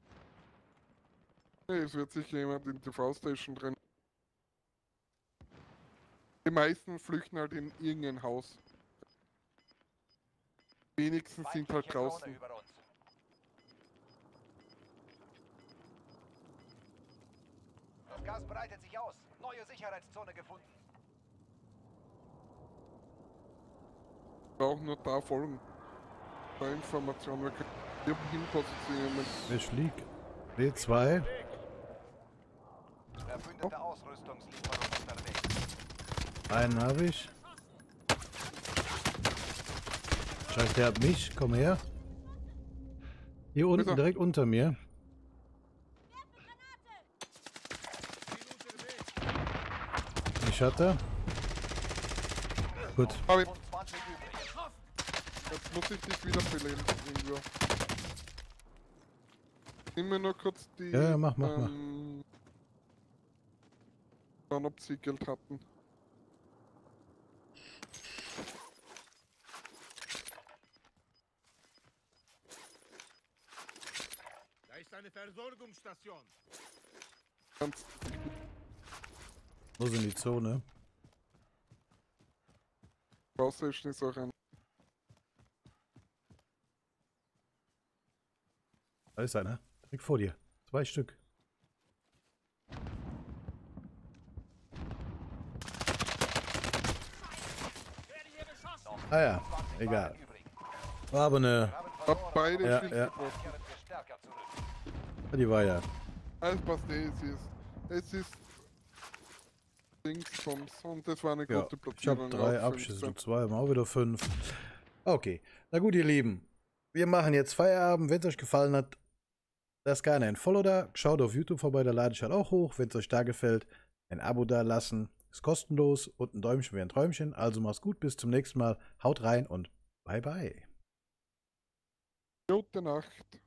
Nee, es wird sicher jemand in T V-Station drin. Die meisten flüchten halt in irgendein Haus. Die wenigsten sind halt Feindliche Drohne draußen. über uns. Das Gas breitet sich aus. Neue Sicherheitszone gefunden. Wir brauchen nur da folgen. Da Informationen. Wir können hier hin positionieren. Wer schlägt? B zwei. Verbündete Ausrüstungslieferung unterwegs. Einen habe ich. Scheiße, der hat mich. Komm her. Hier unten, Bitte. direkt unter mir. Ich hatte. Gut. Aber ich- fünfundzwanzig übrig. jetzt muss ich dich wieder beleben. Irgendwo. Nimm mir nur kurz die. Ja, ja, mach, mach, mach. ähm, Schauen, ob sie Geld hatten. Da ist eine Versorgungsstation. Ganz Wo sind die Zone? Baustation ist auch ein. Da ist einer. Direkt vor dir. Zwei Stück. Ah ja, egal. War aber eine. Hab beide Ja, Schild ja. gebrochen. Kehren wir stärker zurück. Die war ja. Alles passt eh, es ist. Es ist. Links vom und das war eine Ja, gute ich habe Platzierung. drei auf Abschüsse, du fünfzehn. zwei, haben auch wieder fünf. Okay, na gut, ihr Lieben. Wir machen jetzt Feierabend. Wenn es euch gefallen hat, lasst gerne ein Follow da. Schaut auf YouTube vorbei, da lade ich halt auch hoch. Wenn es euch da gefällt, ein Abo da lassen. Ist kostenlos und ein Däumchen wäre ein Träumchen. Also mach's gut, bis zum nächsten Mal. Haut rein und bye bye. Gute Nacht.